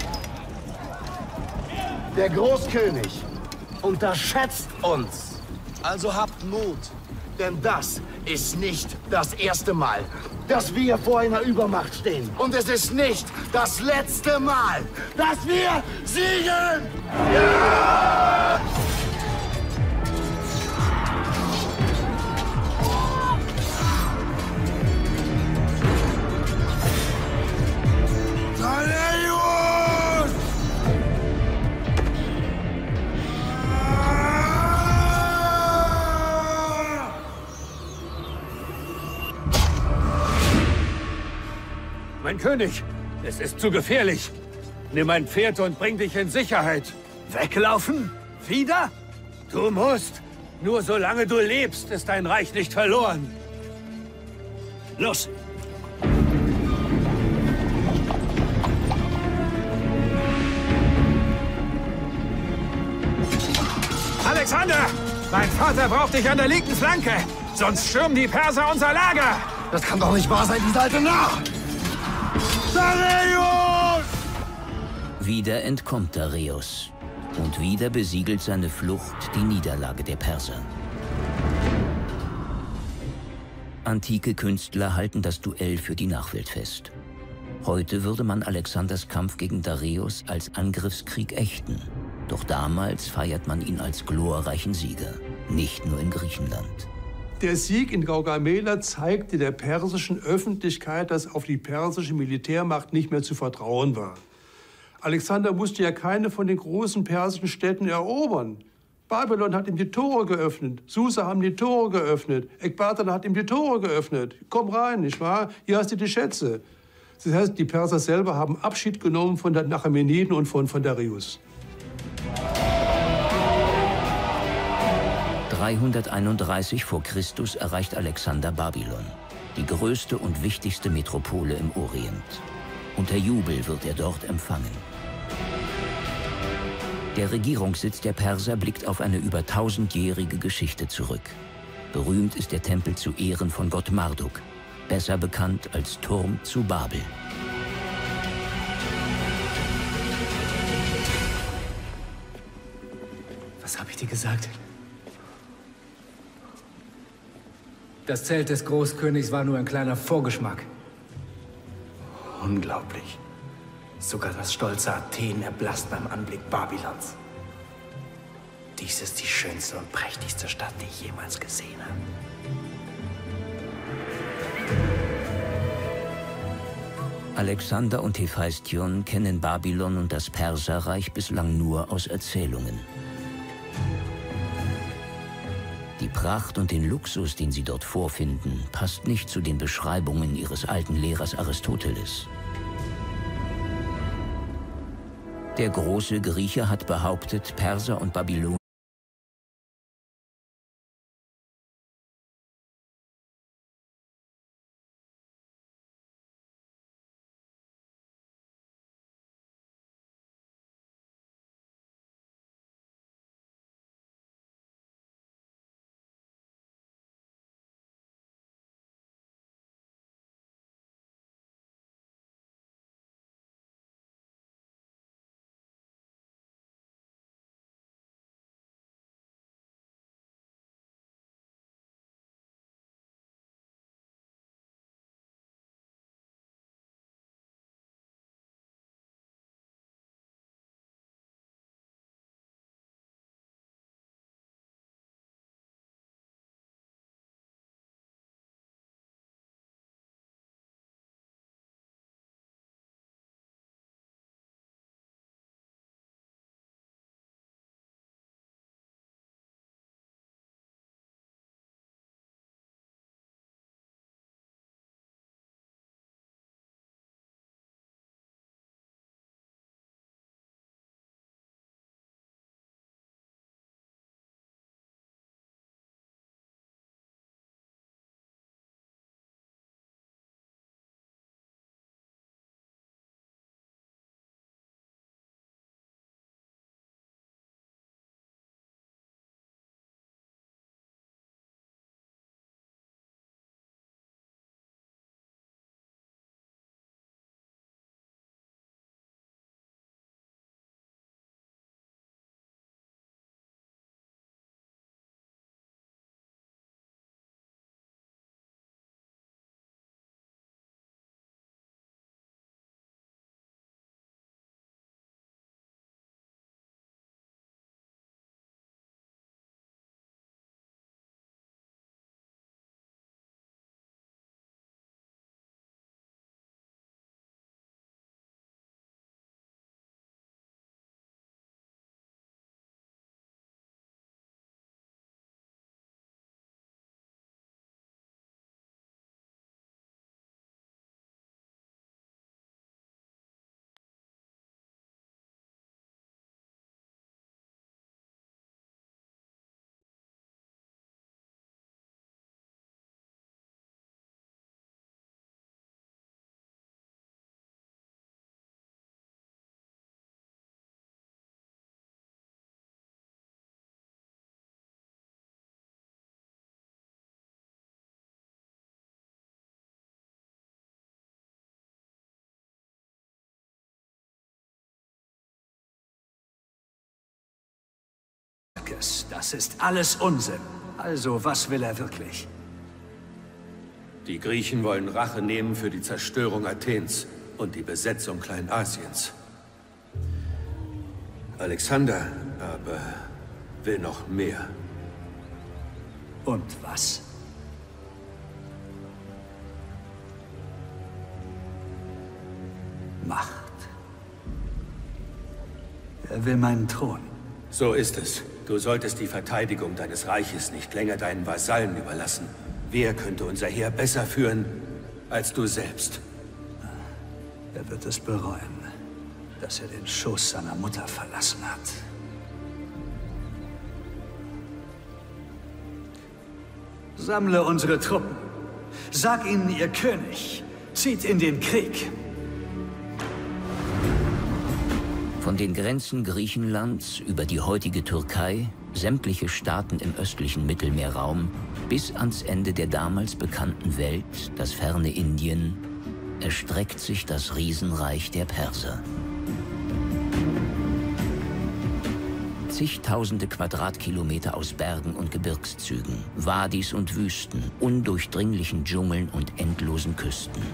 Der Großkönig unterschätzt uns. Also habt Mut, denn das ist nicht das erste Mal, dass wir vor einer Übermacht stehen. Und es ist nicht das letzte Mal, dass wir siegen! Ja! Mein König, es ist zu gefährlich. Nimm ein Pferd und bring dich in Sicherheit. Weglaufen? Wieder? Du musst. Nur solange du lebst, ist dein Reich nicht verloren. Los! Alexander! Mein Vater braucht dich an der linken Flanke. Sonst stürmen die Perser unser Lager. Das kann doch nicht wahr sein, dieser alte Narr! Dareios! Wieder entkommt Dareios. Und wieder besiegelt seine Flucht die Niederlage der Perser. Antike Künstler halten das Duell für die Nachwelt fest. Heute würde man Alexanders Kampf gegen Dareios als Angriffskrieg ächten. Doch damals feiert man ihn als glorreichen Sieger, nicht nur in Griechenland. Der Sieg in Gaugamela zeigte der persischen Öffentlichkeit, dass auf die persische Militärmacht nicht mehr zu vertrauen war. Alexander musste ja keine von den großen persischen Städten erobern. Babylon hat ihm die Tore geöffnet, Susa haben die Tore geöffnet, Ekbatana hat ihm die Tore geöffnet. Komm rein, nicht wahr? Hier hast du die Schätze. Das heißt, die Perser selber haben Abschied genommen von den Achämeniden und von Dareios. 331 vor Christus erreicht Alexander Babylon, die größte und wichtigste Metropole im Orient. Unter Jubel wird er dort empfangen. Der Regierungssitz der Perser blickt auf eine über 1000-jährige Geschichte zurück. Berühmt ist der Tempel zu Ehren von Gott Marduk, besser bekannt als Turm zu Babel. Was habe ich dir gesagt? Das Zelt des Großkönigs war nur ein kleiner Vorgeschmack. Unglaublich. Sogar das stolze Athen erblasst beim Anblick Babylons. Dies ist die schönste und prächtigste Stadt, die ich jemals gesehen habe. Alexander und Hephaistion kennen Babylon und das Perserreich bislang nur aus Erzählungen. Die Pracht und den Luxus, den sie dort vorfinden, passt nicht zu den Beschreibungen ihres alten Lehrers Aristoteles. Der große Grieche hat behauptet, Perser und Babylonier es. Das ist alles Unsinn. Also, was will er wirklich? Die Griechen wollen Rache nehmen für die Zerstörung Athens und die Besetzung Kleinasiens. Alexander aber will noch mehr. Und was? Macht. Er will meinen Thron. So ist es. Du solltest die Verteidigung deines Reiches nicht länger deinen Vasallen überlassen. Wer könnte unser Heer besser führen als du selbst? Er wird es bereuen, dass er den Schoß seiner Mutter verlassen hat. Sammle unsere Truppen. Sag ihnen, ihr König zieht in den Krieg. Von den Grenzen Griechenlands über die heutige Türkei, sämtliche Staaten im östlichen Mittelmeerraum, bis ans Ende der damals bekannten Welt, das ferne Indien, erstreckt sich das Riesenreich der Perser. Zigtausende Quadratkilometer aus Bergen und Gebirgszügen, Wadis und Wüsten, undurchdringlichen Dschungeln und endlosen Küsten.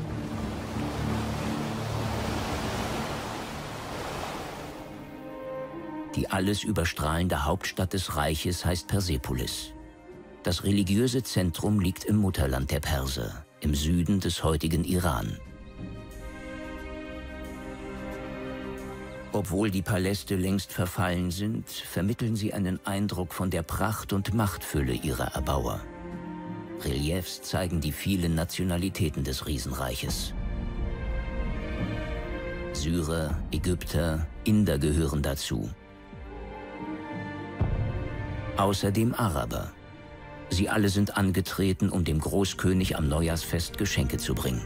Die alles überstrahlende Hauptstadt des Reiches heißt Persepolis. Das religiöse Zentrum liegt im Mutterland der Perser, im Süden des heutigen Iran. Obwohl die Paläste längst verfallen sind, vermitteln sie einen Eindruck von der Pracht und Machtfülle ihrer Erbauer. Reliefs zeigen die vielen Nationalitäten des Riesenreiches. Syrer, Ägypter, Inder gehören dazu. Außerdem Araber. Sie alle sind angetreten, um dem Großkönig am Neujahrsfest Geschenke zu bringen.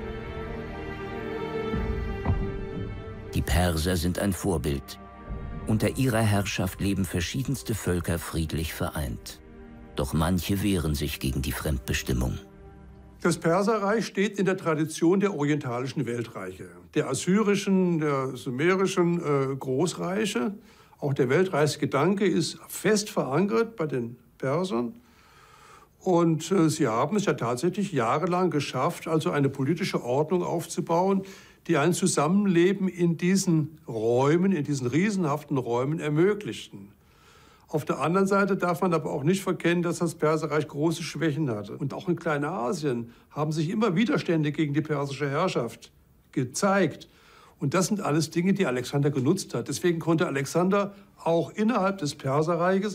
Die Perser sind ein Vorbild. Unter ihrer Herrschaft leben verschiedenste Völker friedlich vereint. Doch manche wehren sich gegen die Fremdbestimmung. Das Perserreich steht in der Tradition der orientalischen Weltreiche, der assyrischen, der sumerischen Großreiche. Auch der Weltreichsgedanke ist fest verankert bei den Persern. Und sie haben es ja tatsächlich jahrelang geschafft, also eine politische Ordnung aufzubauen, die ein Zusammenleben in diesen Räumen, in diesen riesenhaften Räumen ermöglichten. Auf der anderen Seite darf man aber auch nicht verkennen, dass das Perserreich große Schwächen hatte. Und auch in Kleinasien haben sich immer Widerstände gegen die persische Herrschaft gezeigt. Und das sind alles Dinge, die Alexander genutzt hat. Deswegen konnte Alexander auch innerhalb des Perserreiches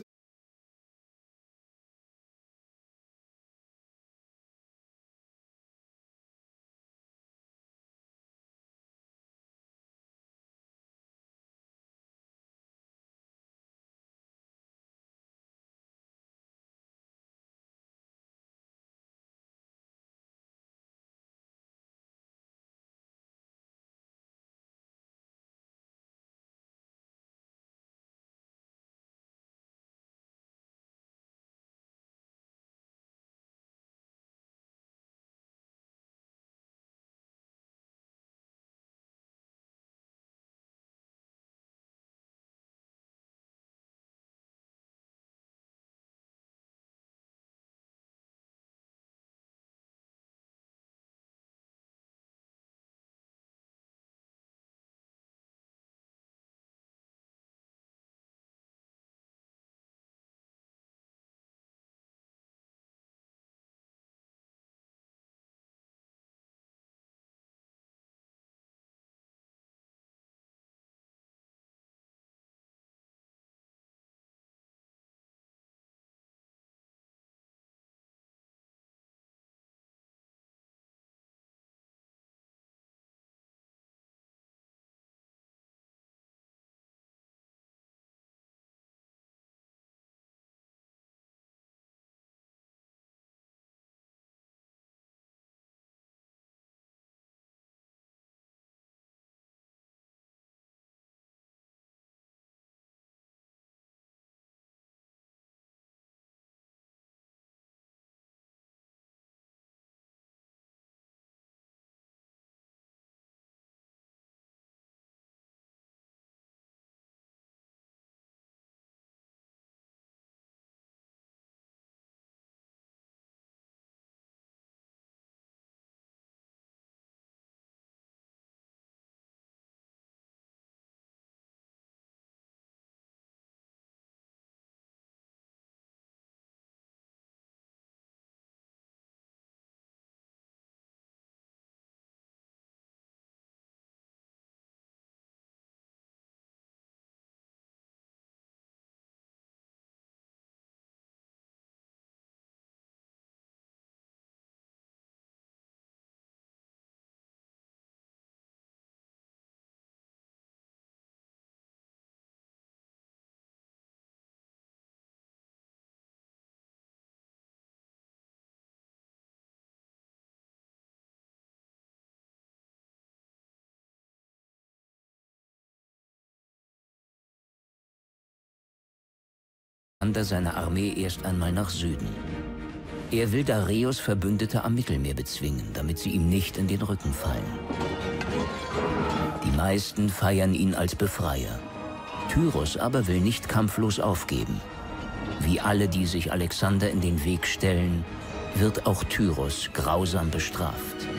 seine Armee erst einmal nach Süden. Er will Dareios Verbündete am Mittelmeer bezwingen, damit sie ihm nicht in den Rücken fallen. Die meisten feiern ihn als Befreier. Tyros aber will nicht kampflos aufgeben. Wie alle, die sich Alexander in den Weg stellen, wird auch Tyros grausam bestraft.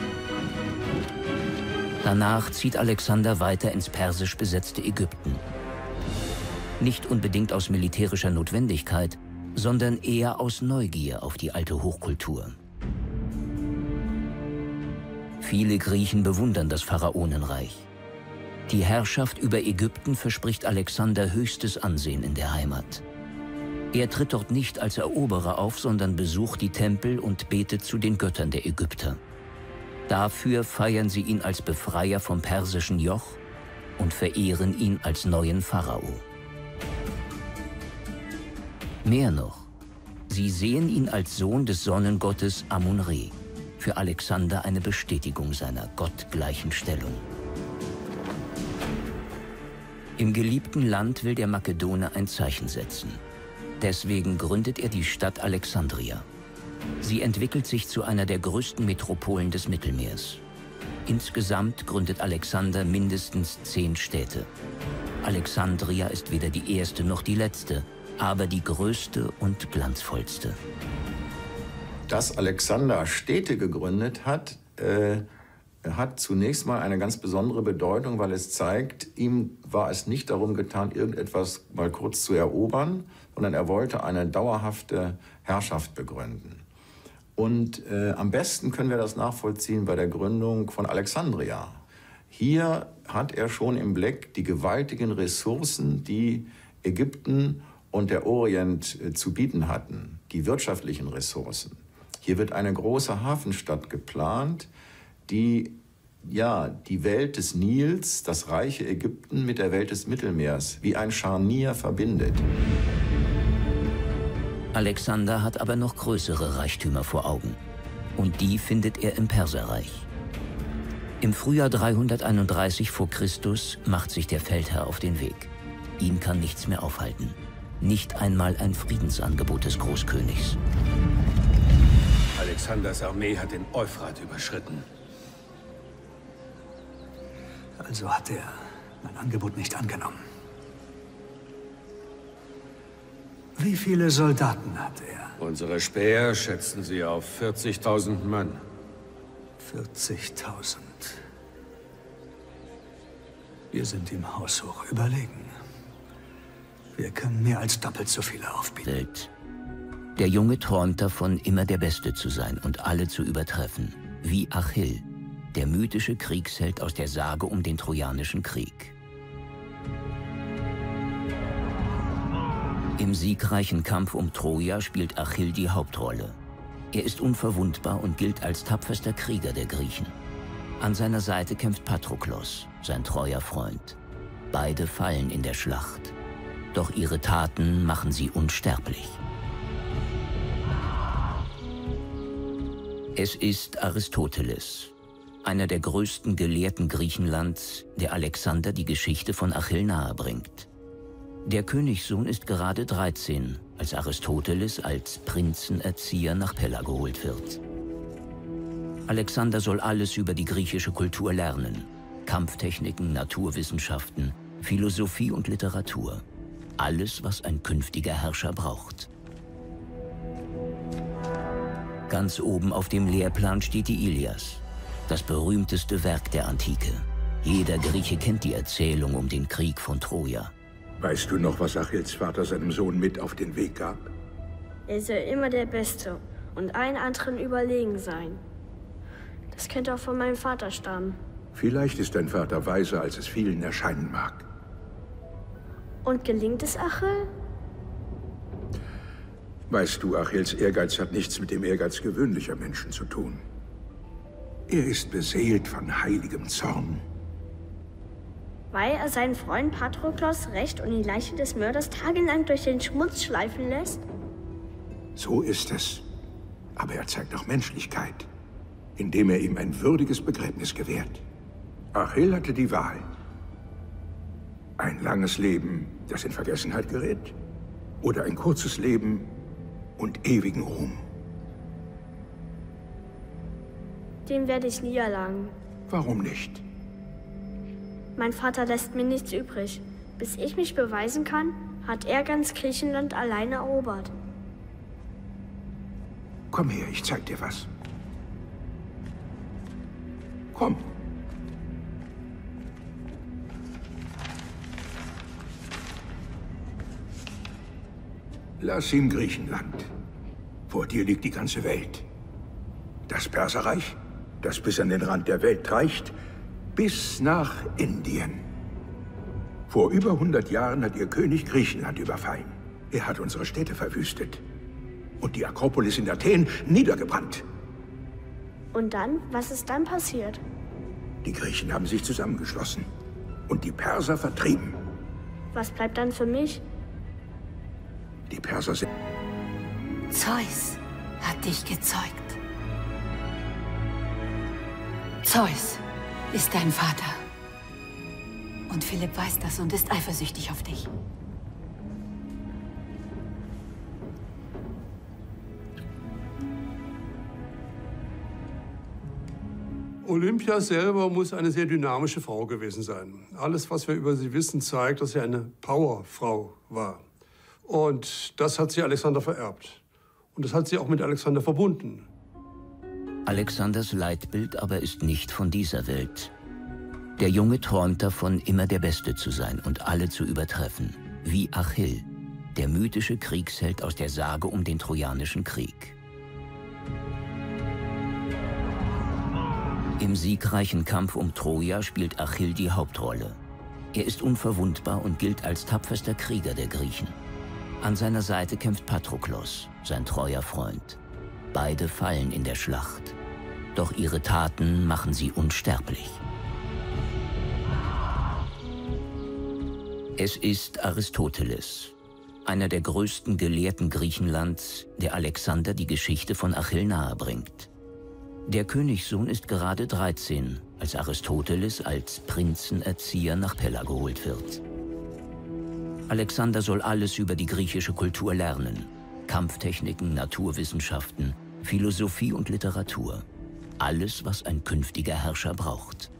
Danach zieht Alexander weiter ins persisch besetzte Ägypten. Nicht unbedingt aus militärischer Notwendigkeit, sondern eher aus Neugier auf die alte Hochkultur. Viele Griechen bewundern das Pharaonenreich. Die Herrschaft über Ägypten verspricht Alexander höchstes Ansehen in der Heimat. Er tritt dort nicht als Eroberer auf, sondern besucht die Tempel und betet zu den Göttern der Ägypter. Dafür feiern sie ihn als Befreier vom persischen Joch und verehren ihn als neuen Pharao. Mehr noch, sie sehen ihn als Sohn des Sonnengottes Amun-Re, für Alexander eine Bestätigung seiner gottgleichen Stellung. Im geliebten Land will der Makedone ein Zeichen setzen. Deswegen gründet er die Stadt Alexandria. Sie entwickelt sich zu einer der größten Metropolen des Mittelmeers. Insgesamt gründet Alexander mindestens 10 Städte. Alexandria ist weder die erste noch die letzte, aber die größte und glanzvollste. Dass Alexander Städte gegründet hat, hat zunächst mal eine ganz besondere Bedeutung, weil es zeigt, ihm war es nicht darum getan, irgendetwas mal kurz zu erobern, sondern er wollte eine dauerhafte Herrschaft begründen. Und am besten können wir das nachvollziehen bei der Gründung von Alexandria. Hier hat er schon im Blick die gewaltigen Ressourcen, die Ägypten und der Orient zu bieten hatten, die wirtschaftlichen Ressourcen. Hier wird eine große Hafenstadt geplant, die die Welt des Nils, das reiche Ägypten mit der Welt des Mittelmeers wie ein Scharnier verbindet. Alexander hat aber noch größere Reichtümer vor Augen. Und die findet er im Perserreich. Im Frühjahr 331 vor Christus macht sich der Feldherr auf den Weg. Ihn kann nichts mehr aufhalten. Nicht einmal ein Friedensangebot des Großkönigs. Alexanders Armee hat den Euphrat überschritten. Also hat er mein Angebot nicht angenommen. Wie viele Soldaten hat er? Unsere Späher schätzen sie auf 40.000 Mann. 40.000. Wir sind ihm haushoch überlegen. Wir können mehr als doppelt so viele aufbieten. Der Junge träumt davon, immer der Beste zu sein und alle zu übertreffen. Wie Achill, der mythische Kriegsheld aus der Sage um den Trojanischen Krieg. Im siegreichen Kampf um Troja spielt Achill die Hauptrolle. Er ist unverwundbar und gilt als tapferster Krieger der Griechen. An seiner Seite kämpft Patroklos, sein treuer Freund. Beide fallen in der Schlacht. Doch ihre Taten machen sie unsterblich. Es ist Aristoteles, einer der größten Gelehrten Griechenlands, der Alexander die Geschichte von Achill nahebringt. Der Königssohn ist gerade 13, als Aristoteles als Prinzenerzieher nach Pella geholt wird. Alexander soll alles über die griechische Kultur lernen. Kampftechniken, Naturwissenschaften, Philosophie und Literatur. Alles, was ein künftiger Herrscher braucht. Ganz oben auf dem Lehrplan steht die Ilias, das berühmteste Werk der Antike. Jeder Grieche kennt die Erzählung um den Krieg von Troja. Weißt du noch, was Achilles Vater seinem Sohn mit auf den Weg gab? Er soll immer der Beste und allen anderen überlegen sein. Das könnte auch von meinem Vater stammen. Vielleicht ist dein Vater weiser, als es vielen erscheinen mag. Und gelingt es Achill? Weißt du, Achilles Ehrgeiz hat nichts mit dem Ehrgeiz gewöhnlicher Menschen zu tun. Er ist beseelt von heiligem Zorn. Weil er seinen Freund Patroklos rächt und die Leiche des Mörders tagelang durch den Schmutz schleifen lässt? So ist es. Aber er zeigt auch Menschlichkeit, indem er ihm ein würdiges Begräbnis gewährt. Achill hatte die Wahl. Ein langes Leben, das in Vergessenheit gerät, Oder ein kurzes Leben und ewigen Ruhm. Den werde ich nie erlangen. Warum nicht? Mein Vater lässt mir nichts übrig. Bis ich mich beweisen kann, hat er ganz Griechenland alleine erobert. Komm her, ich zeig dir was. Komm. Lass ihn Griechenland. Vor dir liegt die ganze Welt. Das Perserreich, das bis an den Rand der Welt reicht, bis nach Indien. Vor über 100 Jahren hat ihr König Griechenland überfallen. Er hat unsere Städte verwüstet und die Akropolis in Athen niedergebrannt. Und dann? Was ist dann passiert? Die Griechen haben sich zusammengeschlossen und die Perser vertrieben. Was bleibt dann für mich? Die Perser sind... Zeus hat dich gezeugt. Zeus ist dein Vater. Und Philipp weiß das und ist eifersüchtig auf dich. Olympia selber muss eine sehr dynamische Frau gewesen sein. Alles, was wir über sie wissen, zeigt, dass sie eine Powerfrau war. Und das hat sie Alexander vererbt. Und das hat sie auch mit Alexander verbunden. Alexanders Leitbild aber ist nicht von dieser Welt. Der Junge träumt davon, immer der Beste zu sein und alle zu übertreffen. Wie Achill, der mythische Kriegsheld aus der Sage um den Trojanischen Krieg. Im siegreichen Kampf um Troja spielt Achill die Hauptrolle. Er ist unverwundbar und gilt als tapferster Krieger der Griechen. An seiner Seite kämpft Patroklos, sein treuer Freund. Beide fallen in der Schlacht. Doch ihre Taten machen sie unsterblich. Es ist Aristoteles, einer der größten Gelehrten Griechenlands, der Alexander die Geschichte von Achill nahebringt. Der Königssohn ist gerade 13, als Aristoteles als Prinzenerzieher nach Pella geholt wird. Alexander soll alles über die griechische Kultur lernen. Kampftechniken, Naturwissenschaften, Philosophie und Literatur. Alles, was ein künftiger Herrscher braucht.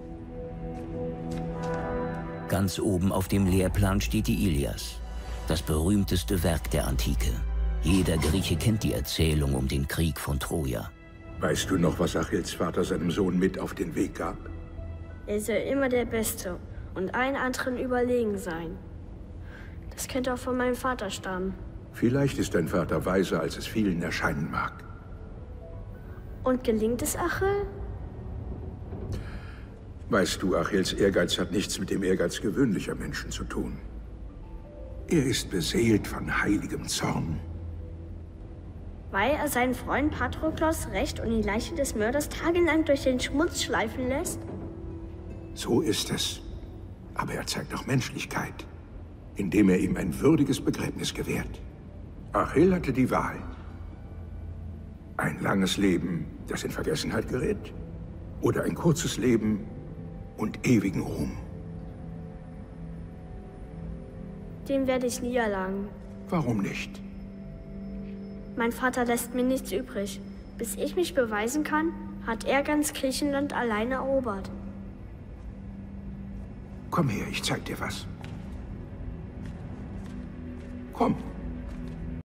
Ganz oben auf dem Lehrplan steht die Ilias, das berühmteste Werk der Antike. Jeder Grieche kennt die Erzählung um den Krieg von Troja. Weißt du noch, was Achilles Vater seinem Sohn mit auf den Weg gab? Er soll immer der Beste und allen anderen überlegen sein. Das könnte auch von meinem Vater stammen. Vielleicht ist dein Vater weiser, als es vielen erscheinen mag. Und gelingt es Achill? Weißt du, Achilles Ehrgeiz hat nichts mit dem Ehrgeiz gewöhnlicher Menschen zu tun. Er ist beseelt von heiligem Zorn. Weil er seinen Freund Patroklos rächt und die Leiche des Mörders tagelang durch den Schmutz schleifen lässt? So ist es. Aber er zeigt auch Menschlichkeit, indem er ihm ein würdiges Begräbnis gewährt. Achill hatte die Wahl. Ein langes Leben, das in Vergessenheit gerät, oder ein kurzes Leben und ewigen Ruhm. Den werde ich nie erlangen. Warum nicht? Mein Vater lässt mir nichts übrig. Bis ich mich beweisen kann, hat er ganz Griechenland alleine erobert. Komm her, ich zeig dir was. Komm.